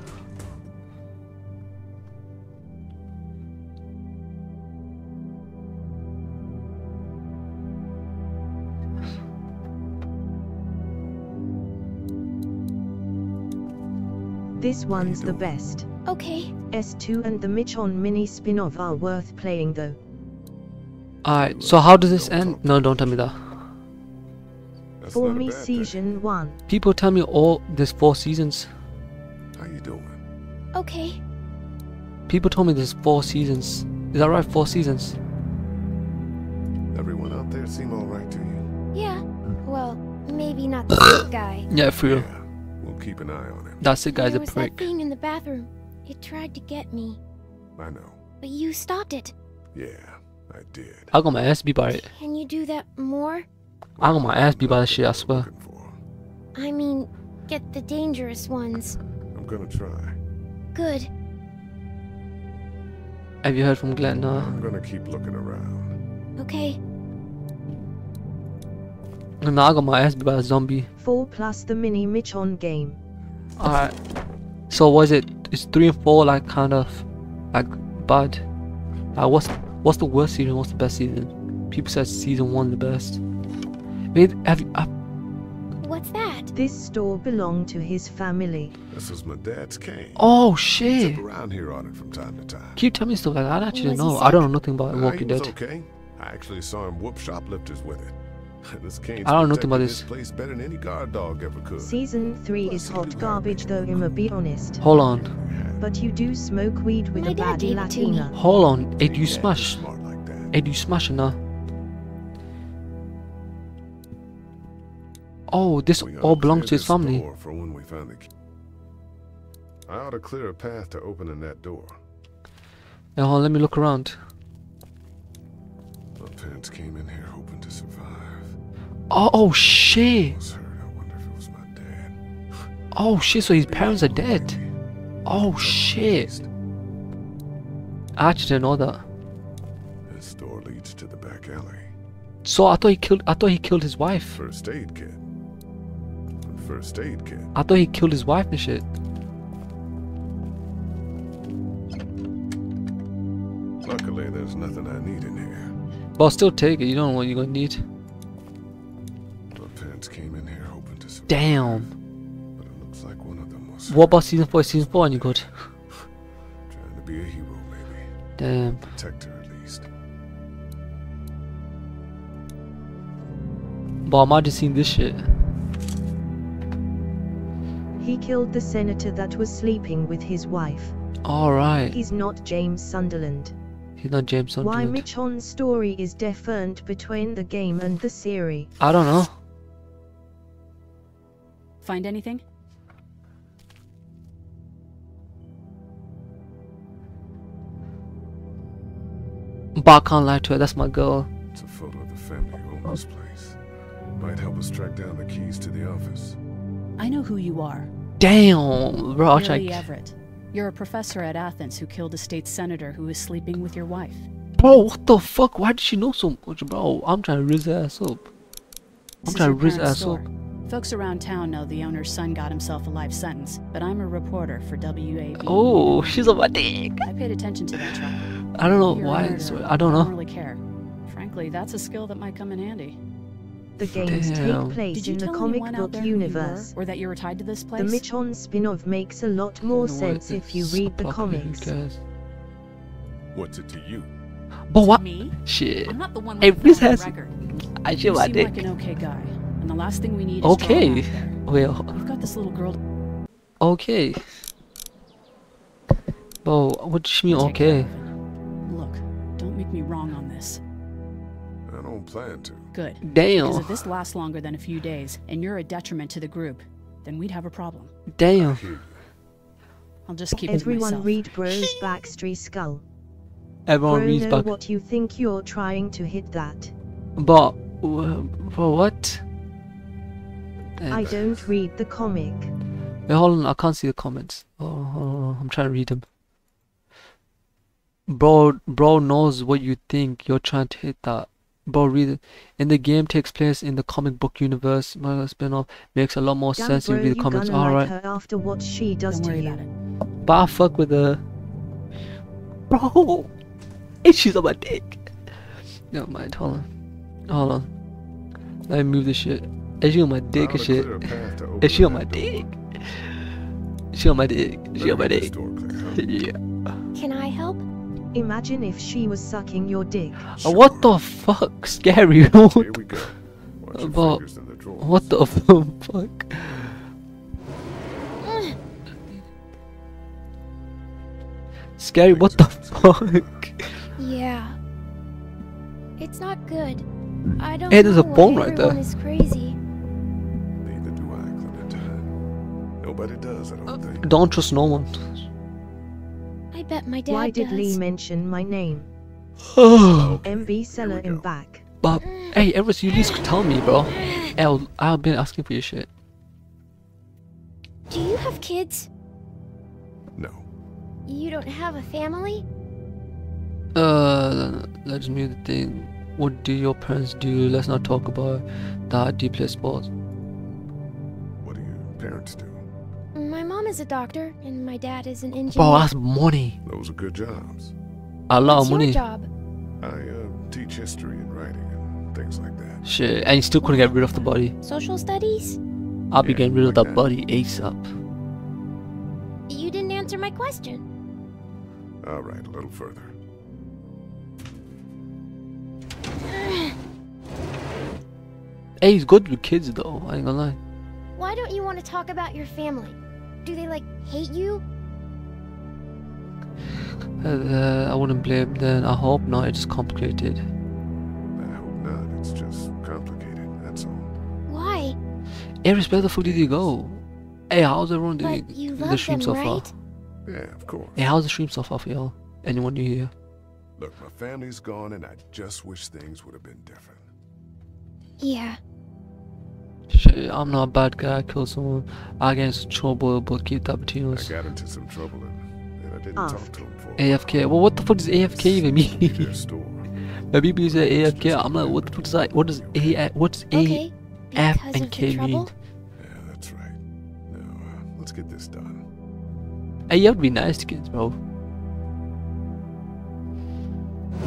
[SPEAKER 4] This one's the best.
[SPEAKER 17] Okay.
[SPEAKER 4] S two and the Michon mini spin-off are worth playing though.
[SPEAKER 3] Alright, so how does this end? No, don't tell me that.
[SPEAKER 4] For me, season one.
[SPEAKER 3] People tell me all there's four seasons.
[SPEAKER 1] How you doing?
[SPEAKER 17] Okay.
[SPEAKER 3] People told me there's four seasons. Is that right? Four seasons.
[SPEAKER 1] Everyone out there seem alright to you?
[SPEAKER 17] Yeah. Well, maybe not the big guy.
[SPEAKER 3] Yeah, for real.
[SPEAKER 1] Yeah, we'll keep an eye on him.
[SPEAKER 3] That's it, guys.
[SPEAKER 17] There
[SPEAKER 3] A
[SPEAKER 17] was
[SPEAKER 3] prick.
[SPEAKER 17] that thing in the bathroom. It tried to get me.
[SPEAKER 1] I know.
[SPEAKER 17] But you stopped it.
[SPEAKER 1] Yeah, I did.
[SPEAKER 3] I got my ass beat by it.
[SPEAKER 17] Can you do that more?
[SPEAKER 3] I got my ass beat by that shit, I swear.
[SPEAKER 17] I mean, get the dangerous ones.
[SPEAKER 1] I'm gonna try.
[SPEAKER 17] Good.
[SPEAKER 3] Have you heard from Glenn? No.
[SPEAKER 1] I'm gonna keep looking around.
[SPEAKER 17] Okay.
[SPEAKER 3] No, I got my ass beat by a zombie.
[SPEAKER 4] Four plus the mini Michon game.
[SPEAKER 3] Alright. So was it? Is three and four like kind of like bad? Like what's what's the worst season? What's the best season? People said season one the best. Wait, have you? Uh,
[SPEAKER 17] What's that?
[SPEAKER 4] This store belonged to his family.
[SPEAKER 1] This was my dad's cane.
[SPEAKER 3] oh
[SPEAKER 1] He'd
[SPEAKER 3] shit!
[SPEAKER 1] zip around here on it from time to time.
[SPEAKER 3] Keep telling me stuff like that. I actually
[SPEAKER 17] Was he
[SPEAKER 3] know. I don't know nothing about
[SPEAKER 1] Nah,
[SPEAKER 3] Walking
[SPEAKER 1] he was
[SPEAKER 3] Dead.
[SPEAKER 1] okay. I actually saw him whoop shoplifters with it. This cane's
[SPEAKER 3] I don't know nothing about
[SPEAKER 1] protected
[SPEAKER 3] this.
[SPEAKER 1] place better than any guard dog ever could.
[SPEAKER 4] Season three is hot garbage though, I'ma be honest.
[SPEAKER 3] Hold on.
[SPEAKER 4] But you do smoke weed with
[SPEAKER 17] My
[SPEAKER 4] a
[SPEAKER 17] dad
[SPEAKER 4] baddie
[SPEAKER 17] gave it to me.
[SPEAKER 4] Latina.
[SPEAKER 3] Hold on. Hey, do you smash?
[SPEAKER 1] Smart like that.
[SPEAKER 3] Hey, do you smash it now? Oh, this
[SPEAKER 1] We ought
[SPEAKER 3] all
[SPEAKER 1] to
[SPEAKER 3] belongs
[SPEAKER 1] clear
[SPEAKER 3] to his
[SPEAKER 1] this
[SPEAKER 3] family.
[SPEAKER 1] door for when we find the key. I ought to clear a path to opening that door.
[SPEAKER 3] Now, hold on, let me look around.
[SPEAKER 1] My parents came in here hoping to survive.
[SPEAKER 3] Oh, oh shit!
[SPEAKER 1] I was hurt. I wonder if it was my dad.
[SPEAKER 3] Oh shit! So his parents are dead. Oh shit! I actually didn't know that.
[SPEAKER 1] This door leads to the back alley.
[SPEAKER 3] So I thought he killed. I thought he killed his wife.
[SPEAKER 1] First aid kit. First aid kit.
[SPEAKER 3] I thought he killed his wife and shit.
[SPEAKER 1] Look, Surely there's nothing I need in here.
[SPEAKER 3] But I'll still take it. You don't know what you're gonna need.
[SPEAKER 1] My parents came in here hoping to survive.
[SPEAKER 3] Damn.
[SPEAKER 1] But it looks like one of them was
[SPEAKER 3] What about season four? Season four, and you good?
[SPEAKER 1] trying to be a hero, maybe.
[SPEAKER 3] Damn.
[SPEAKER 1] Protect her at least.
[SPEAKER 3] But I might have seen this shit.
[SPEAKER 4] He killed the senator that was sleeping with his wife.
[SPEAKER 3] Alright.
[SPEAKER 4] He's not James Sunderland.
[SPEAKER 3] He's not James
[SPEAKER 4] Why
[SPEAKER 3] Sunderland.
[SPEAKER 4] Michonne's story is different between the game and the series?
[SPEAKER 3] I don't know.
[SPEAKER 7] Find anything?
[SPEAKER 3] But I can't lie to her. That's my girl.
[SPEAKER 1] It's a photo of the family who own this place. Might help us track down the keys to the office.
[SPEAKER 7] I know who you are.
[SPEAKER 3] Damn, bro. I'll
[SPEAKER 7] Billy
[SPEAKER 3] check.
[SPEAKER 7] Everett. You're a professor at Athens who killed a state senator who was sleeping with your wife.
[SPEAKER 3] Bro, what the fuck? Why did she know so much, bro? I'm trying to riz her ass up. I'm
[SPEAKER 7] This is
[SPEAKER 3] trying to
[SPEAKER 7] your
[SPEAKER 3] riz her
[SPEAKER 7] parents'
[SPEAKER 3] ass up.
[SPEAKER 7] store. Folks around town know the owner's son got himself a life sentence, but I'm a reporter for W A B.
[SPEAKER 3] Oh, she's on my dick.
[SPEAKER 7] I paid attention to that trial.
[SPEAKER 3] I don't know
[SPEAKER 7] You're a
[SPEAKER 3] why.
[SPEAKER 7] murderer.
[SPEAKER 3] So, I don't
[SPEAKER 7] I don't
[SPEAKER 3] know.
[SPEAKER 7] really care. Frankly, that's a skill that might come in handy.
[SPEAKER 4] The games
[SPEAKER 3] Damn.
[SPEAKER 4] take place
[SPEAKER 7] Did you
[SPEAKER 4] in the
[SPEAKER 7] tell
[SPEAKER 4] comic
[SPEAKER 7] anyone out
[SPEAKER 4] book
[SPEAKER 7] there who you were,
[SPEAKER 4] universe.
[SPEAKER 7] or that you were tied to this
[SPEAKER 4] The
[SPEAKER 7] place?
[SPEAKER 4] Michonne spin-off makes a lot more
[SPEAKER 3] No,
[SPEAKER 4] sense if you
[SPEAKER 3] it's
[SPEAKER 4] read the
[SPEAKER 3] properly, who
[SPEAKER 4] comics.
[SPEAKER 3] cares?
[SPEAKER 1] What's it to you?
[SPEAKER 3] But what?
[SPEAKER 7] Me?
[SPEAKER 3] Shit.
[SPEAKER 7] I'm not the one
[SPEAKER 3] Hey,
[SPEAKER 7] with
[SPEAKER 3] Riz
[SPEAKER 7] the
[SPEAKER 3] has.
[SPEAKER 7] record.
[SPEAKER 3] I
[SPEAKER 7] You
[SPEAKER 3] show my
[SPEAKER 7] seem
[SPEAKER 3] dick.
[SPEAKER 7] like an okay guy, and the last thing we need is
[SPEAKER 3] Okay.
[SPEAKER 7] drama out there.
[SPEAKER 3] Well,
[SPEAKER 7] You've got this little girl.
[SPEAKER 3] okay. Bro, what do you mean,
[SPEAKER 7] Take care
[SPEAKER 3] okay?
[SPEAKER 7] of it. Look, don't make me wrong on this.
[SPEAKER 1] I don't plan to.
[SPEAKER 7] Good.
[SPEAKER 3] Damn.
[SPEAKER 7] Because if this lasts longer than a few days, and you're a detriment to the group, then we'd have a problem.
[SPEAKER 3] Damn.
[SPEAKER 7] I'll just keep it to
[SPEAKER 4] Everyone
[SPEAKER 7] myself.
[SPEAKER 4] read Bro's backstory skull.
[SPEAKER 3] Everyone
[SPEAKER 4] Bro,
[SPEAKER 3] reads
[SPEAKER 4] know
[SPEAKER 3] back.
[SPEAKER 4] what you think you're trying to hit that.
[SPEAKER 3] But, uh, bro, what? Damn.
[SPEAKER 4] I don't read the comic.
[SPEAKER 3] Wait, hold on. I can't see the comments. Oh, hold on, I'm trying to read them. Bro, bro knows what you think. You're trying to hit that. Bro, read it. In the game takes place in the comic book universe. My spin-off makes a lot more
[SPEAKER 4] Damn,
[SPEAKER 3] sense if
[SPEAKER 4] bro,
[SPEAKER 3] you read the
[SPEAKER 4] you
[SPEAKER 3] comments.
[SPEAKER 4] gonna like
[SPEAKER 3] Alright.
[SPEAKER 4] her after what she does
[SPEAKER 7] Don't
[SPEAKER 4] to
[SPEAKER 7] worry
[SPEAKER 4] you.
[SPEAKER 7] about it.
[SPEAKER 3] But I fuck with her. Bro! And she's on my dick. Never mind, hold on. Hold on. Let me move this shit. Is she on my dick and
[SPEAKER 1] Found a
[SPEAKER 3] shit?
[SPEAKER 1] clear path to open
[SPEAKER 3] Is she on
[SPEAKER 1] that
[SPEAKER 3] my
[SPEAKER 1] door.
[SPEAKER 3] dick? She on my dick. She on my
[SPEAKER 1] Better get
[SPEAKER 3] dick.
[SPEAKER 1] this door clear, huh?
[SPEAKER 3] Yeah.
[SPEAKER 17] Can I help?
[SPEAKER 4] Imagine if she was sucking your dick.
[SPEAKER 3] Uh, What the fuck? Scary.
[SPEAKER 1] Here we go. Watch your
[SPEAKER 3] But
[SPEAKER 1] fingers in the drawers.
[SPEAKER 3] what the fuck? Scary. What the fuck?
[SPEAKER 17] Yeah. It's not good. I don't
[SPEAKER 3] Hey, there's
[SPEAKER 17] know
[SPEAKER 3] a bone
[SPEAKER 17] why
[SPEAKER 3] right there.
[SPEAKER 17] everyone is crazy.
[SPEAKER 1] Neither do I, Clementine. Nobody does, I don't think.
[SPEAKER 3] Don't trust no one.
[SPEAKER 17] I bet my dad
[SPEAKER 4] Why did
[SPEAKER 17] does.
[SPEAKER 4] Lee mention my name? M B Seller in back.
[SPEAKER 3] But hey, Everest, you at least tell me, bro. I'll, I've been asking for your shit.
[SPEAKER 17] Do you have kids?
[SPEAKER 1] No.
[SPEAKER 17] You don't have a family?
[SPEAKER 3] Uh, let's move the thing. What do your parents do? Let's not talk about that. Do you play sports?
[SPEAKER 1] What do your parents do?
[SPEAKER 17] My mom is a doctor, and my dad is an engineer.
[SPEAKER 3] Bro, that's money.
[SPEAKER 1] Those are good jobs.
[SPEAKER 3] A lot
[SPEAKER 17] What's
[SPEAKER 3] of money.
[SPEAKER 17] your job?
[SPEAKER 1] I uh, teach history and writing and things like that.
[SPEAKER 3] Shit, and you still couldn't get rid of the body.
[SPEAKER 17] Social studies?
[SPEAKER 3] I'll be
[SPEAKER 1] Yeah,
[SPEAKER 3] getting rid of
[SPEAKER 1] like
[SPEAKER 3] that
[SPEAKER 1] that.
[SPEAKER 3] body ASAP.
[SPEAKER 17] You didn't answer my question.
[SPEAKER 1] All right, a little further.
[SPEAKER 3] Hey, he's good with kids though. I ain't gonna lie.
[SPEAKER 17] Why don't you want to talk about your family? Do they, like, hate you?
[SPEAKER 3] Uh, I wouldn't blame them. I hope not. It's complicated.
[SPEAKER 1] I hope not. It's just complicated, that's all.
[SPEAKER 17] Why?
[SPEAKER 3] Aries, where the fuck did you go? Hey, how's everyone doing
[SPEAKER 17] But you
[SPEAKER 3] in the
[SPEAKER 17] love
[SPEAKER 3] stream
[SPEAKER 17] them,
[SPEAKER 3] so far?
[SPEAKER 17] right?
[SPEAKER 1] Yeah, of course.
[SPEAKER 3] Hey, how's the stream so far for y'all? Anyone new here?
[SPEAKER 1] Look, my family's gone and I just wish things would have been different.
[SPEAKER 17] Yeah.
[SPEAKER 3] Shit, I'm not a bad guy. I killed someone. I get into trouble, but keep that between
[SPEAKER 1] I
[SPEAKER 3] us.
[SPEAKER 1] got into some trouble and, and I didn't
[SPEAKER 4] Ask.
[SPEAKER 1] talk to him for
[SPEAKER 3] A F K. Well, what the fuck does A F K even mean?
[SPEAKER 1] their store.
[SPEAKER 3] When people say A F K, I'm like, what the fuck does that? What does A? What's A
[SPEAKER 17] Okay.
[SPEAKER 3] F
[SPEAKER 17] Because
[SPEAKER 3] and
[SPEAKER 17] of
[SPEAKER 3] K
[SPEAKER 17] the trouble?
[SPEAKER 3] mean?
[SPEAKER 1] Yeah, that's right. Now, uh, let's get this done.
[SPEAKER 3] Hey, you have to be nice to kids, bro.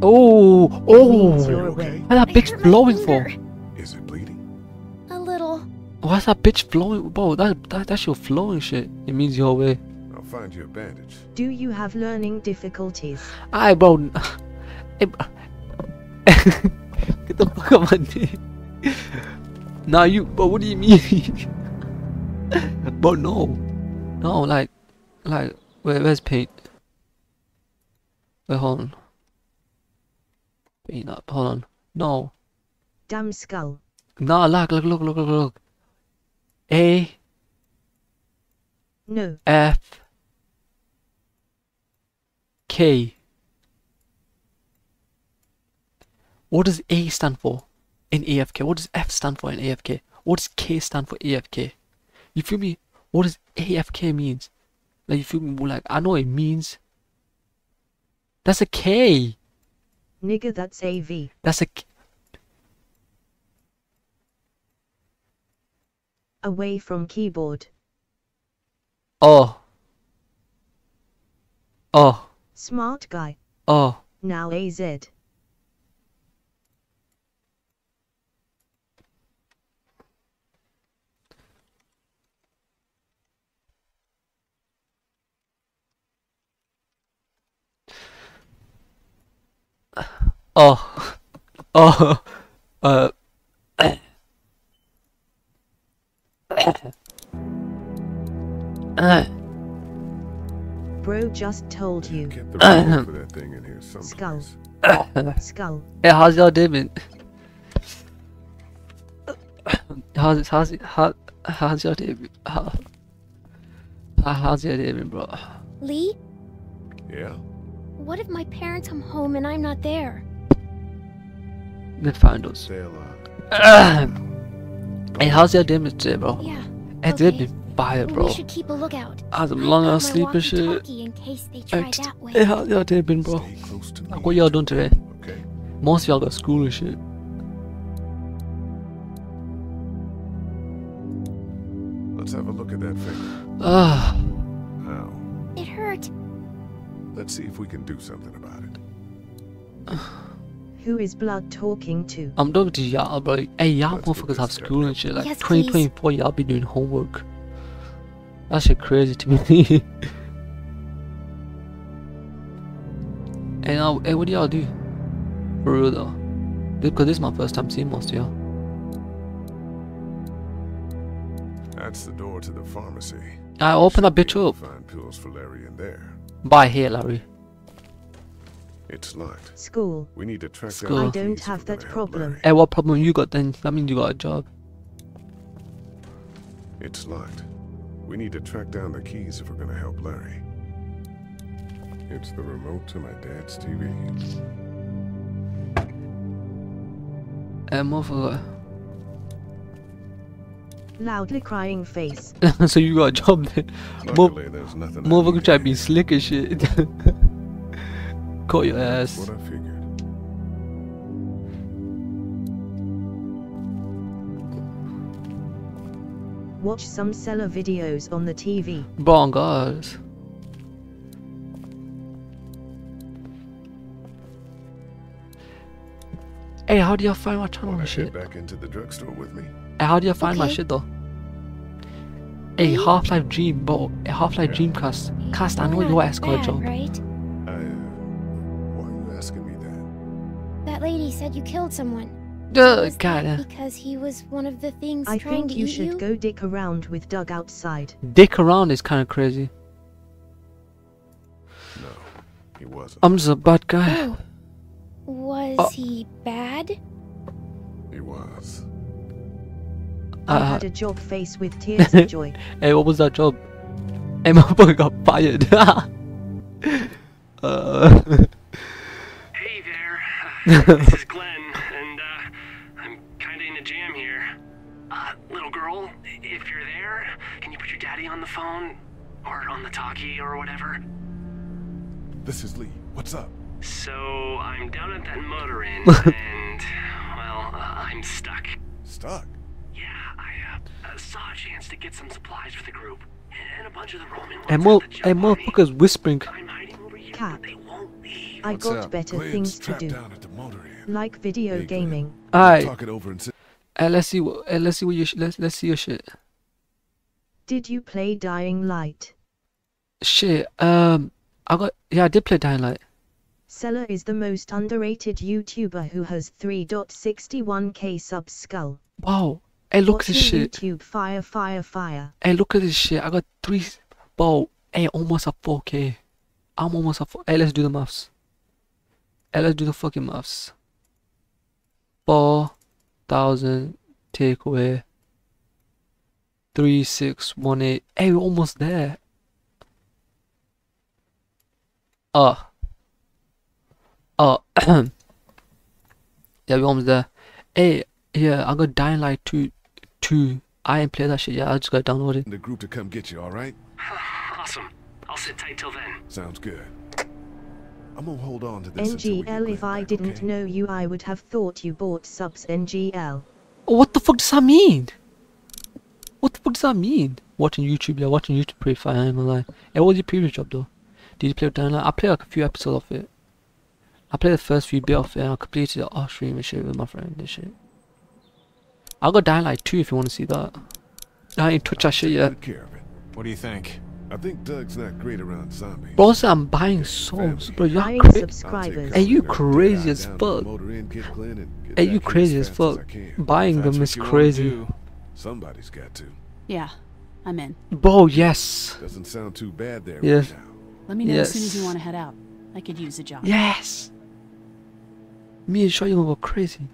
[SPEAKER 3] Oh, oh!
[SPEAKER 4] You're away.
[SPEAKER 3] What's that bitch blowing for?
[SPEAKER 1] Is it bleeding?
[SPEAKER 17] A little.
[SPEAKER 3] Why's that bitch flowing? Bro, that, that, that's your flowing shit. It means you're away.
[SPEAKER 1] I'll find you a bandage.
[SPEAKER 4] Do you have learning difficulties?
[SPEAKER 3] Aye, bro. Hey, bro. Get the fuck out of my name. Nah, you, but what do you mean? But no. No, like, like, where, where's paint? Wait, hold on. Paint up, hold on. No.
[SPEAKER 4] Damn skull.
[SPEAKER 3] No, look, look, look, look, look, look. A.
[SPEAKER 4] No.
[SPEAKER 3] F. K. What does A stand for in A F K? What does F stand for in A F K? What does K stand for A F K? You feel me? What does A F K means? Like, you feel me? Like, I know it means. That's a K.
[SPEAKER 4] Nigga, that's A V.
[SPEAKER 3] That's a K.
[SPEAKER 4] Away from keyboard.
[SPEAKER 3] Oh. Oh.
[SPEAKER 4] Smart guy.
[SPEAKER 3] Oh.
[SPEAKER 4] Now A Z.
[SPEAKER 3] Oh. Oh. Uh.
[SPEAKER 4] Bro just told you.
[SPEAKER 1] Get the remote for that thing in here someplace.
[SPEAKER 4] Skull. Skull.
[SPEAKER 3] Hey, how's y'all doing? How's it, how's it, how, how's y'all doing? How, how's y'all doing, bro?
[SPEAKER 17] Lee?
[SPEAKER 1] Yeah?
[SPEAKER 17] What if my parents come home and I'm not there?
[SPEAKER 3] They find us.
[SPEAKER 1] They'll, uh,
[SPEAKER 3] Hey, how's your day today, bro?
[SPEAKER 17] Yeah.
[SPEAKER 3] It's
[SPEAKER 17] okay.
[SPEAKER 3] been fire, bro.
[SPEAKER 17] We should keep a lookout.
[SPEAKER 3] I had some long ass
[SPEAKER 17] I've
[SPEAKER 3] sleep
[SPEAKER 17] got my
[SPEAKER 3] and shit.
[SPEAKER 17] walkie-talkie in case they try that way.
[SPEAKER 3] Hey, how's your day been, bro? Like, what y'all doing today?
[SPEAKER 1] Okay.
[SPEAKER 3] Most of y'all got school and shit.
[SPEAKER 1] Let's have a look at that finger.
[SPEAKER 3] Ah.
[SPEAKER 1] How?
[SPEAKER 17] It hurt.
[SPEAKER 1] Let's see if we can do something about it.
[SPEAKER 4] Who is blood talking to?
[SPEAKER 3] I'm talking to y'all, bro. Hey, y'all motherfuckers have school and shit. Like,
[SPEAKER 17] Yes,
[SPEAKER 3] twenty twenty-four, y'all be doing homework. That shit crazy to me. Hey, now, hey, what do y'all do? For real though. Because this is my first time seeing most of y'all.
[SPEAKER 1] That's the door to the pharmacy.
[SPEAKER 3] I open that bitch up.
[SPEAKER 1] Find pills for Larry in there.
[SPEAKER 3] Bye here, Larry.
[SPEAKER 1] It's locked.
[SPEAKER 4] School.
[SPEAKER 1] We need to track
[SPEAKER 3] School.
[SPEAKER 1] down
[SPEAKER 4] I
[SPEAKER 1] the
[SPEAKER 4] don't
[SPEAKER 1] keys
[SPEAKER 4] have
[SPEAKER 1] if we're
[SPEAKER 4] that
[SPEAKER 1] gonna help
[SPEAKER 4] problem.
[SPEAKER 1] Larry.
[SPEAKER 3] Hey, what problem you got then? That means you got a job.
[SPEAKER 1] It's locked. We need to track down the keys if we're gonna help Larry. It's the remote to my dad's T V.
[SPEAKER 3] Hey, motherfucker.
[SPEAKER 4] Loudly crying face.
[SPEAKER 3] So you got a job then?
[SPEAKER 1] Luckily, there's nothing I
[SPEAKER 3] Motherfucker
[SPEAKER 1] need
[SPEAKER 3] try to be slick and shit. Caught your ass.
[SPEAKER 1] What I figured.
[SPEAKER 4] Watch some seller videos on the T V.
[SPEAKER 3] Bro, guys. Hey, how do y'all find my channel and
[SPEAKER 1] Wanna
[SPEAKER 3] shit?
[SPEAKER 1] head back into the drugstore with me?
[SPEAKER 3] Hey, how do you find my
[SPEAKER 17] Okay.
[SPEAKER 3] shit though? Hey, Half-Life Dream, bro. Hey, Half-Life Dreamcast. Cast, I know
[SPEAKER 17] You're
[SPEAKER 3] your
[SPEAKER 17] not
[SPEAKER 3] ass got a
[SPEAKER 17] bad,
[SPEAKER 3] job.
[SPEAKER 17] right?
[SPEAKER 1] I, uh, why are you asking me that?
[SPEAKER 17] That lady said you killed someone.
[SPEAKER 3] Duh,
[SPEAKER 17] Was
[SPEAKER 3] God.
[SPEAKER 17] that
[SPEAKER 3] uh,
[SPEAKER 17] because he was one of the things
[SPEAKER 4] I
[SPEAKER 17] trying
[SPEAKER 4] think
[SPEAKER 17] to
[SPEAKER 4] you
[SPEAKER 17] eat
[SPEAKER 4] should
[SPEAKER 17] you?
[SPEAKER 4] go dick around with Doug outside.
[SPEAKER 3] Dick around is kind of crazy.
[SPEAKER 1] No, he wasn't.
[SPEAKER 3] I'm just a bad guy.
[SPEAKER 17] Oh. Was
[SPEAKER 3] Oh.
[SPEAKER 17] he bad?
[SPEAKER 1] He was.
[SPEAKER 4] I
[SPEAKER 3] Uh,
[SPEAKER 4] had a job face with tears of joy.
[SPEAKER 3] Hey, what was that job? Hey, my boy got fired. uh,
[SPEAKER 9] Hey there, this is Glenn, and uh, I'm kinda in a jam here. Uh, little girl, if you're there, can you put your daddy on the phone? Or on the talkie or whatever?
[SPEAKER 1] This is Lee. What's up?
[SPEAKER 9] So, I'm down at that motor inn, and, well, uh, I'm stuck.
[SPEAKER 1] Stuck?
[SPEAKER 9] Yeah, I uh, uh, saw a chance to get some supplies for the group, and a bunch of the Roman ones
[SPEAKER 3] hey, mo
[SPEAKER 9] have to
[SPEAKER 3] hey,
[SPEAKER 9] jump on me.
[SPEAKER 3] motherfuckers whispering.
[SPEAKER 9] I'm hiding over here,
[SPEAKER 4] Cat.
[SPEAKER 9] but they won't
[SPEAKER 4] I
[SPEAKER 1] What's
[SPEAKER 4] got
[SPEAKER 1] up?
[SPEAKER 4] better
[SPEAKER 1] Glenn's
[SPEAKER 4] things to
[SPEAKER 1] trapped
[SPEAKER 4] do.
[SPEAKER 1] down at the motor inn.
[SPEAKER 4] Like video
[SPEAKER 1] Hey, Glenn.
[SPEAKER 4] gaming.
[SPEAKER 3] Alright.
[SPEAKER 1] Talk it over and sit.
[SPEAKER 3] Hey, let's see what. Hey, let's see what your. Sh let's let's see your shit.
[SPEAKER 4] Did you play Dying Light?
[SPEAKER 3] Shit. Um, I got. Yeah, I did play Dying Light.
[SPEAKER 4] Seller is the most underrated YouTuber who has three point six one K subs. Skull.
[SPEAKER 3] Wow. Hey, look
[SPEAKER 4] What's
[SPEAKER 3] at this
[SPEAKER 4] your
[SPEAKER 3] shit.
[SPEAKER 4] YouTube fire fire fire.
[SPEAKER 3] Hey, look at this shit. I got three. Bro. Hey, almost at four K. I'm almost at four. Hey, let's do the maths. Hey, let's do the fucking maths. Four thousand take away three six one eight. Hey, we're almost there. Uh. Uh. Yeah, we're almost there. Hey, yeah, I got Dying Light two. two. I ain't play that shit yet. I just got downloaded.
[SPEAKER 1] The group to come get you, all right?
[SPEAKER 9] Awesome. I'll sit tight till then.
[SPEAKER 1] Sounds good. I'm gonna hold on to this
[SPEAKER 4] N G L, if I didn't know you, I would have thought you bought subs. N G L.
[SPEAKER 3] Oh, what the fuck does that mean? What the fuck does that mean? Watching YouTube, yeah, watching YouTube pretty fine, I'm gonna lie. Hey, what was your previous job though? Did you play with Dying Light? I played like a few episodes of it. I played the first few bit of it and I completed it off stream and shit with my friend and shit. I got Dying Light two if you want to see that. I ain't touched that shit yet.
[SPEAKER 1] Good care of it.
[SPEAKER 18] What do you think?
[SPEAKER 1] I think Doug's not great around zombies.
[SPEAKER 3] Bro, so I'm buying souls, bro. You're
[SPEAKER 4] Buying
[SPEAKER 3] crazy.
[SPEAKER 4] subscribers.
[SPEAKER 3] Hey, you crazy as fuck. Hey, you crazy as fuck. Buying them is crazy.
[SPEAKER 1] Somebody's got to.
[SPEAKER 7] Yeah, I'm in.
[SPEAKER 3] Bro, yes.
[SPEAKER 1] Doesn't sound too bad there.
[SPEAKER 3] Yes.
[SPEAKER 1] Right now.
[SPEAKER 7] Let me know
[SPEAKER 3] yes.
[SPEAKER 7] as soon as you want to head out. I could use a job.
[SPEAKER 3] Yes. Me and Shaw, you gonna go crazy.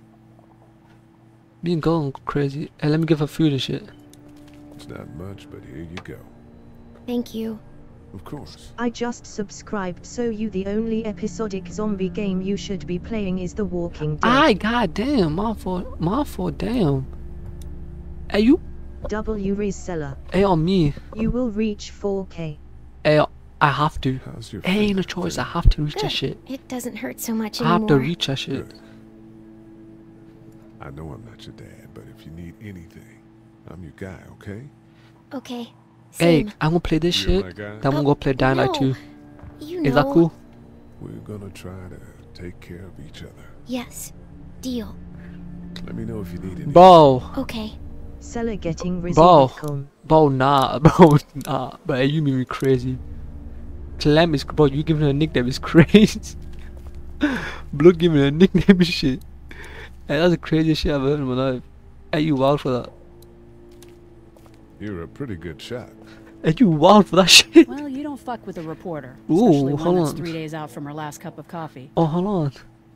[SPEAKER 3] Me and Girl gonna go crazy. Hey, let me give her food and shit.
[SPEAKER 1] It's not much, but here you go.
[SPEAKER 17] Thank you.
[SPEAKER 1] Of course.
[SPEAKER 4] I just subscribed, so you the only episodic zombie game you should be playing is The Walking Dead.
[SPEAKER 3] Aye, goddamn, my fault, my fault, damn. Hey, you.
[SPEAKER 4] W Reseller.
[SPEAKER 3] Hey, on me.
[SPEAKER 4] You will reach four K.
[SPEAKER 3] Hey, I have to.
[SPEAKER 1] How's your
[SPEAKER 3] Ain't no choice. I have to reach that shit.
[SPEAKER 17] It doesn't hurt so much
[SPEAKER 3] I
[SPEAKER 17] anymore.
[SPEAKER 3] have to reach that shit.
[SPEAKER 1] Good. I know I'm not your dad, but if you need anything, I'm your guy, okay?
[SPEAKER 17] Okay.
[SPEAKER 3] Hey,
[SPEAKER 17] Same.
[SPEAKER 3] I'm gonna play this
[SPEAKER 1] You're
[SPEAKER 3] shit.
[SPEAKER 1] my guy?
[SPEAKER 3] Then I'm gonna go play Dying Light
[SPEAKER 17] no.
[SPEAKER 3] two.
[SPEAKER 17] You
[SPEAKER 3] Is that
[SPEAKER 17] know.
[SPEAKER 3] cool?
[SPEAKER 1] We're gonna try to take care of each other.
[SPEAKER 17] Yes. Deal.
[SPEAKER 1] Let me know if you need anything.
[SPEAKER 3] Bro.
[SPEAKER 17] Okay.
[SPEAKER 4] Seller getting
[SPEAKER 3] Bro.
[SPEAKER 4] residual.
[SPEAKER 3] Bro, nah. Bro, nah. But hey, you made me crazy. Clem is, bro, you giving her a nickname is crazy. Blood giving her a nickname is shit. Hey, that's the craziest shit I've heard in my life. Hey, you wild for that.
[SPEAKER 1] You're a pretty good shot.
[SPEAKER 3] Hey, you wild for that shit.
[SPEAKER 7] Well, you don't fuck with a reporter.
[SPEAKER 3] Ooh,
[SPEAKER 7] Especially one
[SPEAKER 3] hold
[SPEAKER 7] that's
[SPEAKER 3] on.
[SPEAKER 7] three days out from her last cup of coffee.
[SPEAKER 3] Oh, hold on.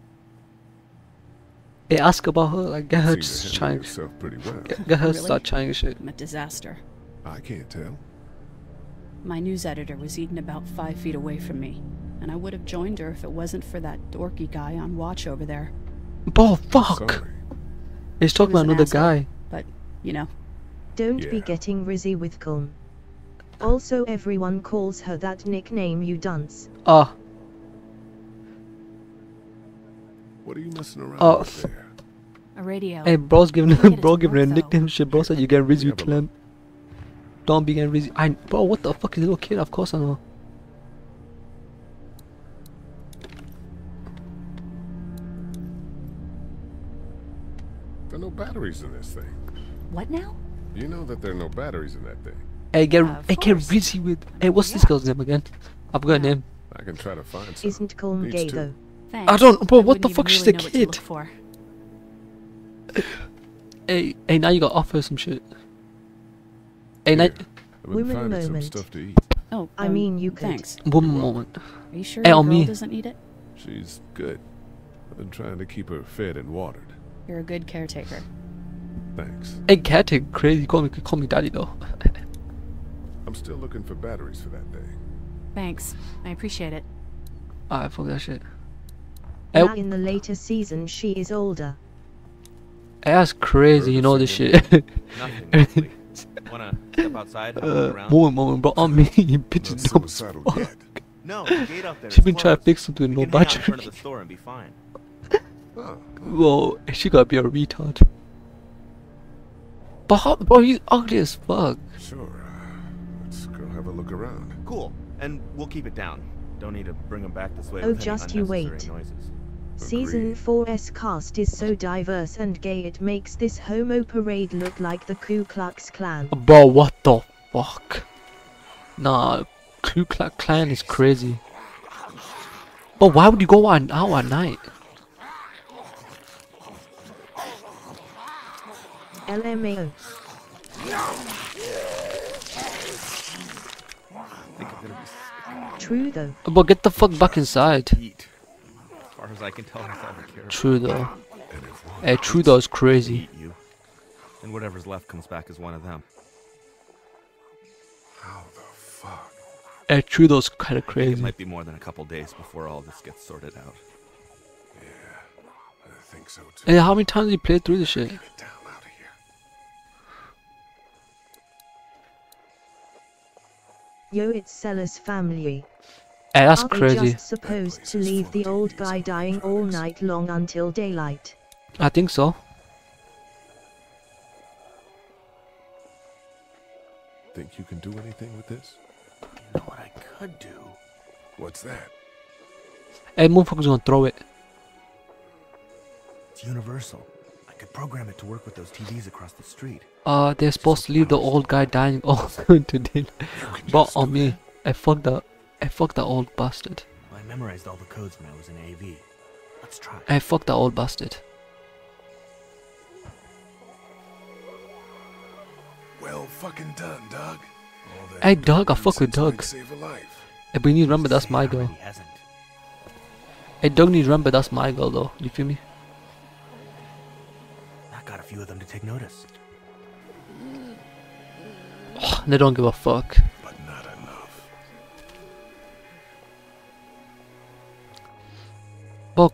[SPEAKER 3] Hey, ask about her. Like, get her
[SPEAKER 1] Seem to
[SPEAKER 3] just
[SPEAKER 1] handle
[SPEAKER 3] trying.
[SPEAKER 1] yourself pretty well.
[SPEAKER 3] Get, get her
[SPEAKER 7] Really?
[SPEAKER 3] start trying shit.
[SPEAKER 7] I'm a disaster.
[SPEAKER 1] I can't tell.
[SPEAKER 7] My news editor was eaten about five feet away from me, and I would have joined her if it wasn't for that dorky guy on watch over there.
[SPEAKER 3] Bro, fuck.
[SPEAKER 1] Sorry.
[SPEAKER 3] He's talking
[SPEAKER 7] was
[SPEAKER 3] about
[SPEAKER 7] an
[SPEAKER 3] another
[SPEAKER 7] asshole.
[SPEAKER 3] guy.
[SPEAKER 7] But, you know,
[SPEAKER 4] Don't be
[SPEAKER 1] Yeah.
[SPEAKER 4] getting rizzy with calm. Also, everyone calls her that nickname, you dunce.
[SPEAKER 3] Ah.
[SPEAKER 1] What are you messing around
[SPEAKER 3] Oh.
[SPEAKER 1] with there?
[SPEAKER 7] a radio.
[SPEAKER 3] Hey, bro's giving
[SPEAKER 7] Look
[SPEAKER 3] her,
[SPEAKER 7] at its
[SPEAKER 3] bro giving her a
[SPEAKER 7] work, though.
[SPEAKER 3] nickname shit. Bro said you get rizzy with
[SPEAKER 1] Yeah, but-
[SPEAKER 3] Clem. Don't be getting rizzy. I, bro, what the fuck is a little kid? Of course I know.
[SPEAKER 1] There are no batteries in this thing.
[SPEAKER 7] What now?
[SPEAKER 1] You know that there are no batteries in that thing.
[SPEAKER 3] Hey, get,
[SPEAKER 7] Uh, of
[SPEAKER 3] hey, get
[SPEAKER 7] course.
[SPEAKER 3] rizzy with. Hey, what's this girl's name again? I forgot her name.
[SPEAKER 1] I can try to find some.
[SPEAKER 4] Isn't calm
[SPEAKER 1] Needs
[SPEAKER 4] gay
[SPEAKER 1] to.
[SPEAKER 4] though?
[SPEAKER 7] Thanks.
[SPEAKER 3] I don't, bro.
[SPEAKER 7] I
[SPEAKER 3] What the
[SPEAKER 7] wouldn't even
[SPEAKER 3] fuck? She's
[SPEAKER 7] really
[SPEAKER 3] a
[SPEAKER 7] know what to
[SPEAKER 3] kid.
[SPEAKER 7] look for.
[SPEAKER 3] Hey, hey, now you got offer some shit. Hey, now,
[SPEAKER 1] Here, I've been
[SPEAKER 4] Women
[SPEAKER 1] finding some
[SPEAKER 4] moment.
[SPEAKER 1] stuff to eat.
[SPEAKER 7] Oh,
[SPEAKER 4] I
[SPEAKER 7] um,
[SPEAKER 4] mean, you could.
[SPEAKER 7] Thanks.
[SPEAKER 3] one moment.
[SPEAKER 7] Are you sure
[SPEAKER 3] Hey,
[SPEAKER 7] your
[SPEAKER 3] on
[SPEAKER 7] girl
[SPEAKER 3] me.
[SPEAKER 7] doesn't need it?
[SPEAKER 1] She's good. I've been trying to keep her fed and watered.
[SPEAKER 7] You're a good caretaker.
[SPEAKER 1] Thanks.
[SPEAKER 3] Hey, cat, take crazy. Call me, call me daddy though.
[SPEAKER 1] I'm still looking for batteries for that thing.
[SPEAKER 7] Thanks. I appreciate it.
[SPEAKER 3] Alright, fuck that shit. Hey,
[SPEAKER 4] Now in the later season, she is older.
[SPEAKER 3] hey, that's crazy. You know this shit.
[SPEAKER 5] Nothing. Nothing. Wanna step outside? Have a look
[SPEAKER 3] uh,
[SPEAKER 5] around?
[SPEAKER 3] moment, moment, bro. On me, you
[SPEAKER 1] Not
[SPEAKER 3] bitches dumb as
[SPEAKER 1] suicidal
[SPEAKER 3] fuck.
[SPEAKER 1] yet.
[SPEAKER 5] No, the gate up there
[SPEAKER 3] She
[SPEAKER 5] is
[SPEAKER 3] been trying to
[SPEAKER 5] closed.
[SPEAKER 3] fix something with
[SPEAKER 5] We
[SPEAKER 3] no
[SPEAKER 5] can hang out in front
[SPEAKER 3] battery.
[SPEAKER 5] of the store and be fine.
[SPEAKER 1] Oh,
[SPEAKER 3] Whoa, she gotta be a retard. But how, bro, he's ugly as fuck.
[SPEAKER 1] sure. Uh, let's go have a look around.
[SPEAKER 5] Cool. And we'll keep it down. Don't need to bring them back this way
[SPEAKER 4] Oh,
[SPEAKER 5] with any
[SPEAKER 4] just you
[SPEAKER 5] unnecessary
[SPEAKER 4] wait.
[SPEAKER 5] noises.
[SPEAKER 4] Season four's cast is so diverse and gay it makes this homo parade look like the Ku Klux Klan.
[SPEAKER 3] Bro, what the fuck? Nah, Ku Klux Klan is crazy. But why would you go out, out at night?
[SPEAKER 4] L M A O. True though.
[SPEAKER 3] But get the fuck back inside.
[SPEAKER 5] Eat. As far as I can tell, that's all they care about.
[SPEAKER 3] True though. Hey, true though is crazy.
[SPEAKER 5] Eat you. And whatever's left comes back as one of them.
[SPEAKER 1] How the fuck?
[SPEAKER 3] Hey, true though is kind of
[SPEAKER 5] I think
[SPEAKER 3] crazy.
[SPEAKER 5] it might be more than a couple days before all this gets sorted out.
[SPEAKER 1] I think so too.
[SPEAKER 3] Hey, how many times did you play through this shit?
[SPEAKER 4] Yo, it's Sellers family.
[SPEAKER 3] Hey, that's
[SPEAKER 4] Are
[SPEAKER 3] crazy.
[SPEAKER 4] they just supposed to leave the old guy dying all night long until daylight?
[SPEAKER 3] I think so.
[SPEAKER 1] Think you can do anything with this?
[SPEAKER 18] You know what I could do?
[SPEAKER 1] What's that?
[SPEAKER 3] Hey, motherfucker's gonna throw it.
[SPEAKER 18] It's universal. I could program it to work with those T Vs across the street.
[SPEAKER 3] Uh, they're supposed to leave the old guy dying all today. But on me, I fucked that. I fucked that old bastard.
[SPEAKER 18] Well, I memorized all the codes when I was in A V. Let's try.
[SPEAKER 3] I fucked that old bastard.
[SPEAKER 1] Well fucking done, Doug.
[SPEAKER 3] Hey, Doug, I fuck with Doug.
[SPEAKER 1] Save a life.
[SPEAKER 3] Hey, but you need to remember that's my girl. Hey, Doug needs to remember that's my girl though. You feel me?
[SPEAKER 18] That got a few of them to take notice.
[SPEAKER 3] They don't give a fuck.
[SPEAKER 1] But not enough.
[SPEAKER 3] Well,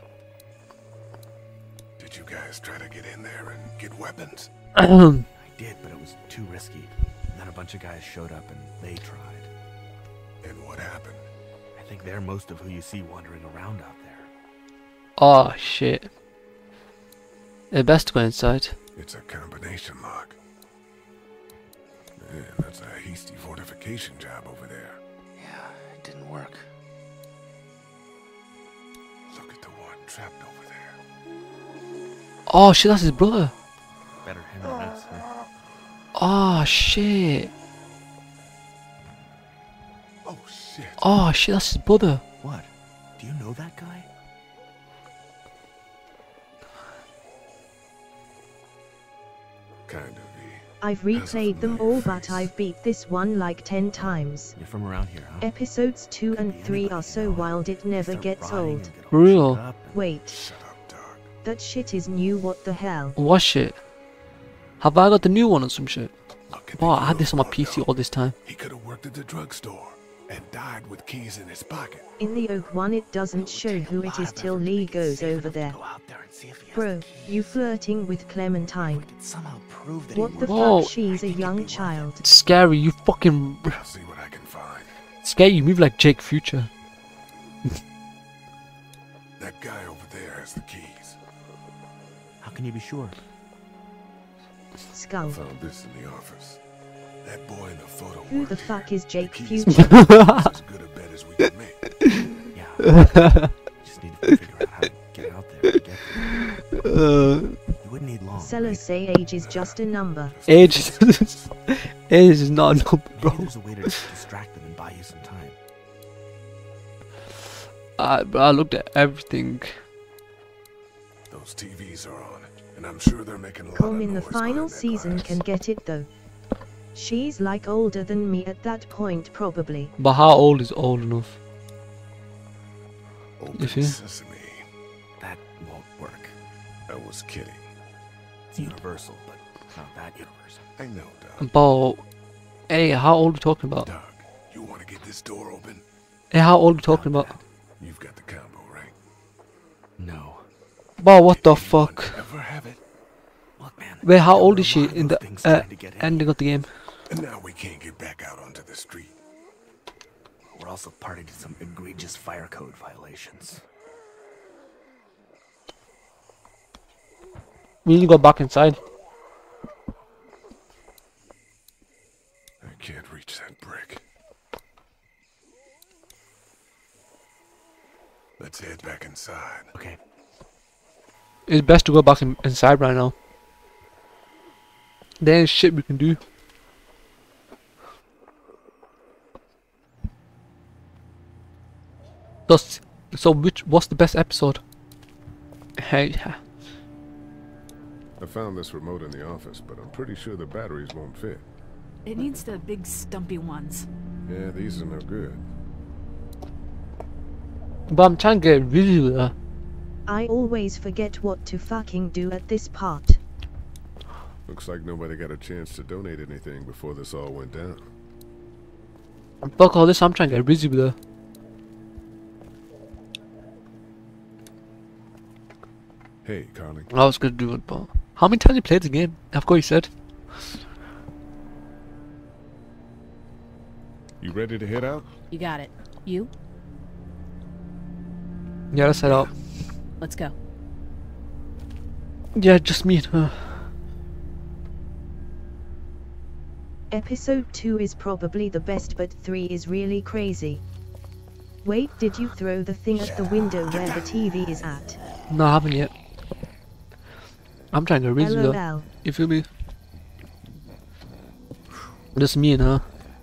[SPEAKER 1] did you guys try to get in there and get weapons?
[SPEAKER 18] I did, but it was too risky. And then a bunch of guys showed up and they tried.
[SPEAKER 1] And what happened?
[SPEAKER 18] I think they're most of who you see wandering around out there.
[SPEAKER 3] Oh shit. It's best to go inside.
[SPEAKER 1] It's a combination lock. Man, that's a hasty fortification job over there.
[SPEAKER 18] Yeah, it didn't work.
[SPEAKER 1] Look at the one trapped over there.
[SPEAKER 3] Oh shit, that's his brother.
[SPEAKER 5] Better him than us, huh?
[SPEAKER 3] Oh shit.
[SPEAKER 1] Oh shit.
[SPEAKER 3] Oh shit, that's his brother.
[SPEAKER 18] What? Do you know that guy?
[SPEAKER 1] Kind of.
[SPEAKER 4] I've replayed them all, but I've beat this one like ten times.
[SPEAKER 18] You're from around here, huh?
[SPEAKER 4] Episodes two and three are so wild it never gets old.
[SPEAKER 3] For real?
[SPEAKER 4] Wait. That shit is new, what the hell?
[SPEAKER 3] What shit? Have I got the new one or some shit? Wow, I had this on my P C all this time.
[SPEAKER 1] He could have worked at the drugstore and died with keys in his pocket.
[SPEAKER 4] In the Oak one it doesn't show who it is till Lee goes over there. Bro, you flirting with Clementine.
[SPEAKER 18] Somehow prove that
[SPEAKER 4] What the
[SPEAKER 3] Whoa.
[SPEAKER 4] fuck, she's a young child.
[SPEAKER 3] It's scary, you fucking...
[SPEAKER 1] I'll see what I can find.
[SPEAKER 3] Scary, you move like Jake Future.
[SPEAKER 1] That guy over there has the keys.
[SPEAKER 18] How can you be sure?
[SPEAKER 4] Skull.
[SPEAKER 1] I found this in the office. That boy in the photo.
[SPEAKER 4] Who the fuck is Jake
[SPEAKER 1] keys
[SPEAKER 4] Future?
[SPEAKER 1] That's as good a bet as we can make.
[SPEAKER 18] Yeah. Just need to figure out how to get out there and get there.
[SPEAKER 3] Uh,
[SPEAKER 18] You wouldn't need long.
[SPEAKER 4] Sellers say age is just a number.
[SPEAKER 3] age is... age is not a number, bro.
[SPEAKER 18] Maybe there's a way to distract them and buy you some time.
[SPEAKER 3] I, bro, I looked at everything.
[SPEAKER 1] Those T Vs are on, and I'm sure they're making a lot
[SPEAKER 4] Colm
[SPEAKER 1] of
[SPEAKER 4] in the
[SPEAKER 1] noise
[SPEAKER 4] final
[SPEAKER 1] behind that
[SPEAKER 4] season
[SPEAKER 1] glass.
[SPEAKER 4] can get it though. She's like older than me at that point probably.
[SPEAKER 3] But how old is old enough?
[SPEAKER 1] Open
[SPEAKER 3] You feel?
[SPEAKER 1] sesame.
[SPEAKER 18] That won't work.
[SPEAKER 1] I was kidding.
[SPEAKER 18] It's universal, but not that universal.
[SPEAKER 1] I know, Doug.
[SPEAKER 3] But... Hey, how old are we talking about?
[SPEAKER 1] Doug, you want to get this door open?
[SPEAKER 3] Hey, how old are we talking about?
[SPEAKER 1] You've got the combo, right?
[SPEAKER 18] No.
[SPEAKER 3] But what the fuck?
[SPEAKER 1] Ever have it?
[SPEAKER 18] Look, man.
[SPEAKER 3] Wait, how old is she
[SPEAKER 18] There are a lot
[SPEAKER 3] in
[SPEAKER 18] of
[SPEAKER 3] the
[SPEAKER 18] things
[SPEAKER 3] uh,
[SPEAKER 18] trying to get in.
[SPEAKER 3] ending of the game?
[SPEAKER 1] And now we can't get back out onto the street.
[SPEAKER 18] We're also party to some egregious fire code violations.
[SPEAKER 3] We need to go back inside.
[SPEAKER 1] I can't reach that brick. Let's head back inside.
[SPEAKER 18] Okay.
[SPEAKER 3] It's best to go back in, inside right now. There ain't shit we can do. Thus, so which what's the best episode? Hey,
[SPEAKER 1] I found this remote in the office, but I'm pretty sure the batteries won't fit.
[SPEAKER 6] It needs the big stumpy ones.
[SPEAKER 1] Yeah, these are no good.
[SPEAKER 3] but I'm trying to get rid of her.
[SPEAKER 4] I always forget what to fucking do at this part.
[SPEAKER 1] Looks like nobody got a chance to donate anything before this all went down.
[SPEAKER 3] Fuck all this, I'm trying to get busy with her.
[SPEAKER 1] Hey, Carly.
[SPEAKER 3] I was gonna do it, but how many times you played the game? I forgot you said.
[SPEAKER 1] You ready to head out?
[SPEAKER 7] You got it. You?
[SPEAKER 3] Yeah, let's head out.
[SPEAKER 7] Let's go.
[SPEAKER 3] Yeah, just me and her.
[SPEAKER 4] Episode two is probably the best, but three is really crazy. Wait, did you throw the thing at the window where the T V is at?
[SPEAKER 3] No, I haven't yet. I'm trying to get rid of her.
[SPEAKER 4] LOL.
[SPEAKER 3] You feel me? Just me and her.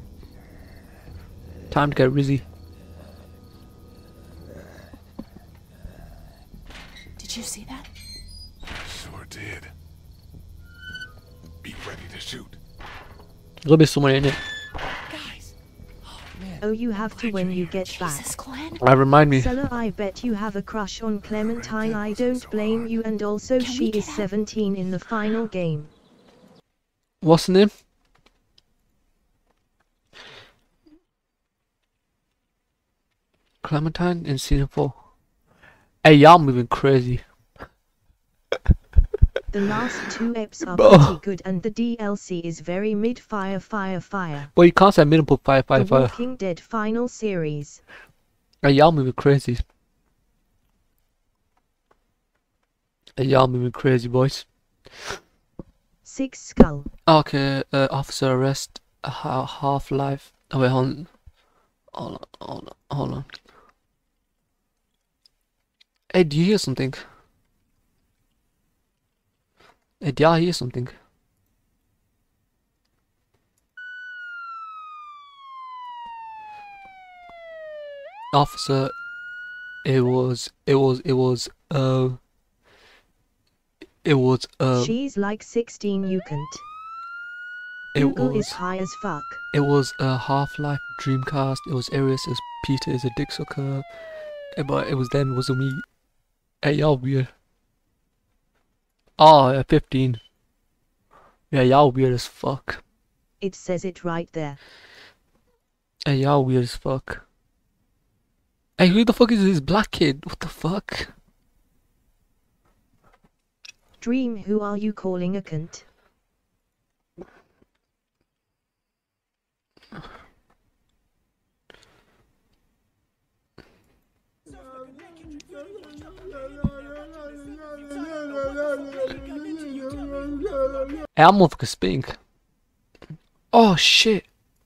[SPEAKER 3] Time to get rizzy.
[SPEAKER 7] Did you see that?
[SPEAKER 1] Sure did. Be ready to shoot.
[SPEAKER 3] There'll be someone in it.
[SPEAKER 4] Oh, you have to when you get back.
[SPEAKER 3] Uh, remind me.
[SPEAKER 4] Sella, I bet you have a crush on Clementine. I don't blame you, and also she is seventeen in the final game.
[SPEAKER 3] What's the name? Clementine in season four. Hey, y'all moving crazy.
[SPEAKER 4] The last two eps are
[SPEAKER 3] Bro.
[SPEAKER 4] pretty good, and the D L C is very mid. Fire, fire, fire.
[SPEAKER 3] Well, you can't say mid and put fire, fire,
[SPEAKER 4] The
[SPEAKER 3] fire.
[SPEAKER 4] Walking Dead final series.
[SPEAKER 3] Hey, y'all moving crazy. Hey, y'all moving crazy, boys.
[SPEAKER 4] Six Skull.
[SPEAKER 3] Okay, uh, officer arrest. Uh, ha Half-Life. Oh, wait, hold on. Hold on, hold on, hold on. Hey, do you hear something? Hey, do y'all hear something? Officer, it was, it was, it was, uh, it was, uh,
[SPEAKER 4] She's like sixteen, you can't.
[SPEAKER 3] it
[SPEAKER 4] Google
[SPEAKER 3] was,
[SPEAKER 4] is high as fuck.
[SPEAKER 3] it was a Half-Life Dreamcast. It was Arius as Peter is a dick sucker. Eh, but it was then, it wasn't me. Hey, y'all weird. Oh, yeah, fifteen. Yeah, y'all weird as fuck.
[SPEAKER 4] It says it right there.
[SPEAKER 3] Hey, y'all weird as fuck. Hey, who the fuck is this black kid? What the fuck?
[SPEAKER 4] Dream, who are you calling a cunt?
[SPEAKER 3] Hey, I'm motherfucker spink. Oh shit.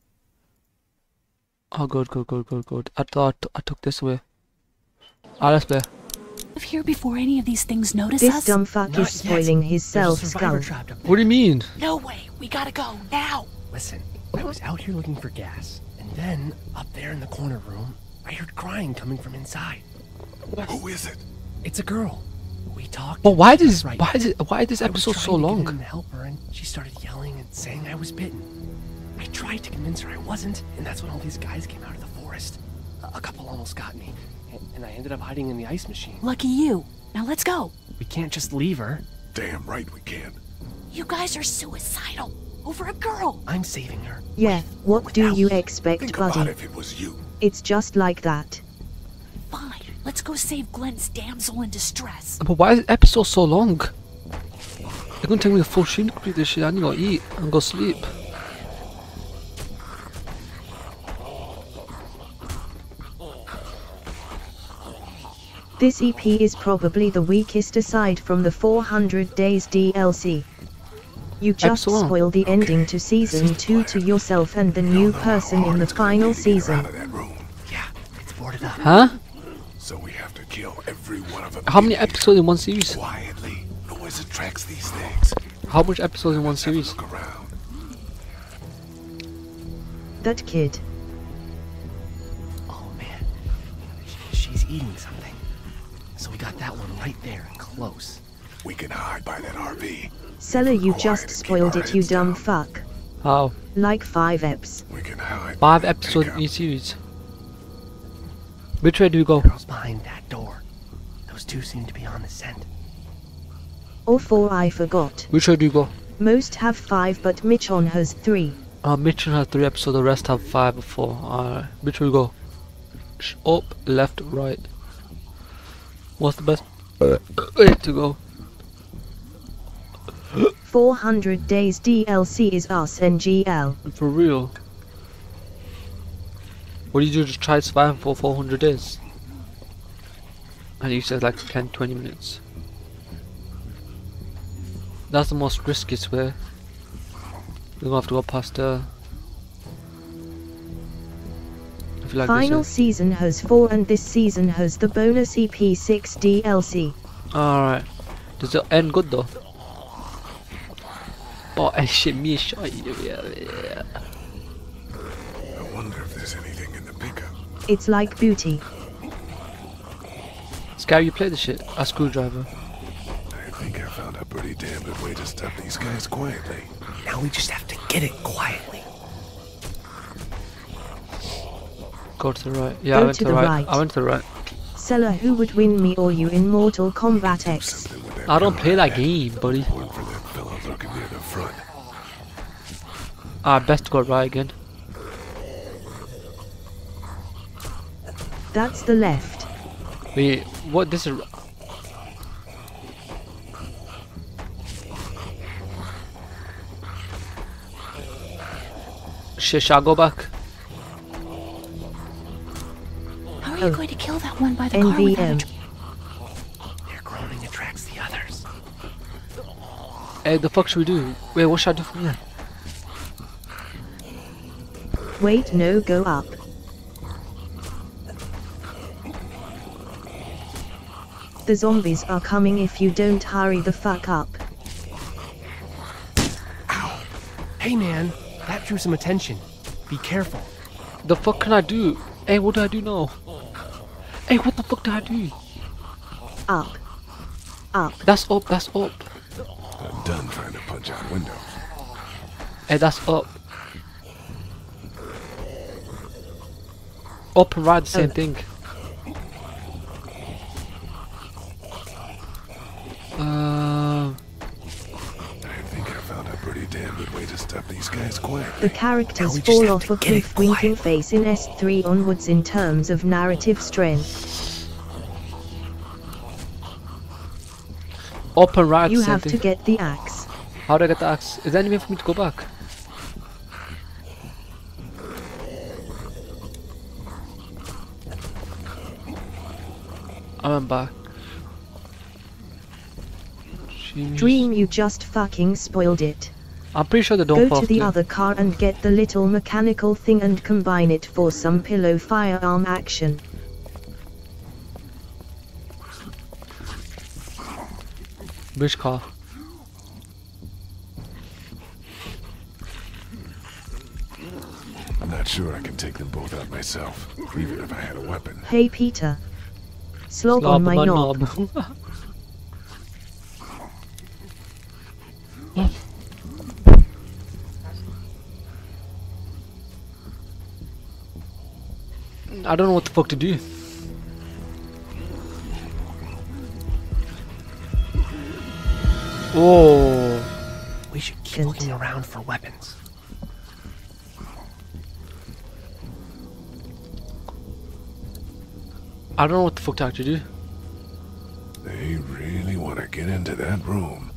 [SPEAKER 3] Oh good, good, good, good, good. I thought I took this away. Ah, let's play.
[SPEAKER 7] Live here before any of these things notice
[SPEAKER 4] This
[SPEAKER 7] us?
[SPEAKER 4] dumb fuck is spoiling his self, Skull.
[SPEAKER 3] What do you mean?
[SPEAKER 7] No way. We gotta go now.
[SPEAKER 9] Listen, I was out here looking for gas, and then up there in the corner room, I heard crying coming from inside.
[SPEAKER 1] Who is it?
[SPEAKER 9] It's a girl. We talked.
[SPEAKER 3] But why does
[SPEAKER 9] right.
[SPEAKER 3] why is it why is this
[SPEAKER 9] I was
[SPEAKER 3] episode so
[SPEAKER 9] trying to
[SPEAKER 3] long?
[SPEAKER 9] get in and help her, and she started yelling and saying I was bitten. I tried to convince her I wasn't, and that's when all these guys came out of the forest. A, a couple almost got me, and, and I ended up hiding in the ice machine.
[SPEAKER 7] Lucky you. Now let's go.
[SPEAKER 9] We can't just leave her.
[SPEAKER 1] Damn right we can.
[SPEAKER 7] You guys are suicidal. Over a girl.
[SPEAKER 9] I'm saving her.
[SPEAKER 4] Yeah, what do you expect,
[SPEAKER 1] Think about
[SPEAKER 4] buddy?
[SPEAKER 1] if it was you.
[SPEAKER 4] It's just like that.
[SPEAKER 7] Fine. Let's go save Glenn's damsel in distress.
[SPEAKER 3] But why is the episode so long? It's gonna take me a full stream to complete this shit. I need to go eat and go sleep.
[SPEAKER 4] This E P is probably the weakest aside from the four hundred days D L C. You just
[SPEAKER 3] Excellent.
[SPEAKER 4] spoiled the ending to season two to yourself and the new person in the final season.
[SPEAKER 9] Yeah, it's boarded up.
[SPEAKER 3] Huh?
[SPEAKER 1] So we have to kill every one of them.
[SPEAKER 3] How many episodes in one series?
[SPEAKER 1] Quietly. Noise attracts these things.
[SPEAKER 3] How much episodes in one series?
[SPEAKER 1] Look around.
[SPEAKER 4] That kid.
[SPEAKER 2] Oh man, she's eating something. So we got that one right there, close.
[SPEAKER 1] We can hide by that R V.
[SPEAKER 4] Seller, you just spoiled it, you dumb fuck.
[SPEAKER 3] How?
[SPEAKER 4] Like five eps.
[SPEAKER 1] We can hide.
[SPEAKER 3] Five episodes in each series. Which way do we go?
[SPEAKER 2] Girls behind that door. Those two seem to be on the scent.
[SPEAKER 4] Or four, I forgot.
[SPEAKER 3] Which way do you go?
[SPEAKER 4] Most have five, but Michon has three.
[SPEAKER 3] Uh, Mitchell has three episodes, the rest have five or four. Alright, which way we go? Sh up, left, right. What's the best way to go?
[SPEAKER 4] four hundred days D L C is us N G L.
[SPEAKER 3] For real? What do you do to try surviving for four hundred days? And you said like ten to twenty minutes. That's the most riskiest way. We're gonna have to go past there. I feel like
[SPEAKER 4] Final
[SPEAKER 3] this,
[SPEAKER 4] season has four and this season has the bonus E P six D L C.
[SPEAKER 3] Alright. Does it end good though? Oh, and shit, me shot you. Yeah, yeah.
[SPEAKER 1] I wonder if there's anything in the pickup.
[SPEAKER 4] It's like booty.
[SPEAKER 3] Scary, you play the shit. A screwdriver.
[SPEAKER 1] I think I found a pretty damn good way to stop these guys quietly.
[SPEAKER 2] Now we just have to get it quietly.
[SPEAKER 3] Go to the right. Yeah,
[SPEAKER 4] Go
[SPEAKER 3] I went
[SPEAKER 4] to
[SPEAKER 3] to the
[SPEAKER 4] the
[SPEAKER 3] right.
[SPEAKER 4] right.
[SPEAKER 3] I went to the right.
[SPEAKER 4] Seller, who would win, me or you in Mortal Kombat X?
[SPEAKER 3] I don't play that game, buddy.
[SPEAKER 1] One for that fella lurking near the front.
[SPEAKER 3] Ah, best to go right again.
[SPEAKER 4] That's the left.
[SPEAKER 3] Wait, what? This is. Shit, shall I go back?
[SPEAKER 7] How are you going to kill that one by the
[SPEAKER 4] N
[SPEAKER 7] car
[SPEAKER 4] V
[SPEAKER 7] without
[SPEAKER 4] M.
[SPEAKER 7] a tr-
[SPEAKER 2] Their groaning attracts the others.
[SPEAKER 3] Hey, the fuck should we do? Wait, what should I do from here?
[SPEAKER 4] Wait, no, go up. The zombies are coming if you don't hurry the fuck up.
[SPEAKER 2] Hey man, that drew some attention. Be careful.
[SPEAKER 3] The fuck can I do? Hey, what do I do now? Hey, what the fuck do I do?
[SPEAKER 4] Up. Up.
[SPEAKER 3] That's up, that's up.
[SPEAKER 1] I'm done trying to punch out windows.
[SPEAKER 3] Hey, that's up. Up and right, the same
[SPEAKER 4] Oh.
[SPEAKER 3] thing. Uh,
[SPEAKER 1] I think I found a pretty damn good way to stop these guys quietly.
[SPEAKER 4] The characters fall off a cliff, winking face in S three onwards in terms of narrative strength.
[SPEAKER 3] up and right,
[SPEAKER 4] You
[SPEAKER 3] the same
[SPEAKER 4] have
[SPEAKER 3] thing.
[SPEAKER 4] to get the axe.
[SPEAKER 3] How do I get the axe? Is there any way for me to go back? I went back. Jeez.
[SPEAKER 4] Dream, you just fucking spoiled it.
[SPEAKER 3] I'm pretty sure they don't
[SPEAKER 4] Go
[SPEAKER 3] fall
[SPEAKER 4] to
[SPEAKER 3] off
[SPEAKER 4] the
[SPEAKER 3] cliff.
[SPEAKER 4] other car and get the little mechanical thing and combine it for some pillow firearm action.
[SPEAKER 3] Which car?
[SPEAKER 1] I'm not sure I can take them both out myself, even if I had a weapon.
[SPEAKER 4] Hey Peter. Slog
[SPEAKER 3] Slob
[SPEAKER 4] on my
[SPEAKER 3] my
[SPEAKER 4] knob.
[SPEAKER 3] knob. I don't know what the fuck to do. Whoa.
[SPEAKER 2] We should keep looking around for weapons.
[SPEAKER 3] I don't know what the fuck to actually do.
[SPEAKER 1] They really want to get into that room.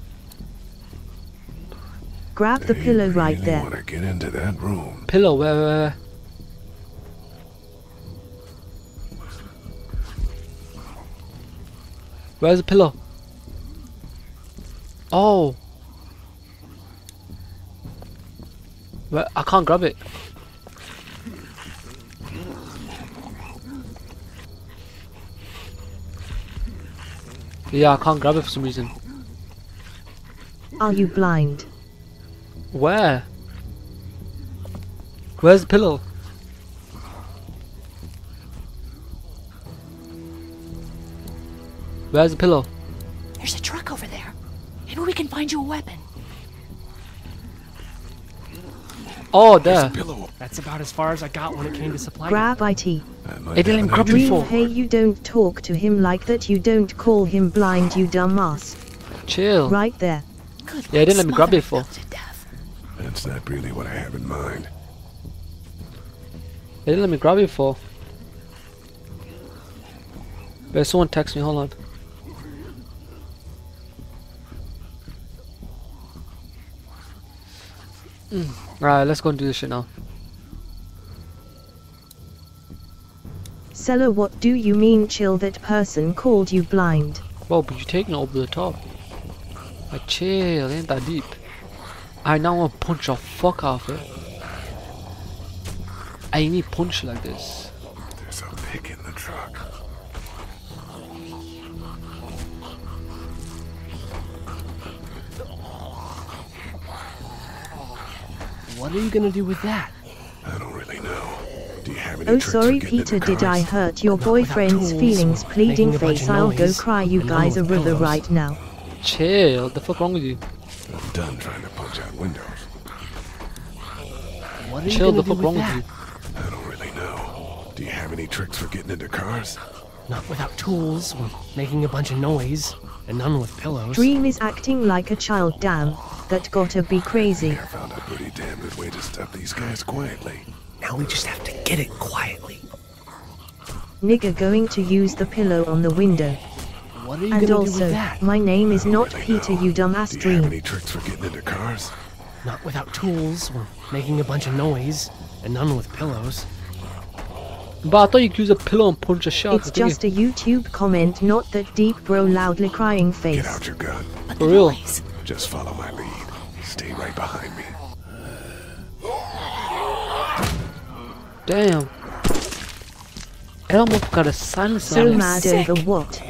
[SPEAKER 4] Grab the
[SPEAKER 1] They
[SPEAKER 4] pillow
[SPEAKER 1] really
[SPEAKER 4] right there.
[SPEAKER 1] want to get into that room.
[SPEAKER 3] Pillow, where, where, where? Where's the pillow? Oh. Where? I can't grab it. Yeah, I can't grab it for some reason.
[SPEAKER 4] Are you blind?
[SPEAKER 3] Where? Where's the pillow? Where's the pillow?
[SPEAKER 8] There's a truck over there. Maybe we can find you a weapon.
[SPEAKER 3] Oh, there.
[SPEAKER 2] That's about as far as I got when it came to supply.
[SPEAKER 4] Grab it.
[SPEAKER 3] It didn't even grab me for.
[SPEAKER 4] Hey, you don't talk to him like that. You don't call him blind, you dumbass.
[SPEAKER 3] Chill.
[SPEAKER 4] Right there.
[SPEAKER 3] Yeah, it didn't let me grab it for.
[SPEAKER 1] That's not really what I have in mind.
[SPEAKER 3] It didn't let me grab it for. Wait, someone text me, hold on. Mm. Alright, let's go and do this shit now.
[SPEAKER 4] Seller, what do you mean chill? That person called you blind.
[SPEAKER 3] Whoa, but you're taking it over the top. Like, chill, ain't that deep. I now want to punch the fuck off it. I need punch like this.
[SPEAKER 1] There's a pick in the truck.
[SPEAKER 2] What are you gonna do with that?
[SPEAKER 1] I don't really know. Do you have any
[SPEAKER 4] Oh,
[SPEAKER 1] tricks for
[SPEAKER 4] sorry,
[SPEAKER 1] getting into
[SPEAKER 4] Peter, did I
[SPEAKER 1] cars?
[SPEAKER 4] hurt your boyfriend's feelings? Pleading face, I'll go cry you guys a river right now.
[SPEAKER 3] Chill, what the fuck wrong with you?
[SPEAKER 1] I'm done trying to punch out windows.
[SPEAKER 2] What are you
[SPEAKER 3] Chill,
[SPEAKER 2] gonna
[SPEAKER 3] the
[SPEAKER 2] do
[SPEAKER 3] fuck
[SPEAKER 2] with
[SPEAKER 3] wrong with
[SPEAKER 2] that?
[SPEAKER 3] you?
[SPEAKER 1] I don't really know. Do you have any tricks for getting into cars?
[SPEAKER 2] Not without tools, or making a bunch of noise, and none with pillows.
[SPEAKER 4] Dream is acting like a child, damn. That gotta be crazy.
[SPEAKER 1] I found a pretty damn good way to stop these guys quietly.
[SPEAKER 2] Now we just have to get it quietly.
[SPEAKER 4] Nigga going to use the pillow on the window.
[SPEAKER 2] What are you
[SPEAKER 4] And
[SPEAKER 2] gonna
[SPEAKER 4] also,
[SPEAKER 2] do with that?
[SPEAKER 4] my name is not Peter, you dumbass
[SPEAKER 1] Do you have
[SPEAKER 4] Dream.
[SPEAKER 1] any tricks for getting into cars?
[SPEAKER 2] Not without tools, or making a bunch of noise, and none with pillows.
[SPEAKER 3] But I thought you could use a pillow and punch a shot.
[SPEAKER 4] It's just a YouTube comment, not that deep bro loudly crying face.
[SPEAKER 1] Get out your gun.
[SPEAKER 3] For real.
[SPEAKER 1] Just follow my lead. Stay right behind me.
[SPEAKER 3] Damn. I almost got a silence.
[SPEAKER 4] So mad over what?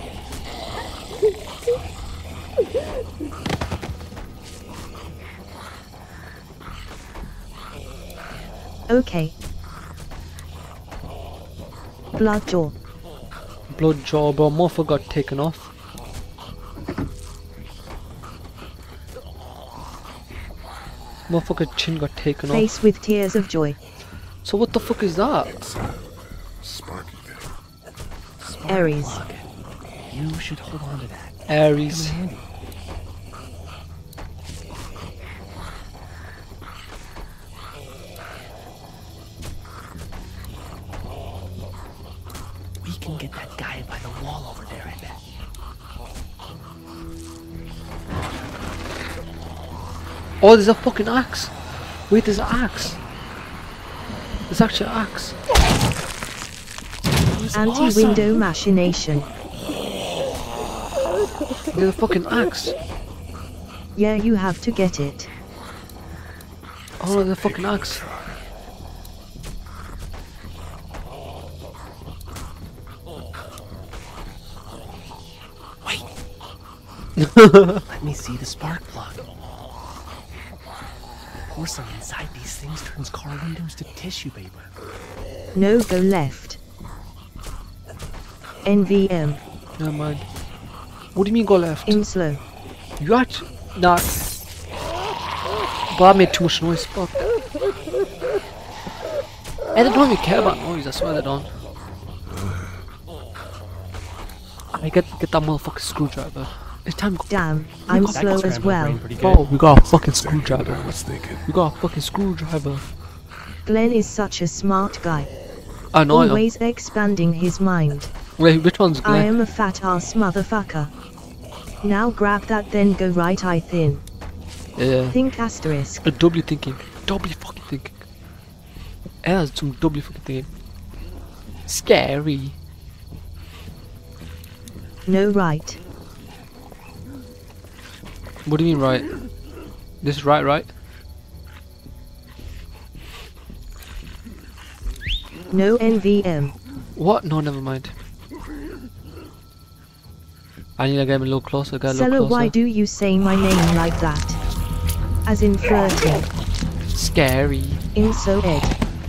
[SPEAKER 4] Okay. Blood jaw.
[SPEAKER 3] Blood jaw, bro. Motherfucker got taken off. Motherfucker chin got taken
[SPEAKER 4] Face
[SPEAKER 3] off.
[SPEAKER 4] with tears of joy.
[SPEAKER 3] So what the fuck is that?
[SPEAKER 1] It's a sparky thing.
[SPEAKER 4] Aries.
[SPEAKER 2] You should hold on to that.
[SPEAKER 3] Aries.
[SPEAKER 2] Come in handy. We can get that guy by the wall over there, I bet.
[SPEAKER 3] Oh, there's a fucking axe. Wait, there's an axe. There's actually an axe.
[SPEAKER 4] Anti-window machination.
[SPEAKER 3] There's a fucking axe.
[SPEAKER 4] Yeah, you have to get it.
[SPEAKER 3] Oh, there's a fucking axe.
[SPEAKER 2] Wait. Let me see the spark plug. Porcelain inside these things turns car windows to tissue paper.
[SPEAKER 4] No, go left. N V M.
[SPEAKER 3] Never mind. What do you mean go left?
[SPEAKER 4] In slow.
[SPEAKER 3] You actually... Nah. But I made too much noise, fuck. Hey, they don't even care about noise, I swear they don't. I get, get that motherfucking screwdriver. It's time to go.
[SPEAKER 4] Damn, I'm slow as well.
[SPEAKER 3] Bro, we got a fucking screwdriver.
[SPEAKER 1] I was thinking.
[SPEAKER 3] We got a fucking screwdriver.
[SPEAKER 4] Glenn is such a smart guy.
[SPEAKER 3] I know, I know.
[SPEAKER 4] Always expanding his mind.
[SPEAKER 3] Wait, which one's
[SPEAKER 4] I
[SPEAKER 3] Glenn?
[SPEAKER 4] am a fat ass motherfucker. Now grab that, then go right eye thin.
[SPEAKER 3] Yeah.
[SPEAKER 4] Think asterisk.
[SPEAKER 3] A W thinking. W fucking thinking. Yeah, some W fucking thinking. Scary.
[SPEAKER 4] No right.
[SPEAKER 3] What do you mean right? This is right, right?
[SPEAKER 4] No N V M.
[SPEAKER 3] What? No, never mind. I need to get him a little closer, get a little
[SPEAKER 4] Seller,
[SPEAKER 3] closer.
[SPEAKER 4] why do you say my name like that? As in flirting.
[SPEAKER 3] Scary.
[SPEAKER 4] In so ed.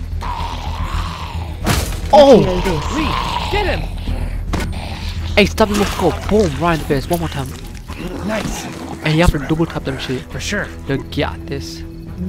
[SPEAKER 3] Oh!
[SPEAKER 2] Lee, get him!
[SPEAKER 3] Hey, stab him off, go. Boom, right in the face. One more time.
[SPEAKER 2] Nice.
[SPEAKER 3] Hey, you have to double tap them shit.
[SPEAKER 2] For sure.
[SPEAKER 3] You got this.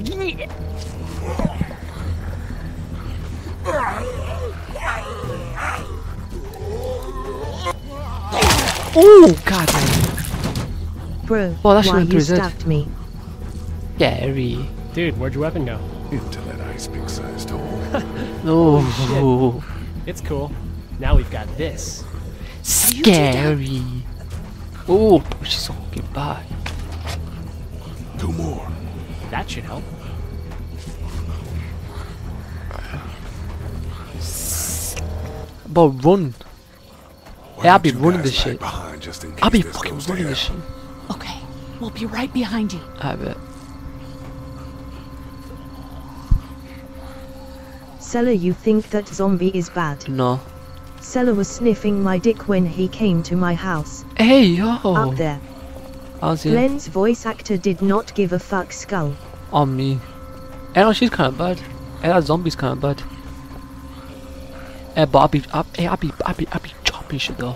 [SPEAKER 3] Oh, god damn.
[SPEAKER 4] Bro,
[SPEAKER 3] Oh, that shit
[SPEAKER 4] why
[SPEAKER 3] went through
[SPEAKER 4] you
[SPEAKER 3] his head.
[SPEAKER 4] stabbed me?
[SPEAKER 3] Scary.
[SPEAKER 12] Dude, where'd your weapon go?
[SPEAKER 1] Into that ice pick sized hole.
[SPEAKER 3] Oh.
[SPEAKER 12] It's cool. Now we've got this.
[SPEAKER 3] Scary. Oh, she's so fucking bad.
[SPEAKER 1] Two more.
[SPEAKER 12] That should help.
[SPEAKER 3] But run.
[SPEAKER 1] Why
[SPEAKER 3] Hey, I'll
[SPEAKER 1] don't
[SPEAKER 3] be
[SPEAKER 1] you
[SPEAKER 3] running
[SPEAKER 1] guys
[SPEAKER 3] this
[SPEAKER 1] lag
[SPEAKER 3] shit.
[SPEAKER 1] behind just in
[SPEAKER 3] I'll be
[SPEAKER 1] case this
[SPEAKER 3] fucking
[SPEAKER 1] goes to
[SPEAKER 3] running this
[SPEAKER 1] hell?
[SPEAKER 3] shit.
[SPEAKER 6] Okay, we'll be right behind you.
[SPEAKER 3] I bet.
[SPEAKER 4] Seller, you think that zombie is bad?
[SPEAKER 3] No.
[SPEAKER 4] Seller was sniffing my dick when he came to my house.
[SPEAKER 3] Hey, yo.
[SPEAKER 4] Up there.
[SPEAKER 3] How's it?
[SPEAKER 4] Glenn's voice actor did not give a fuck. Skull.
[SPEAKER 3] On me. Hey, no, she's kind of bad. Hey, that zombie's kind of bad. Hey, but I'll be, I'll, hey, I'll be, I'll be, I'll be chopping shit though.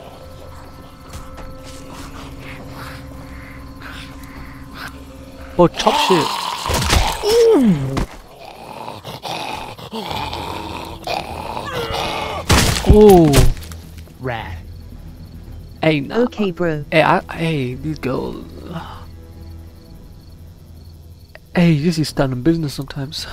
[SPEAKER 3] Oh, chop shit. Ooh. Oh.
[SPEAKER 12] Rad.
[SPEAKER 3] Hey, nah.
[SPEAKER 4] Okay, bro.
[SPEAKER 3] Hey, I, hey, these girls. Hey, this is standing business sometimes.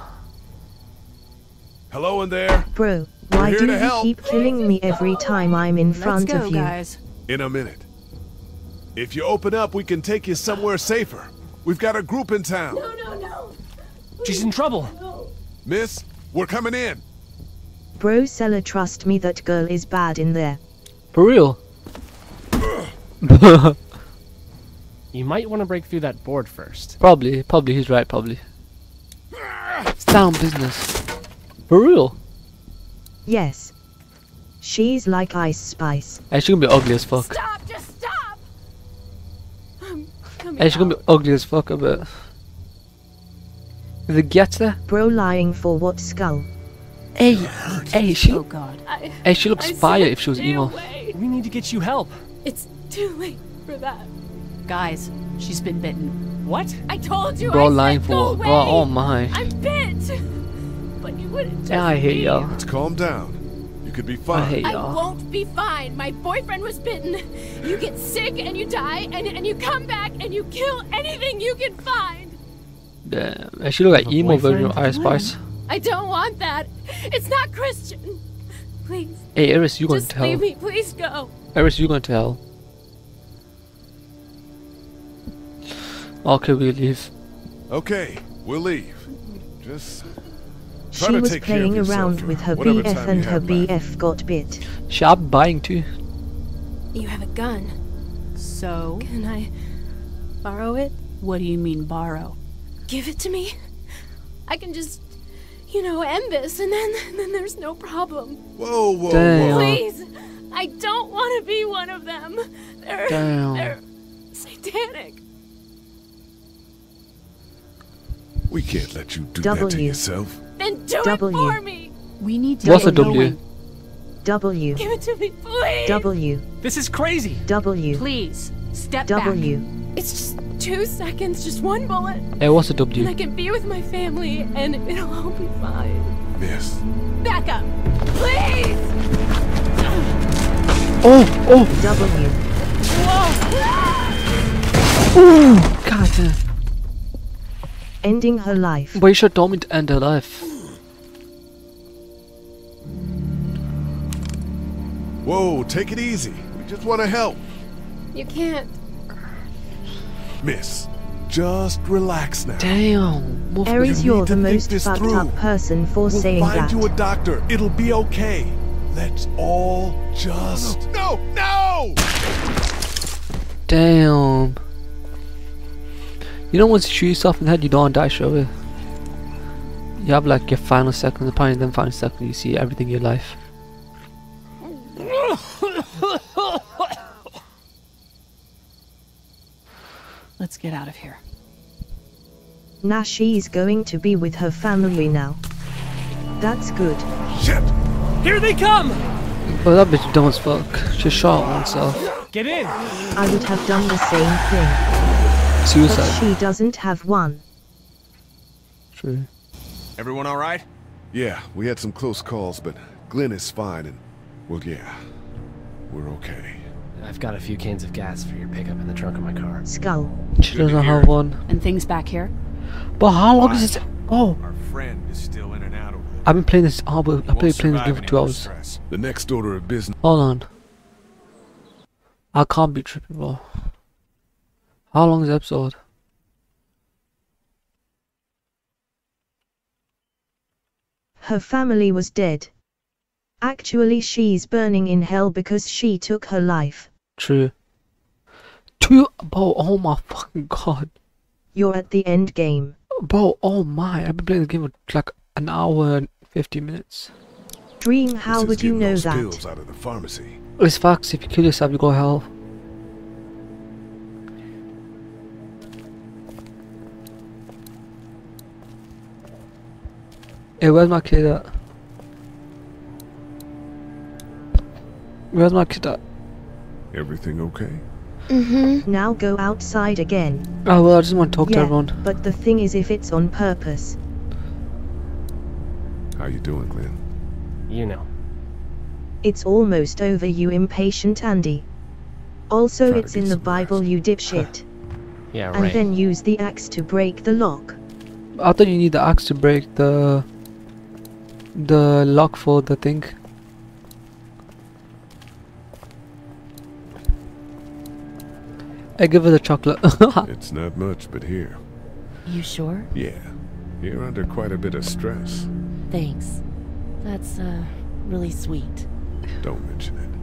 [SPEAKER 1] Hello in there.
[SPEAKER 4] Bro, why
[SPEAKER 1] here
[SPEAKER 4] do
[SPEAKER 1] to
[SPEAKER 4] you
[SPEAKER 1] help.
[SPEAKER 4] keep killing me every time I'm in
[SPEAKER 20] Let's
[SPEAKER 4] front
[SPEAKER 20] go,
[SPEAKER 4] of you?
[SPEAKER 20] guys.
[SPEAKER 1] In a minute. If you open up, we can take you somewhere safer. We've got a group in town.
[SPEAKER 10] No, no, no.
[SPEAKER 12] She's in trouble.
[SPEAKER 10] No.
[SPEAKER 1] Miss, we're coming in.
[SPEAKER 4] Bro, Seller, trust me, that girl is bad in there.
[SPEAKER 3] For real?
[SPEAKER 12] You might want to break through that board first.
[SPEAKER 3] Probably, probably, he's right, probably. It's down business. For real?
[SPEAKER 4] Yes. She's like Ice Spice.
[SPEAKER 3] Hey, she's gonna be ugly as fuck.
[SPEAKER 10] Stop, just stop. I'm coming
[SPEAKER 3] Hey, she's gonna
[SPEAKER 10] out.
[SPEAKER 3] be ugly as fuck, I bet. If it gets there?
[SPEAKER 4] Bro, lying for what? Skull?
[SPEAKER 3] Hey, hey, she.
[SPEAKER 20] Oh god.
[SPEAKER 10] I,
[SPEAKER 3] Hey, she looks
[SPEAKER 10] I
[SPEAKER 3] fire
[SPEAKER 10] said
[SPEAKER 3] if she was
[SPEAKER 10] stay
[SPEAKER 3] emo.
[SPEAKER 10] away.
[SPEAKER 12] We need to get you help.
[SPEAKER 10] It's too late for that.
[SPEAKER 7] Guys, she's been bitten.
[SPEAKER 12] What?
[SPEAKER 10] I told you.
[SPEAKER 3] Bro,
[SPEAKER 10] I
[SPEAKER 3] lying
[SPEAKER 10] said
[SPEAKER 3] for
[SPEAKER 10] go
[SPEAKER 3] what?
[SPEAKER 10] away.
[SPEAKER 3] Bro, oh my.
[SPEAKER 10] I'm bit. But you wouldn't just
[SPEAKER 3] Yeah, I hate
[SPEAKER 10] leave.
[SPEAKER 3] y'all.
[SPEAKER 1] Let's calm down. You could be
[SPEAKER 3] I
[SPEAKER 1] fine.
[SPEAKER 3] hate
[SPEAKER 10] I
[SPEAKER 3] y'all.
[SPEAKER 10] won't be fine. My boyfriend was bitten. You get sick and you die, and, and you come back and you kill anything you can find.
[SPEAKER 3] Damn. Hey, she look like
[SPEAKER 12] Have a
[SPEAKER 3] emo version of
[SPEAKER 12] boyfriend?
[SPEAKER 3] Ice Spice.
[SPEAKER 10] I don't want that. It's not Christian. Please.
[SPEAKER 3] Hey, Eris, you going
[SPEAKER 10] Just
[SPEAKER 3] to hell.
[SPEAKER 10] leave me. Please go.
[SPEAKER 3] Eris, you going to hell. Okay, we leave.
[SPEAKER 1] Okay, we'll leave. Just try
[SPEAKER 4] She
[SPEAKER 1] to
[SPEAKER 4] was
[SPEAKER 1] take care of
[SPEAKER 4] playing
[SPEAKER 1] yourself
[SPEAKER 4] around
[SPEAKER 1] for
[SPEAKER 4] with her
[SPEAKER 1] whatever
[SPEAKER 4] B F
[SPEAKER 1] time
[SPEAKER 4] and
[SPEAKER 1] you
[SPEAKER 4] her
[SPEAKER 1] have
[SPEAKER 4] B
[SPEAKER 1] left.
[SPEAKER 4] F got bit.
[SPEAKER 3] Shop buying too.
[SPEAKER 10] You have a gun.
[SPEAKER 7] So,
[SPEAKER 10] Can I borrow it?
[SPEAKER 7] what do you mean borrow?
[SPEAKER 10] Give it to me. I can just, you know, end this, and then and then there's no problem.
[SPEAKER 1] Whoa, whoa,
[SPEAKER 3] Damn.
[SPEAKER 1] whoa.
[SPEAKER 10] Please. I don't want to be one of them. They're
[SPEAKER 3] Damn.
[SPEAKER 10] they're satanic.
[SPEAKER 1] We can't let you do that to
[SPEAKER 4] W.
[SPEAKER 1] yourself.
[SPEAKER 10] Then do
[SPEAKER 4] W.
[SPEAKER 10] it for me.
[SPEAKER 7] We need to
[SPEAKER 3] What's a
[SPEAKER 7] get
[SPEAKER 3] W?
[SPEAKER 7] going.
[SPEAKER 4] W.
[SPEAKER 10] Give it to me, please.
[SPEAKER 4] W.
[SPEAKER 12] This is crazy.
[SPEAKER 4] W.
[SPEAKER 7] Please, step
[SPEAKER 4] W.
[SPEAKER 10] It's just two seconds, just one bullet,
[SPEAKER 3] Hey, what's a
[SPEAKER 10] and I
[SPEAKER 3] W?
[SPEAKER 10] can be with my family, and it'll all be fine.
[SPEAKER 1] Miss.
[SPEAKER 10] Back up, please.
[SPEAKER 3] Oh, oh,
[SPEAKER 4] W.
[SPEAKER 10] Whoa.
[SPEAKER 3] ooh, god damn.
[SPEAKER 4] Ending her life.
[SPEAKER 3] But you should have told me to end her life.
[SPEAKER 1] Whoa, take it easy. We just want to help.
[SPEAKER 10] You can't.
[SPEAKER 1] Miss, just relax now.
[SPEAKER 3] Damn. Wolf-
[SPEAKER 4] Aries,
[SPEAKER 1] You
[SPEAKER 4] you're
[SPEAKER 1] need to
[SPEAKER 4] the
[SPEAKER 1] think
[SPEAKER 4] most
[SPEAKER 1] this
[SPEAKER 4] fucked
[SPEAKER 1] through.
[SPEAKER 4] up person for
[SPEAKER 1] We'll
[SPEAKER 4] saying
[SPEAKER 1] find
[SPEAKER 4] that.
[SPEAKER 1] you a doctor. It'll be okay. Let's all just... No, no!
[SPEAKER 3] Damn. You know, once you shoot yourself in the head, you don't die straight away. You have like your final seconds, apparently then final second you see everything in your life.
[SPEAKER 6] Let's get out of here.
[SPEAKER 4] Nah, she's going to be with her family now. That's good.
[SPEAKER 1] Shit!
[SPEAKER 12] Here they come!
[SPEAKER 3] But that bitch dumb as fuck. She shot oneself.
[SPEAKER 12] Get in!
[SPEAKER 4] I would have done the same thing.
[SPEAKER 3] Suicide.
[SPEAKER 4] But she doesn't have one.
[SPEAKER 3] True.
[SPEAKER 18] Everyone all right?
[SPEAKER 1] Yeah, we had some close calls, but Glenn is fine and, well, yeah, we're okay.
[SPEAKER 2] I've got a few cans of gas for your pickup in the trunk of my car.
[SPEAKER 4] Skull.
[SPEAKER 3] She doesn't have one.
[SPEAKER 7] And things back here?
[SPEAKER 3] But how long is it? Oh,
[SPEAKER 18] Our friend is still in and out over there.
[SPEAKER 3] I've been playing this. Oh, but I played playing this game for two hours.
[SPEAKER 18] Stress.
[SPEAKER 1] The next order of business.
[SPEAKER 3] Hold on. I can't be tripping, bro. How long is the episode?
[SPEAKER 4] Her family was dead. Actually, she's burning in hell because she took her life.
[SPEAKER 3] True. Two, bro. Oh my fucking god.
[SPEAKER 4] You're at the end game.
[SPEAKER 3] Bro, oh my. I've been playing the game for like an hour and fifty minutes.
[SPEAKER 4] Dream, how would you know that?
[SPEAKER 1] Pills out of the pharmacy.
[SPEAKER 3] It's facts. If you kill yourself, you go to hell. Hey, where's my kid at? Where's my kid at?
[SPEAKER 1] Everything okay?
[SPEAKER 4] Mm-hmm. Now go outside again.
[SPEAKER 3] Oh well, I just want to talk
[SPEAKER 4] yeah,
[SPEAKER 3] to everyone.
[SPEAKER 4] But the thing is, if it's on purpose.
[SPEAKER 1] How you doing, Glenn?
[SPEAKER 2] You know.
[SPEAKER 4] It's almost over, you impatient Andy. Also,
[SPEAKER 1] Try to
[SPEAKER 4] it's
[SPEAKER 1] get
[SPEAKER 4] in the
[SPEAKER 1] some
[SPEAKER 4] Bible, you dipshit.
[SPEAKER 2] Yeah,
[SPEAKER 4] And
[SPEAKER 2] right.
[SPEAKER 4] then use the axe to break the lock.
[SPEAKER 3] I thought you need the axe to break the the lock for the thing. I give her the chocolate.
[SPEAKER 1] It's not much, but here.
[SPEAKER 6] You sure?
[SPEAKER 1] Yeah, you're under quite a bit of stress.
[SPEAKER 6] Thanks. That's, uh, really sweet.
[SPEAKER 1] Don't mention it.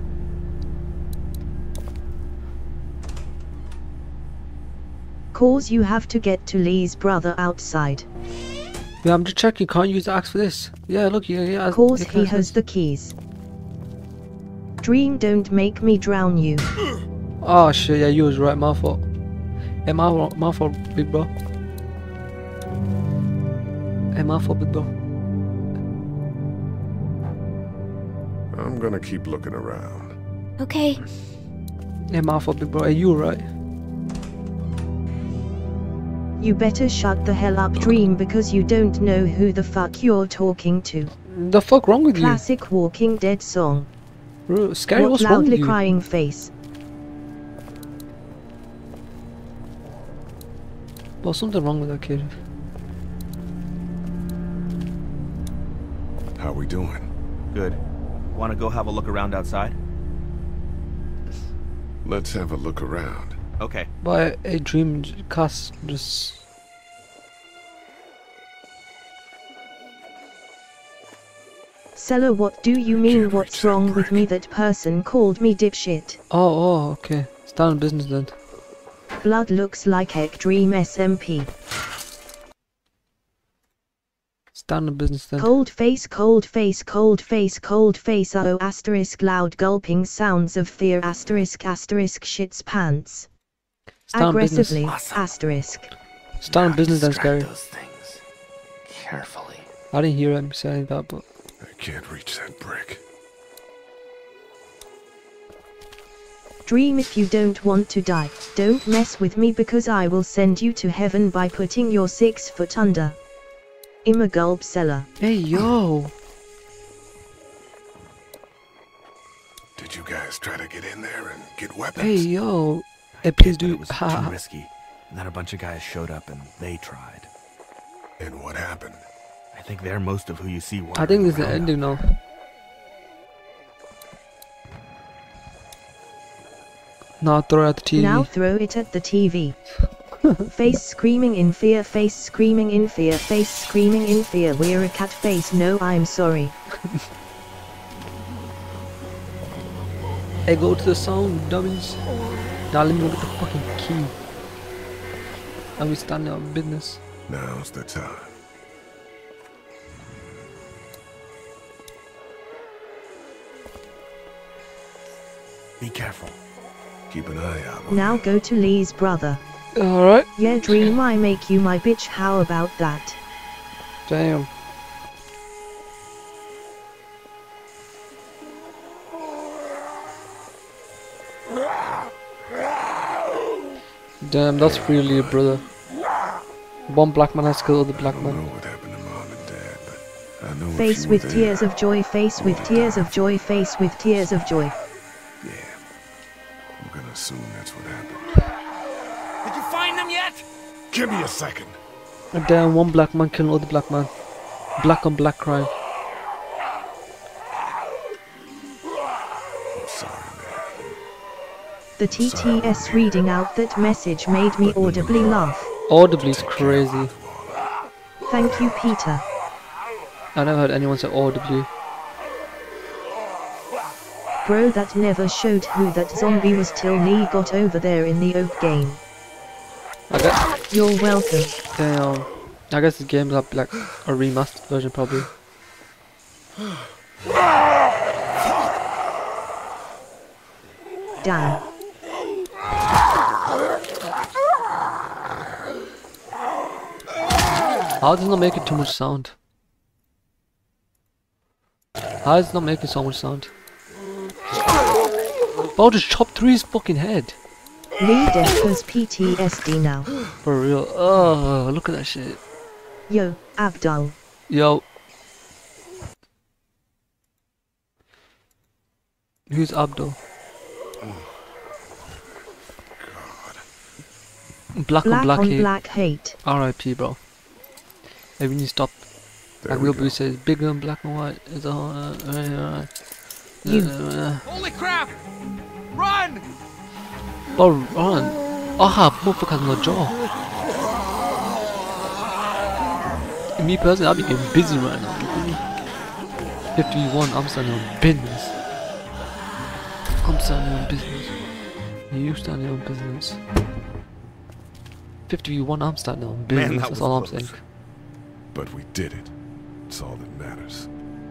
[SPEAKER 4] Cause you have to get to Lee's brother outside.
[SPEAKER 3] Yeah, I'm just checking. Can't use the axe for this. Yeah, look, yeah, yeah.
[SPEAKER 4] Cause
[SPEAKER 3] yeah,
[SPEAKER 4] he has the keys. Dream, don't make me drown you.
[SPEAKER 3] Oh shit, yeah, you was right, my fault. Hey, my, my fault, big bro. Hey, my fault, big bro.
[SPEAKER 1] I'm gonna keep looking around.
[SPEAKER 17] Okay.
[SPEAKER 3] Hey, my fault, big bro. Hey, you right.
[SPEAKER 4] You better shut the hell up, Dream, because you don't know who the fuck you're talking to.
[SPEAKER 3] The fuck wrong with
[SPEAKER 4] Classic Walking Dead song.
[SPEAKER 3] you? Scary,
[SPEAKER 4] What
[SPEAKER 3] what's wrong
[SPEAKER 4] loudly
[SPEAKER 3] with you?
[SPEAKER 4] crying face.
[SPEAKER 3] Well, something wrong with that kid.
[SPEAKER 1] How we doing?
[SPEAKER 5] Good. Want to go have a look around outside?
[SPEAKER 1] Let's have a look around.
[SPEAKER 5] Okay.
[SPEAKER 3] But a dream cast just.
[SPEAKER 4] Seller, what do you mean? What's wrong with me? That person called me dipshit.
[SPEAKER 3] Oh, oh, okay. Start on business then.
[SPEAKER 4] Blood looks like Ek Dream S M P.
[SPEAKER 3] Start on business then.
[SPEAKER 4] Cold face, cold face, cold face, cold face. Oh, asterisk loud gulping sounds of fear. Asterisk, asterisk shits pants.
[SPEAKER 3] Start on business.
[SPEAKER 4] Aggressively, asterisk.
[SPEAKER 3] Start on business then, Scary.
[SPEAKER 2] Those things carefully.
[SPEAKER 3] I didn't hear him saying that, but.
[SPEAKER 1] I can't reach that brick.
[SPEAKER 4] Dream, if you don't want to die, don't mess with me because I will send you to heaven by putting your six foot under. Immagulb Seller.
[SPEAKER 3] Hey, yo.
[SPEAKER 1] Did you guys try to get in there and get weapons?
[SPEAKER 3] Hey, yo. Hey, please do.
[SPEAKER 18] It was too risky. And then a bunch of guys showed up and they tried.
[SPEAKER 1] And what happened?
[SPEAKER 18] I think they're most of who you see.
[SPEAKER 3] I think this is the ending now. Now throw it at the T V.
[SPEAKER 4] Now throw it at the T V. Face screaming in fear, face screaming in fear, face screaming in fear. We're a cat face, no, I'm sorry.
[SPEAKER 3] Hey, go to the song, dummies. Now let me go get the fucking key. And we starting our business.
[SPEAKER 1] Now's the time.
[SPEAKER 18] Be careful.
[SPEAKER 1] Keep an eye out.
[SPEAKER 4] Now go to Lee's brother.
[SPEAKER 3] Alright.
[SPEAKER 4] Yeah, dream I make you my bitch, how about that?
[SPEAKER 3] Damn. Damn, that's really a brother. One black man has to kill the black man.
[SPEAKER 4] Face with tears of joy, face with tears of joy, face with tears of joy.
[SPEAKER 1] I'm gonna assume that's what happened.
[SPEAKER 22] Did you find them yet?
[SPEAKER 1] Give me a second.
[SPEAKER 3] And damn, one black man killing other black man. Black on black crime.
[SPEAKER 1] I'm sorry, man.
[SPEAKER 4] The T T S reading out that message made me audibly laugh.
[SPEAKER 3] Audibly is crazy.
[SPEAKER 4] Thank you, Peter.
[SPEAKER 3] I never heard anyone say audibly.
[SPEAKER 4] Bro, that never showed who that zombie was till Lee got over there in the Oak game.
[SPEAKER 3] I guess.
[SPEAKER 4] You're welcome.
[SPEAKER 3] Damn. I guess the game's up like a remastered version probably.
[SPEAKER 4] Damn.
[SPEAKER 3] How does it not make it too much sound? How is it not making so much sound? Oh, just chop through his fucking head.
[SPEAKER 4] Lee Death has P T S D now.
[SPEAKER 3] For real. Oh, look at that shit.
[SPEAKER 4] Yo, Abdul.
[SPEAKER 3] Yo. Who's Abdul? Black,
[SPEAKER 4] Black
[SPEAKER 3] on black
[SPEAKER 4] on
[SPEAKER 3] hate.
[SPEAKER 4] black hate.
[SPEAKER 3] R I P bro. Hey, we need to stop. Like Will Bruce says, bigger and black and white is all. Uh, uh, uh,
[SPEAKER 4] You.
[SPEAKER 3] uh,
[SPEAKER 22] Holy crap! Run!
[SPEAKER 3] oh, run. Ah, motherfucker has no jaw. Me personally, I'll be getting busy right now. fifty-one, I'm standing on business. I'm standing on business. You standing on business. fifty-one, I'm standing on business.
[SPEAKER 1] Man, that
[SPEAKER 3] That's
[SPEAKER 1] was
[SPEAKER 3] all I'm
[SPEAKER 1] close.
[SPEAKER 3] saying.
[SPEAKER 1] But we did it. It's all that matters.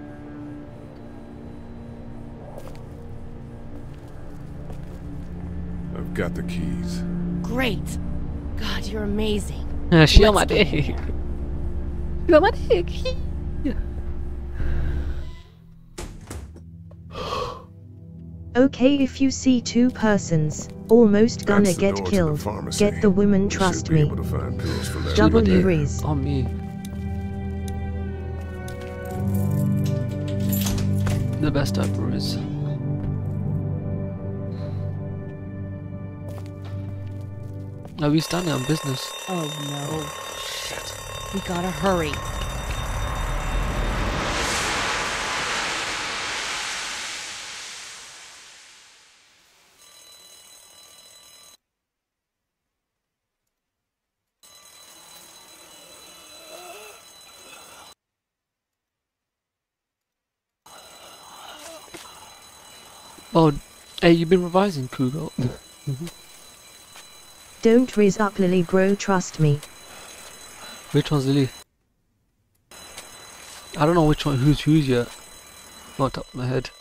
[SPEAKER 1] I've got the keys.
[SPEAKER 6] Great. God, you're amazing.
[SPEAKER 3] Yeah, she on my
[SPEAKER 6] Let's go.
[SPEAKER 3] dick. She on my dick.
[SPEAKER 4] Okay, if you see two persons, almost gonna
[SPEAKER 1] That's the
[SPEAKER 4] get
[SPEAKER 1] door to the
[SPEAKER 4] killed,
[SPEAKER 1] pharmacy.
[SPEAKER 4] get the woman,
[SPEAKER 1] We
[SPEAKER 4] trust
[SPEAKER 1] should be
[SPEAKER 4] me.
[SPEAKER 1] able to find pills for Larry.
[SPEAKER 4] Double
[SPEAKER 3] She
[SPEAKER 4] Riz.
[SPEAKER 3] on me. The best ever is. Are we standing on business?
[SPEAKER 6] Oh no. Shit. We gotta hurry.
[SPEAKER 3] Oh, hey, you've been revising, Kugo.
[SPEAKER 4] Don't riz up, Lily, bro, trust me.
[SPEAKER 3] Which one's Lily? I don't know which one, who's who's yet. Not top of my head.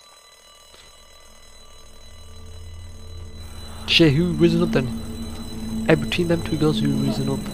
[SPEAKER 3] Shit, who risen up then? Hey, between them two girls, who risen up?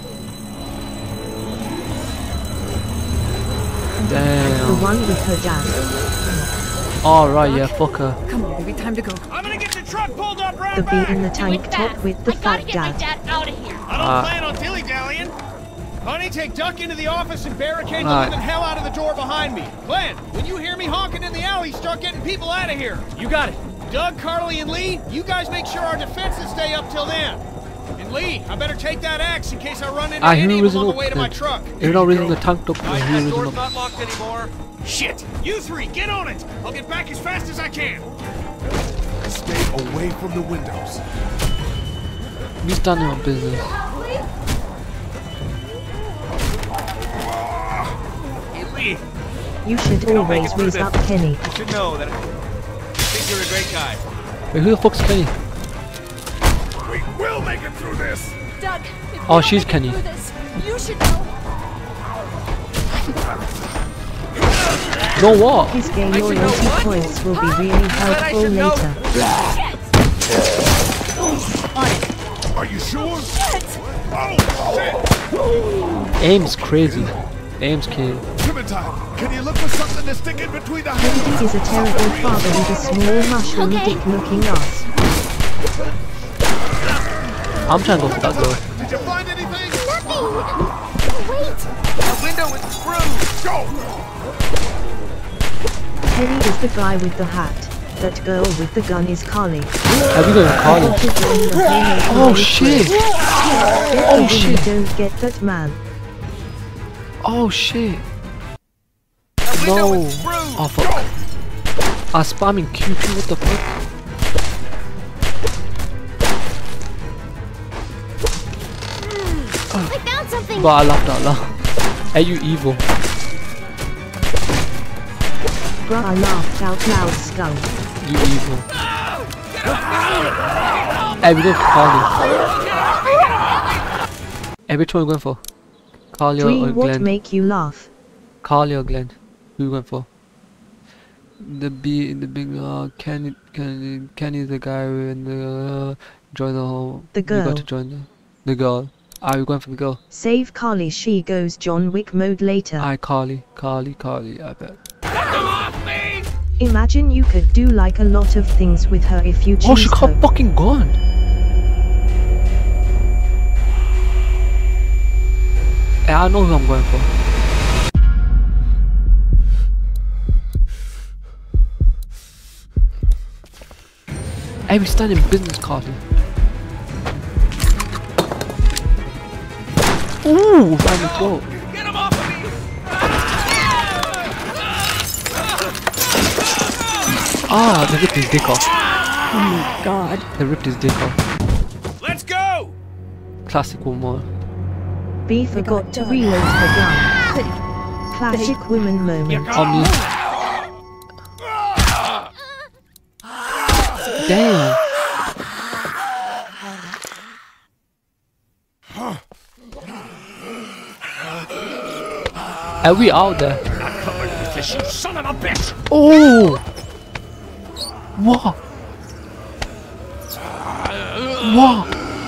[SPEAKER 3] Damn.
[SPEAKER 4] The one with her dad.
[SPEAKER 3] Alright, yeah, fuck her.
[SPEAKER 20] Come on, baby, time to go.
[SPEAKER 22] I'm gonna get the truck pulled up round
[SPEAKER 4] The
[SPEAKER 22] back.
[SPEAKER 4] bee in the tank top with the fat dad.
[SPEAKER 8] Dad out of here.
[SPEAKER 22] I don't
[SPEAKER 3] Ah.
[SPEAKER 22] plan on dilly-dallying. Honey, take Duck into the office and barricade the
[SPEAKER 3] Alright.
[SPEAKER 22] living hell out of the door behind me. Glenn, when you hear me honking in the alley, start getting people out of here. You got it. Doug, Carly, and Lee, you guys make sure our defenses stay up till then. And Lee, I better take that axe in case I run into
[SPEAKER 3] Ah,
[SPEAKER 22] any
[SPEAKER 3] who
[SPEAKER 22] of them
[SPEAKER 3] risen
[SPEAKER 22] on the
[SPEAKER 3] up
[SPEAKER 22] way to my
[SPEAKER 3] then?
[SPEAKER 22] truck.
[SPEAKER 3] You're not raising the tank up,
[SPEAKER 22] Guys,
[SPEAKER 3] who
[SPEAKER 22] that
[SPEAKER 3] risen
[SPEAKER 22] door's
[SPEAKER 3] up?
[SPEAKER 22] not locked anymore. Shit! You three, get on it! I'll get back as fast as I can.
[SPEAKER 1] Stay away from the windows.
[SPEAKER 3] We standing on business.
[SPEAKER 22] Hey, Lee,
[SPEAKER 4] You should
[SPEAKER 22] don't make
[SPEAKER 4] always
[SPEAKER 22] it through
[SPEAKER 4] riz
[SPEAKER 22] this.
[SPEAKER 4] up, Kenny.
[SPEAKER 22] You should know that I think you're a great guy.
[SPEAKER 3] Wait, who the fuck's Kenny?
[SPEAKER 1] We will make it through this.
[SPEAKER 8] Doug,
[SPEAKER 3] Oh, she's Kenny.
[SPEAKER 8] you should know.
[SPEAKER 3] No what?
[SPEAKER 4] His game loyalty points will be really helpful later.
[SPEAKER 1] Are
[SPEAKER 21] you sure?
[SPEAKER 3] Aim's crazy. Aim's crazy.
[SPEAKER 21] Clementine, can you look for something to stick in between the
[SPEAKER 4] Kennedy is a terrible father with a small mushroom
[SPEAKER 17] Okay.
[SPEAKER 4] dick-looking ass.
[SPEAKER 3] I'm trying to go for that girl.
[SPEAKER 21] Did you find anything?
[SPEAKER 17] Nothing! Wait!
[SPEAKER 21] The window is bruised! Go!
[SPEAKER 4] Kenny is the guy with the hat. That girl with the gun is Carly.
[SPEAKER 3] Have you got a Carly? Oh shit! Oh shit!
[SPEAKER 4] Don't get that man.
[SPEAKER 3] Oh shit! No! Oh fuck! I'm spamming Q two. What the fuck?
[SPEAKER 17] I found something!
[SPEAKER 3] But I laughed out loud. Are you evil?
[SPEAKER 4] Bruh, I laughed out loud, skull.
[SPEAKER 3] You evil. Hey, we go for Carly. Hey, which one are we going for? Carly or
[SPEAKER 4] Dream, what
[SPEAKER 3] Glenn?
[SPEAKER 4] make you laugh?
[SPEAKER 3] Carly or Glenn? Who you going for? The B, the big, uh, Kenny, Kenny, Kenny's the guy and the, uh, join the whole.
[SPEAKER 4] The
[SPEAKER 3] You
[SPEAKER 4] girl.
[SPEAKER 3] got to join the, the girl. Are you going for the girl?
[SPEAKER 4] Save Carly, she goes John Wick mode later.
[SPEAKER 3] I Carly, Carly, Carly, I bet.
[SPEAKER 4] Imagine you could do like a lot of things with her if you choose
[SPEAKER 3] Oh, she got
[SPEAKER 4] her.
[SPEAKER 3] fucking gone. Hey, I know who I'm going for. Hey, we stand in business, Carly. Ooh, right in the throat. Ah, they ripped his dick off.
[SPEAKER 7] Oh my god.
[SPEAKER 3] They ripped his dick off.
[SPEAKER 22] Let's go!
[SPEAKER 3] Classic woman.
[SPEAKER 4] B forgot to reload her gun. Classic woman moment.
[SPEAKER 3] On me. Damn. Are we out there?
[SPEAKER 22] You son of a bitch!
[SPEAKER 3] Oh! What? What?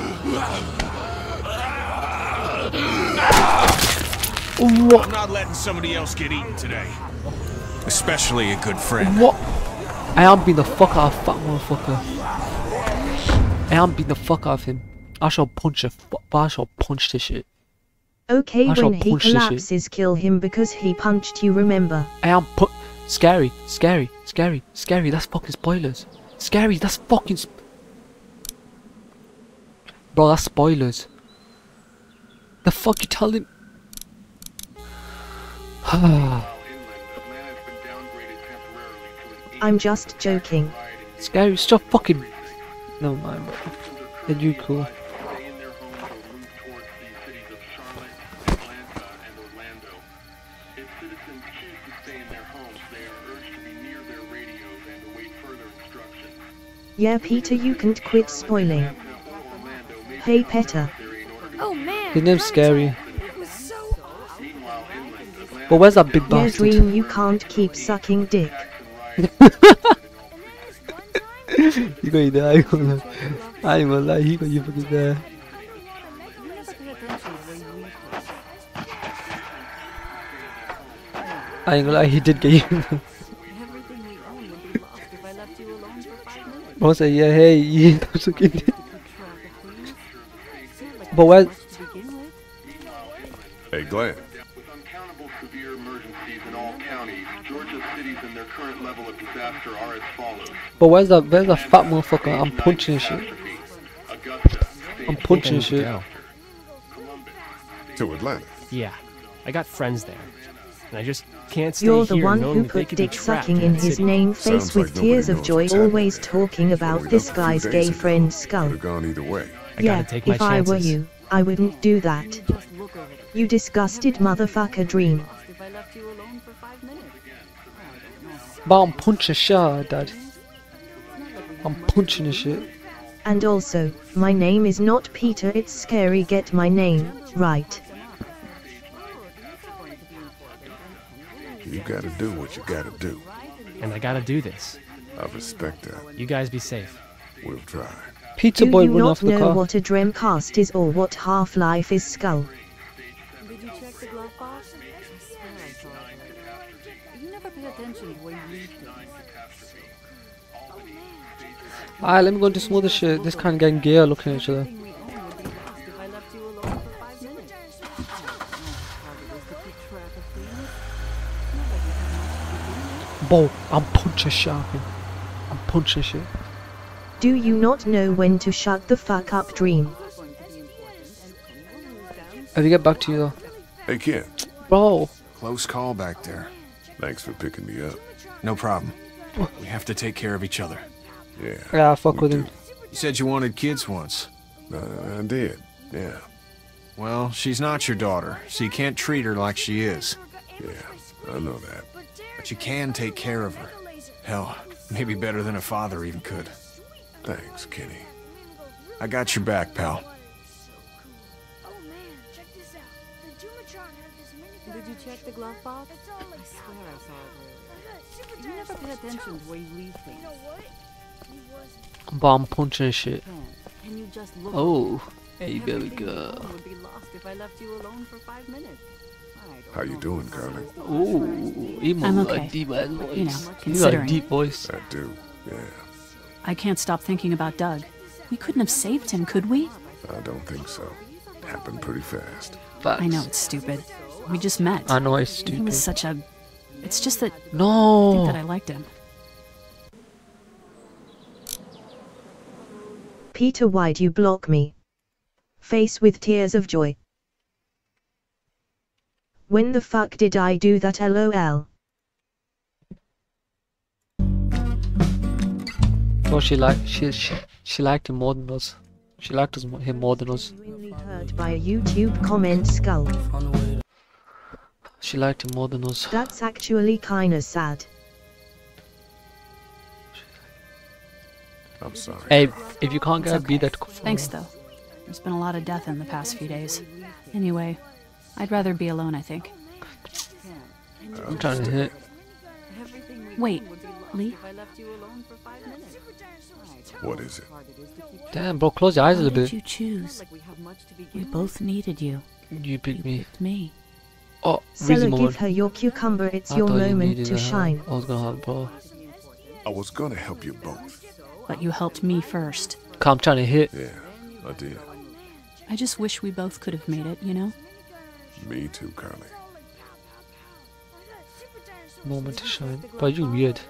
[SPEAKER 3] What?
[SPEAKER 22] I'm not letting somebody else get eaten today. Especially a good friend.
[SPEAKER 3] What? I am beating the fuck out of fat motherfucker. I am beating the fuck out of him. I shall punch a fu- I shall punch this shit.
[SPEAKER 4] Okay,
[SPEAKER 3] I shall
[SPEAKER 4] when he
[SPEAKER 3] punch this shit.
[SPEAKER 4] collapses, kill him because he punched you, remember?
[SPEAKER 3] I am put. Scary, scary, scary, scary. That's fucking spoilers. Scary, that's fucking. Sp Bro, that's spoilers. The fuck you telling?
[SPEAKER 4] I'm just joking.
[SPEAKER 3] Scary, stop fucking. Never mind, bro. Are you cool?
[SPEAKER 4] Yeah, Peter, you can't quit spoiling. Hey, Peter.
[SPEAKER 17] Oh man.
[SPEAKER 3] His name's Scary. But where's that big
[SPEAKER 4] Yeah,
[SPEAKER 3] bastard?
[SPEAKER 4] Dream, you can't keep sucking dick.
[SPEAKER 3] You got you there, I ain't gonna lie. I ain't gonna lie, he got you fucking there. I ain't gonna lie, he did get you. I say, yeah, hey, you don't suck it. But where?
[SPEAKER 1] Hey, Glenn.
[SPEAKER 3] But where's that? Where's that fat motherfucker? I'm punching shit. I'm punching shit.
[SPEAKER 1] To Atlanta.
[SPEAKER 12] Yeah, I got friends there, and I just can't stay
[SPEAKER 4] You're the
[SPEAKER 12] here
[SPEAKER 4] one
[SPEAKER 12] knowing
[SPEAKER 4] who
[SPEAKER 12] that they
[SPEAKER 4] put
[SPEAKER 12] could be
[SPEAKER 4] dick
[SPEAKER 12] trapped
[SPEAKER 4] sucking
[SPEAKER 12] in
[SPEAKER 4] in
[SPEAKER 12] that
[SPEAKER 4] his
[SPEAKER 12] city.
[SPEAKER 4] name face
[SPEAKER 1] Sounds
[SPEAKER 4] with
[SPEAKER 1] like nobody
[SPEAKER 4] tears of
[SPEAKER 1] knows
[SPEAKER 4] joy,
[SPEAKER 1] what's happening.
[SPEAKER 4] always talking about
[SPEAKER 1] Showed
[SPEAKER 4] this
[SPEAKER 1] up a few
[SPEAKER 4] guy's
[SPEAKER 1] days
[SPEAKER 4] gay
[SPEAKER 1] ago.
[SPEAKER 4] friend Skull.
[SPEAKER 1] Could've gone either way.
[SPEAKER 12] I
[SPEAKER 4] Yeah,
[SPEAKER 12] gotta take my
[SPEAKER 4] if I were
[SPEAKER 12] chances.
[SPEAKER 4] you, I wouldn't do that. You disgusted motherfucker, Dream.
[SPEAKER 3] But I'm punching shit out of Dad. I'm punching the shit.
[SPEAKER 4] And also, my name is not Peter, it's Scary, get my name right.
[SPEAKER 1] You gotta do what you gotta do.
[SPEAKER 12] And I gotta do this.
[SPEAKER 1] I respect that.
[SPEAKER 12] You guys be safe.
[SPEAKER 1] We'll try.
[SPEAKER 3] Pizza
[SPEAKER 4] Do
[SPEAKER 3] boy
[SPEAKER 4] you
[SPEAKER 3] run
[SPEAKER 4] not
[SPEAKER 3] off the
[SPEAKER 4] know
[SPEAKER 3] car.
[SPEAKER 4] what a Dreamcast is or what Half-Life is, Skull?
[SPEAKER 20] Did you check the glove box? I swear I saw it. You never pay attention to where you leave things.
[SPEAKER 3] Alright, let me go into some other shit. This kind of getting gay looking at each other.
[SPEAKER 20] If I left you alone for five minutes. My target was to keep track of things. Not like you had much to do.
[SPEAKER 3] Bo, I'm punching shit. I'm punching shit.
[SPEAKER 4] Do you not know when to shut the fuck up, Dream?
[SPEAKER 3] Have you get back to you though?
[SPEAKER 1] Hey, kid.
[SPEAKER 3] Bro.
[SPEAKER 18] Close call back there.
[SPEAKER 1] Thanks for picking me up.
[SPEAKER 18] No problem. We have to take care of each other.
[SPEAKER 1] Yeah.
[SPEAKER 3] Yeah, fuck with him.
[SPEAKER 18] You said you wanted kids once.
[SPEAKER 1] Uh, I did, yeah.
[SPEAKER 18] Well, she's not your daughter, so you can't treat her like she is.
[SPEAKER 1] Yeah, I know that.
[SPEAKER 18] But you can take care of her. Hell, maybe better than a father even could.
[SPEAKER 1] Thanks, Kenny.
[SPEAKER 18] I got your back, pal.
[SPEAKER 20] Did you check the glove box? I swear I saw it earlier. You never pay attention to where you leave things.
[SPEAKER 3] But I'm punching shit.
[SPEAKER 20] Can you just look
[SPEAKER 3] Oh, there you go, we
[SPEAKER 20] Everything we
[SPEAKER 3] go.
[SPEAKER 20] own would be lost if I left you alone for five minutes.
[SPEAKER 1] How you doing, Carly?
[SPEAKER 3] Ooh, even
[SPEAKER 7] I'm
[SPEAKER 3] a
[SPEAKER 7] okay.
[SPEAKER 3] deep ass voice.
[SPEAKER 7] You know,
[SPEAKER 3] You got a
[SPEAKER 7] considering.
[SPEAKER 3] deep voice.
[SPEAKER 1] I do, yeah.
[SPEAKER 7] I can't stop thinking about Doug. We couldn't have saved him, could we?
[SPEAKER 1] I don't think so. Happened pretty fast.
[SPEAKER 7] I know it's stupid. We just met.
[SPEAKER 3] I know it's
[SPEAKER 7] He
[SPEAKER 3] stupid.
[SPEAKER 7] was such a... It's just that...
[SPEAKER 3] No.
[SPEAKER 7] I think that I liked him.
[SPEAKER 4] Peter, why'd you block me? Face with tears of joy. When the fuck did I do that, lol?
[SPEAKER 3] Oh, she liked she, she she liked him more than us. She liked us, mo- him more than us.
[SPEAKER 4] Hurt by a YouTube comment, Skull.
[SPEAKER 3] She liked him more than us.
[SPEAKER 4] That's actually kinda sad.
[SPEAKER 1] I'm sorry.
[SPEAKER 3] Hey, if you can't
[SPEAKER 7] It's
[SPEAKER 3] get a beat
[SPEAKER 7] okay.
[SPEAKER 3] that.
[SPEAKER 7] Thanks, though. There's been a lot of death in the past few days. Anyway, I'd rather be alone, I think.
[SPEAKER 3] I'm trying to hit.
[SPEAKER 7] Wait, Lee?
[SPEAKER 1] What is it?
[SPEAKER 3] Damn, bro, close your eyes a
[SPEAKER 7] Why
[SPEAKER 3] little
[SPEAKER 7] did
[SPEAKER 3] bit.
[SPEAKER 7] you choose? We both needed you.
[SPEAKER 3] You picked me.
[SPEAKER 7] Me.
[SPEAKER 3] Oh,
[SPEAKER 4] Sella,
[SPEAKER 3] reason
[SPEAKER 4] give
[SPEAKER 3] moment.
[SPEAKER 4] her your cucumber, it's
[SPEAKER 3] I
[SPEAKER 4] your
[SPEAKER 3] thought you
[SPEAKER 4] moment
[SPEAKER 3] needed
[SPEAKER 4] to
[SPEAKER 3] a-
[SPEAKER 4] shine.
[SPEAKER 3] I was gonna have, bro.
[SPEAKER 1] I was gonna help you both.
[SPEAKER 7] But you helped me first.
[SPEAKER 3] I'm trying to hit.
[SPEAKER 1] Yeah, I did.
[SPEAKER 7] I just wish we both could have made it, you know?
[SPEAKER 1] Me too, Carly.
[SPEAKER 3] Moment to shine. But you weird.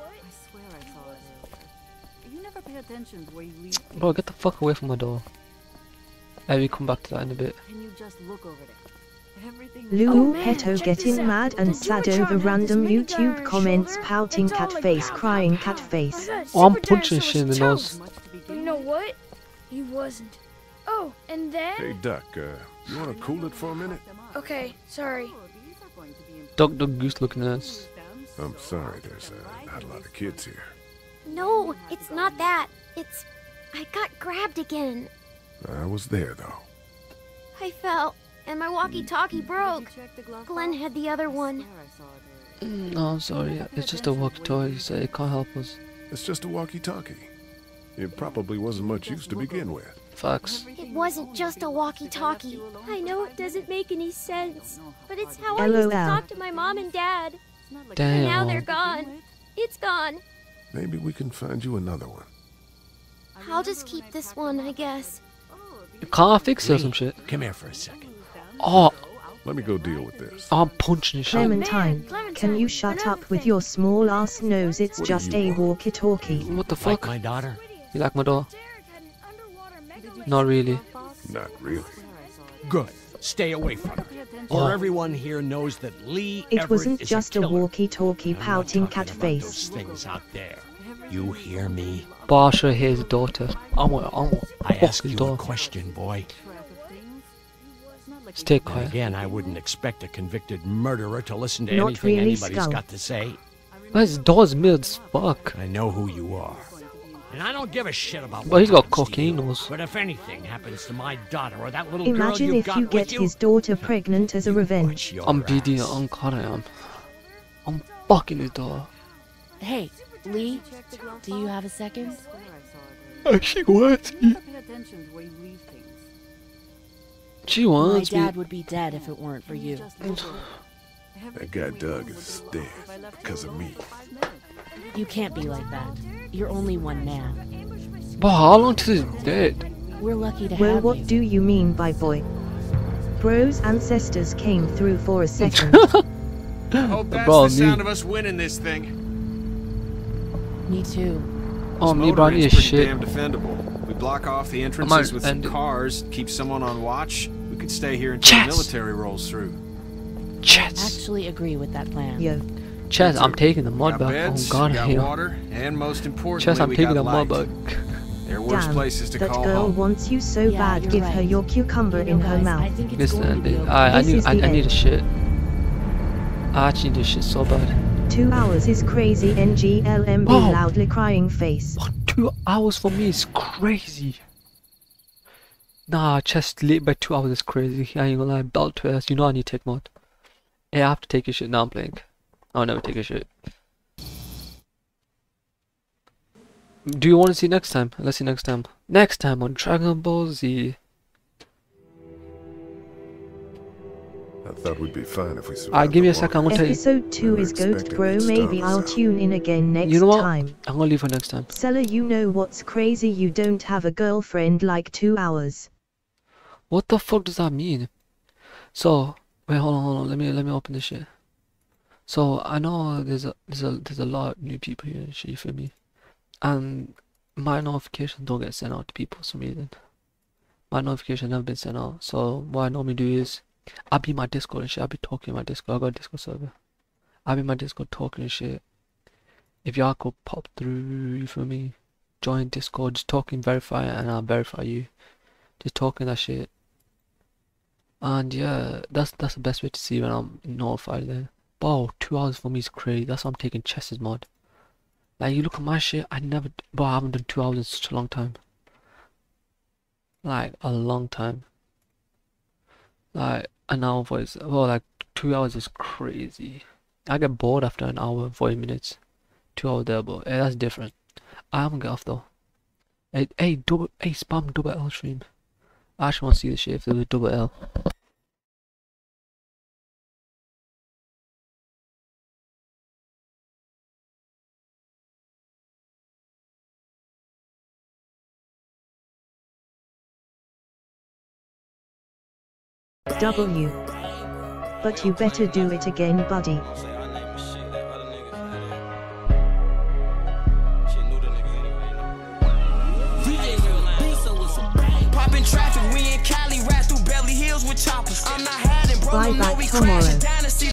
[SPEAKER 20] You never pay attention to where you leave things.
[SPEAKER 3] Bro, get the fuck away from my door. Hey, we come back to that in a bit.
[SPEAKER 20] Can you just look over there? Everything
[SPEAKER 4] Lou Peto getting mad and sad over random YouTube comments, pouting cat face, crying cat face.
[SPEAKER 3] Oh, I'm punching shit in the nose.
[SPEAKER 11] You know what? He wasn't. Oh, and then?
[SPEAKER 1] Hey, Duck, uh, you wanna cool it for a minute?
[SPEAKER 11] Okay, sorry.
[SPEAKER 3] Duck, duck, goose looking at us.
[SPEAKER 1] I'm sorry, there's uh, not a lot of kids here.
[SPEAKER 17] No, it's not that. It's... I got grabbed again.
[SPEAKER 1] I was there, though.
[SPEAKER 17] I fell, and my walkie-talkie broke. Glenn had the other one.
[SPEAKER 3] Mm, No, I'm sorry. It's just a walkie-talkie, so it can't help us.
[SPEAKER 1] It's just a walkie-talkie. It probably wasn't much use to begin with.
[SPEAKER 3] Facts.
[SPEAKER 17] It wasn't just a walkie-talkie. I know it doesn't make any sense, but it's how I
[SPEAKER 4] L O L.
[SPEAKER 17] used to talk to my mom and dad.
[SPEAKER 3] Damn.
[SPEAKER 17] And now they're gone. It's gone.
[SPEAKER 1] Maybe we can find you another one.
[SPEAKER 17] I'll just keep this one, I guess.
[SPEAKER 3] You can't fix it or some shit.
[SPEAKER 21] Come here for a second.
[SPEAKER 3] Oh,
[SPEAKER 1] Let me go deal with this.
[SPEAKER 3] I'm punching shit.
[SPEAKER 4] Clementine, can you shut up with your small ass nose? It's
[SPEAKER 1] What do
[SPEAKER 4] just
[SPEAKER 1] you
[SPEAKER 4] a walkie-talkie.
[SPEAKER 3] What the
[SPEAKER 21] Like
[SPEAKER 3] fuck?
[SPEAKER 21] my daughter?
[SPEAKER 3] You like my door? Not really.
[SPEAKER 1] Not really.
[SPEAKER 21] Good. Stay away from her.
[SPEAKER 3] Oh.
[SPEAKER 21] Or everyone here knows that Lee
[SPEAKER 4] It
[SPEAKER 21] Everett
[SPEAKER 4] wasn't
[SPEAKER 21] is
[SPEAKER 4] just
[SPEAKER 21] a
[SPEAKER 4] a
[SPEAKER 21] killer.
[SPEAKER 4] walkie-talkie
[SPEAKER 21] I'm not
[SPEAKER 4] pouting
[SPEAKER 21] talking
[SPEAKER 4] cat
[SPEAKER 21] about
[SPEAKER 4] face.
[SPEAKER 21] those things out there. You hear me?
[SPEAKER 3] Barsha, his daughter. I'm gonna, I'm gonna
[SPEAKER 21] I
[SPEAKER 3] fuck
[SPEAKER 21] ask
[SPEAKER 3] his
[SPEAKER 21] you a
[SPEAKER 3] door.
[SPEAKER 21] question, boy.
[SPEAKER 3] Stay
[SPEAKER 21] And
[SPEAKER 3] quiet.
[SPEAKER 21] again, I wouldn't expect a convicted murderer to listen to
[SPEAKER 4] Not
[SPEAKER 21] anything
[SPEAKER 4] really,
[SPEAKER 21] anybody's
[SPEAKER 4] Skull.
[SPEAKER 21] got to say.
[SPEAKER 3] Why his door's mid as fuck?
[SPEAKER 21] I know who you are. And I don't give a shit about
[SPEAKER 3] Well,
[SPEAKER 21] what
[SPEAKER 3] he's got
[SPEAKER 21] happens to
[SPEAKER 3] cocaine
[SPEAKER 21] you.
[SPEAKER 3] nose.
[SPEAKER 21] But if anything happens to my daughter or that little
[SPEAKER 4] Imagine
[SPEAKER 21] girl you've
[SPEAKER 4] if
[SPEAKER 21] got
[SPEAKER 4] you get
[SPEAKER 21] with you,
[SPEAKER 4] his daughter pregnant as a revenge.
[SPEAKER 3] I'm beating on God I am. I'm fucking his door.
[SPEAKER 6] Hey, Lee, do you have a second?
[SPEAKER 3] Oh, she wants me.
[SPEAKER 20] Pay attention to where you leave things.
[SPEAKER 3] She wants
[SPEAKER 6] My dad
[SPEAKER 3] me.
[SPEAKER 6] would be dead if it weren't for you.
[SPEAKER 1] That guy Doug is dead because of me.
[SPEAKER 6] You can't be like that. You're only one man.
[SPEAKER 3] But how long till he's dead?
[SPEAKER 6] We're lucky to
[SPEAKER 4] Well,
[SPEAKER 6] have
[SPEAKER 4] what
[SPEAKER 6] you.
[SPEAKER 4] do you mean by boy? Bro's ancestors came through for a second.
[SPEAKER 18] Hope that's
[SPEAKER 3] Bro,
[SPEAKER 18] the sound
[SPEAKER 3] me.
[SPEAKER 18] of us winning this thing.
[SPEAKER 6] Me too.
[SPEAKER 3] Oh,
[SPEAKER 18] This
[SPEAKER 3] me, bro, I
[SPEAKER 18] motor
[SPEAKER 3] need
[SPEAKER 18] inn's pretty
[SPEAKER 3] shit.
[SPEAKER 18] damn defendable. We block off the
[SPEAKER 3] might
[SPEAKER 18] entrances with some
[SPEAKER 3] end it.
[SPEAKER 18] cars, keep someone on watch. We could stay here until the
[SPEAKER 3] Chess.
[SPEAKER 18] military rolls through.
[SPEAKER 3] Chess.
[SPEAKER 6] Actually agree with that plan.
[SPEAKER 4] Yo.
[SPEAKER 3] Chess, I'm taking the
[SPEAKER 18] We
[SPEAKER 3] mod
[SPEAKER 18] got
[SPEAKER 3] back.
[SPEAKER 18] beds,
[SPEAKER 3] Oh god,
[SPEAKER 18] we got
[SPEAKER 3] hell.
[SPEAKER 18] water, and most importantly,
[SPEAKER 3] Chess, I'm
[SPEAKER 18] we
[SPEAKER 3] taking
[SPEAKER 18] got
[SPEAKER 3] the mod
[SPEAKER 18] light.
[SPEAKER 3] back.
[SPEAKER 18] There are worse
[SPEAKER 4] Damn,
[SPEAKER 18] places to
[SPEAKER 4] that
[SPEAKER 18] call
[SPEAKER 4] girl
[SPEAKER 18] home.
[SPEAKER 4] wants you so
[SPEAKER 6] Yeah,
[SPEAKER 4] bad.
[SPEAKER 6] you're
[SPEAKER 4] Give her
[SPEAKER 6] right.
[SPEAKER 4] your cucumber
[SPEAKER 6] You know,
[SPEAKER 4] in her
[SPEAKER 6] guys,
[SPEAKER 4] mouth.
[SPEAKER 6] I think it's
[SPEAKER 3] Listen,
[SPEAKER 6] going to be okay.
[SPEAKER 3] I, I
[SPEAKER 4] This
[SPEAKER 3] need,
[SPEAKER 4] is
[SPEAKER 3] I,
[SPEAKER 4] the
[SPEAKER 3] I need
[SPEAKER 4] end.
[SPEAKER 3] a shit. I actually need a shit so bad.
[SPEAKER 4] Two hours is crazy. N G L M B
[SPEAKER 3] Wow.
[SPEAKER 4] loudly crying face.
[SPEAKER 3] Two hours for me is crazy. Nah, just late by two hours is crazy. I ain't gonna lie. Belt to ass. You know I need to take mod. Hey, I have to take a shit. Now I'm playing. I'll never take a shit. Do you want to see next time? Let's see next time. Next time on Dragon Ball Z.
[SPEAKER 1] I thought we'd be fine if we survived.
[SPEAKER 3] Alright, give me
[SPEAKER 1] the
[SPEAKER 3] a second. I'm
[SPEAKER 1] war.
[SPEAKER 3] gonna tell you.
[SPEAKER 4] Episode two
[SPEAKER 1] were
[SPEAKER 4] is Goat
[SPEAKER 1] expecting
[SPEAKER 4] Bro.
[SPEAKER 1] it to
[SPEAKER 4] Maybe
[SPEAKER 1] start
[SPEAKER 4] I'll
[SPEAKER 1] us out.
[SPEAKER 4] tune in again next
[SPEAKER 3] You know what?
[SPEAKER 4] time.
[SPEAKER 3] I'm gonna leave for next time.
[SPEAKER 4] Seller, you know what's crazy? You don't have a girlfriend like two hours.
[SPEAKER 3] What the fuck does that mean? So, wait, hold on, hold on. Let me let me open this shit. So I know there's a there's a there's a lot of new people here and shit. You feel me? And my notifications don't get sent out to people for some reason. My notification never been sent out. So what I normally do is I'll be in my Discord and shit. I'll be talking in my Discord. I got a Discord server. I'll be in my Discord talking and shit. If y'all could pop through, you feel me? Join Discord, just talking, verify it, and I'll verify you. Just talking that shit. And yeah, that's that's the best way to see when I'm notified there. Bro, two hours for me is crazy. That's why I'm taking Chess's mod. Like, you look at my shit, I never, bro, I haven't done two hours in such a long time. Like, a long time. Like, an hour voice, well, like, two hours is crazy. I get bored after an hour and forty minutes. Two hours there, but hey, that's different. I haven't got off though. Hey, hey, double, hey, spam double L stream. I actually want to see the shit if there was a double L.
[SPEAKER 4] W. But you better do it again, buddy.
[SPEAKER 13] Popping traffic, we in Cali, ride through Beverly Hills with choppers. I'm not hiding, bro.
[SPEAKER 4] Bye back tomorrow.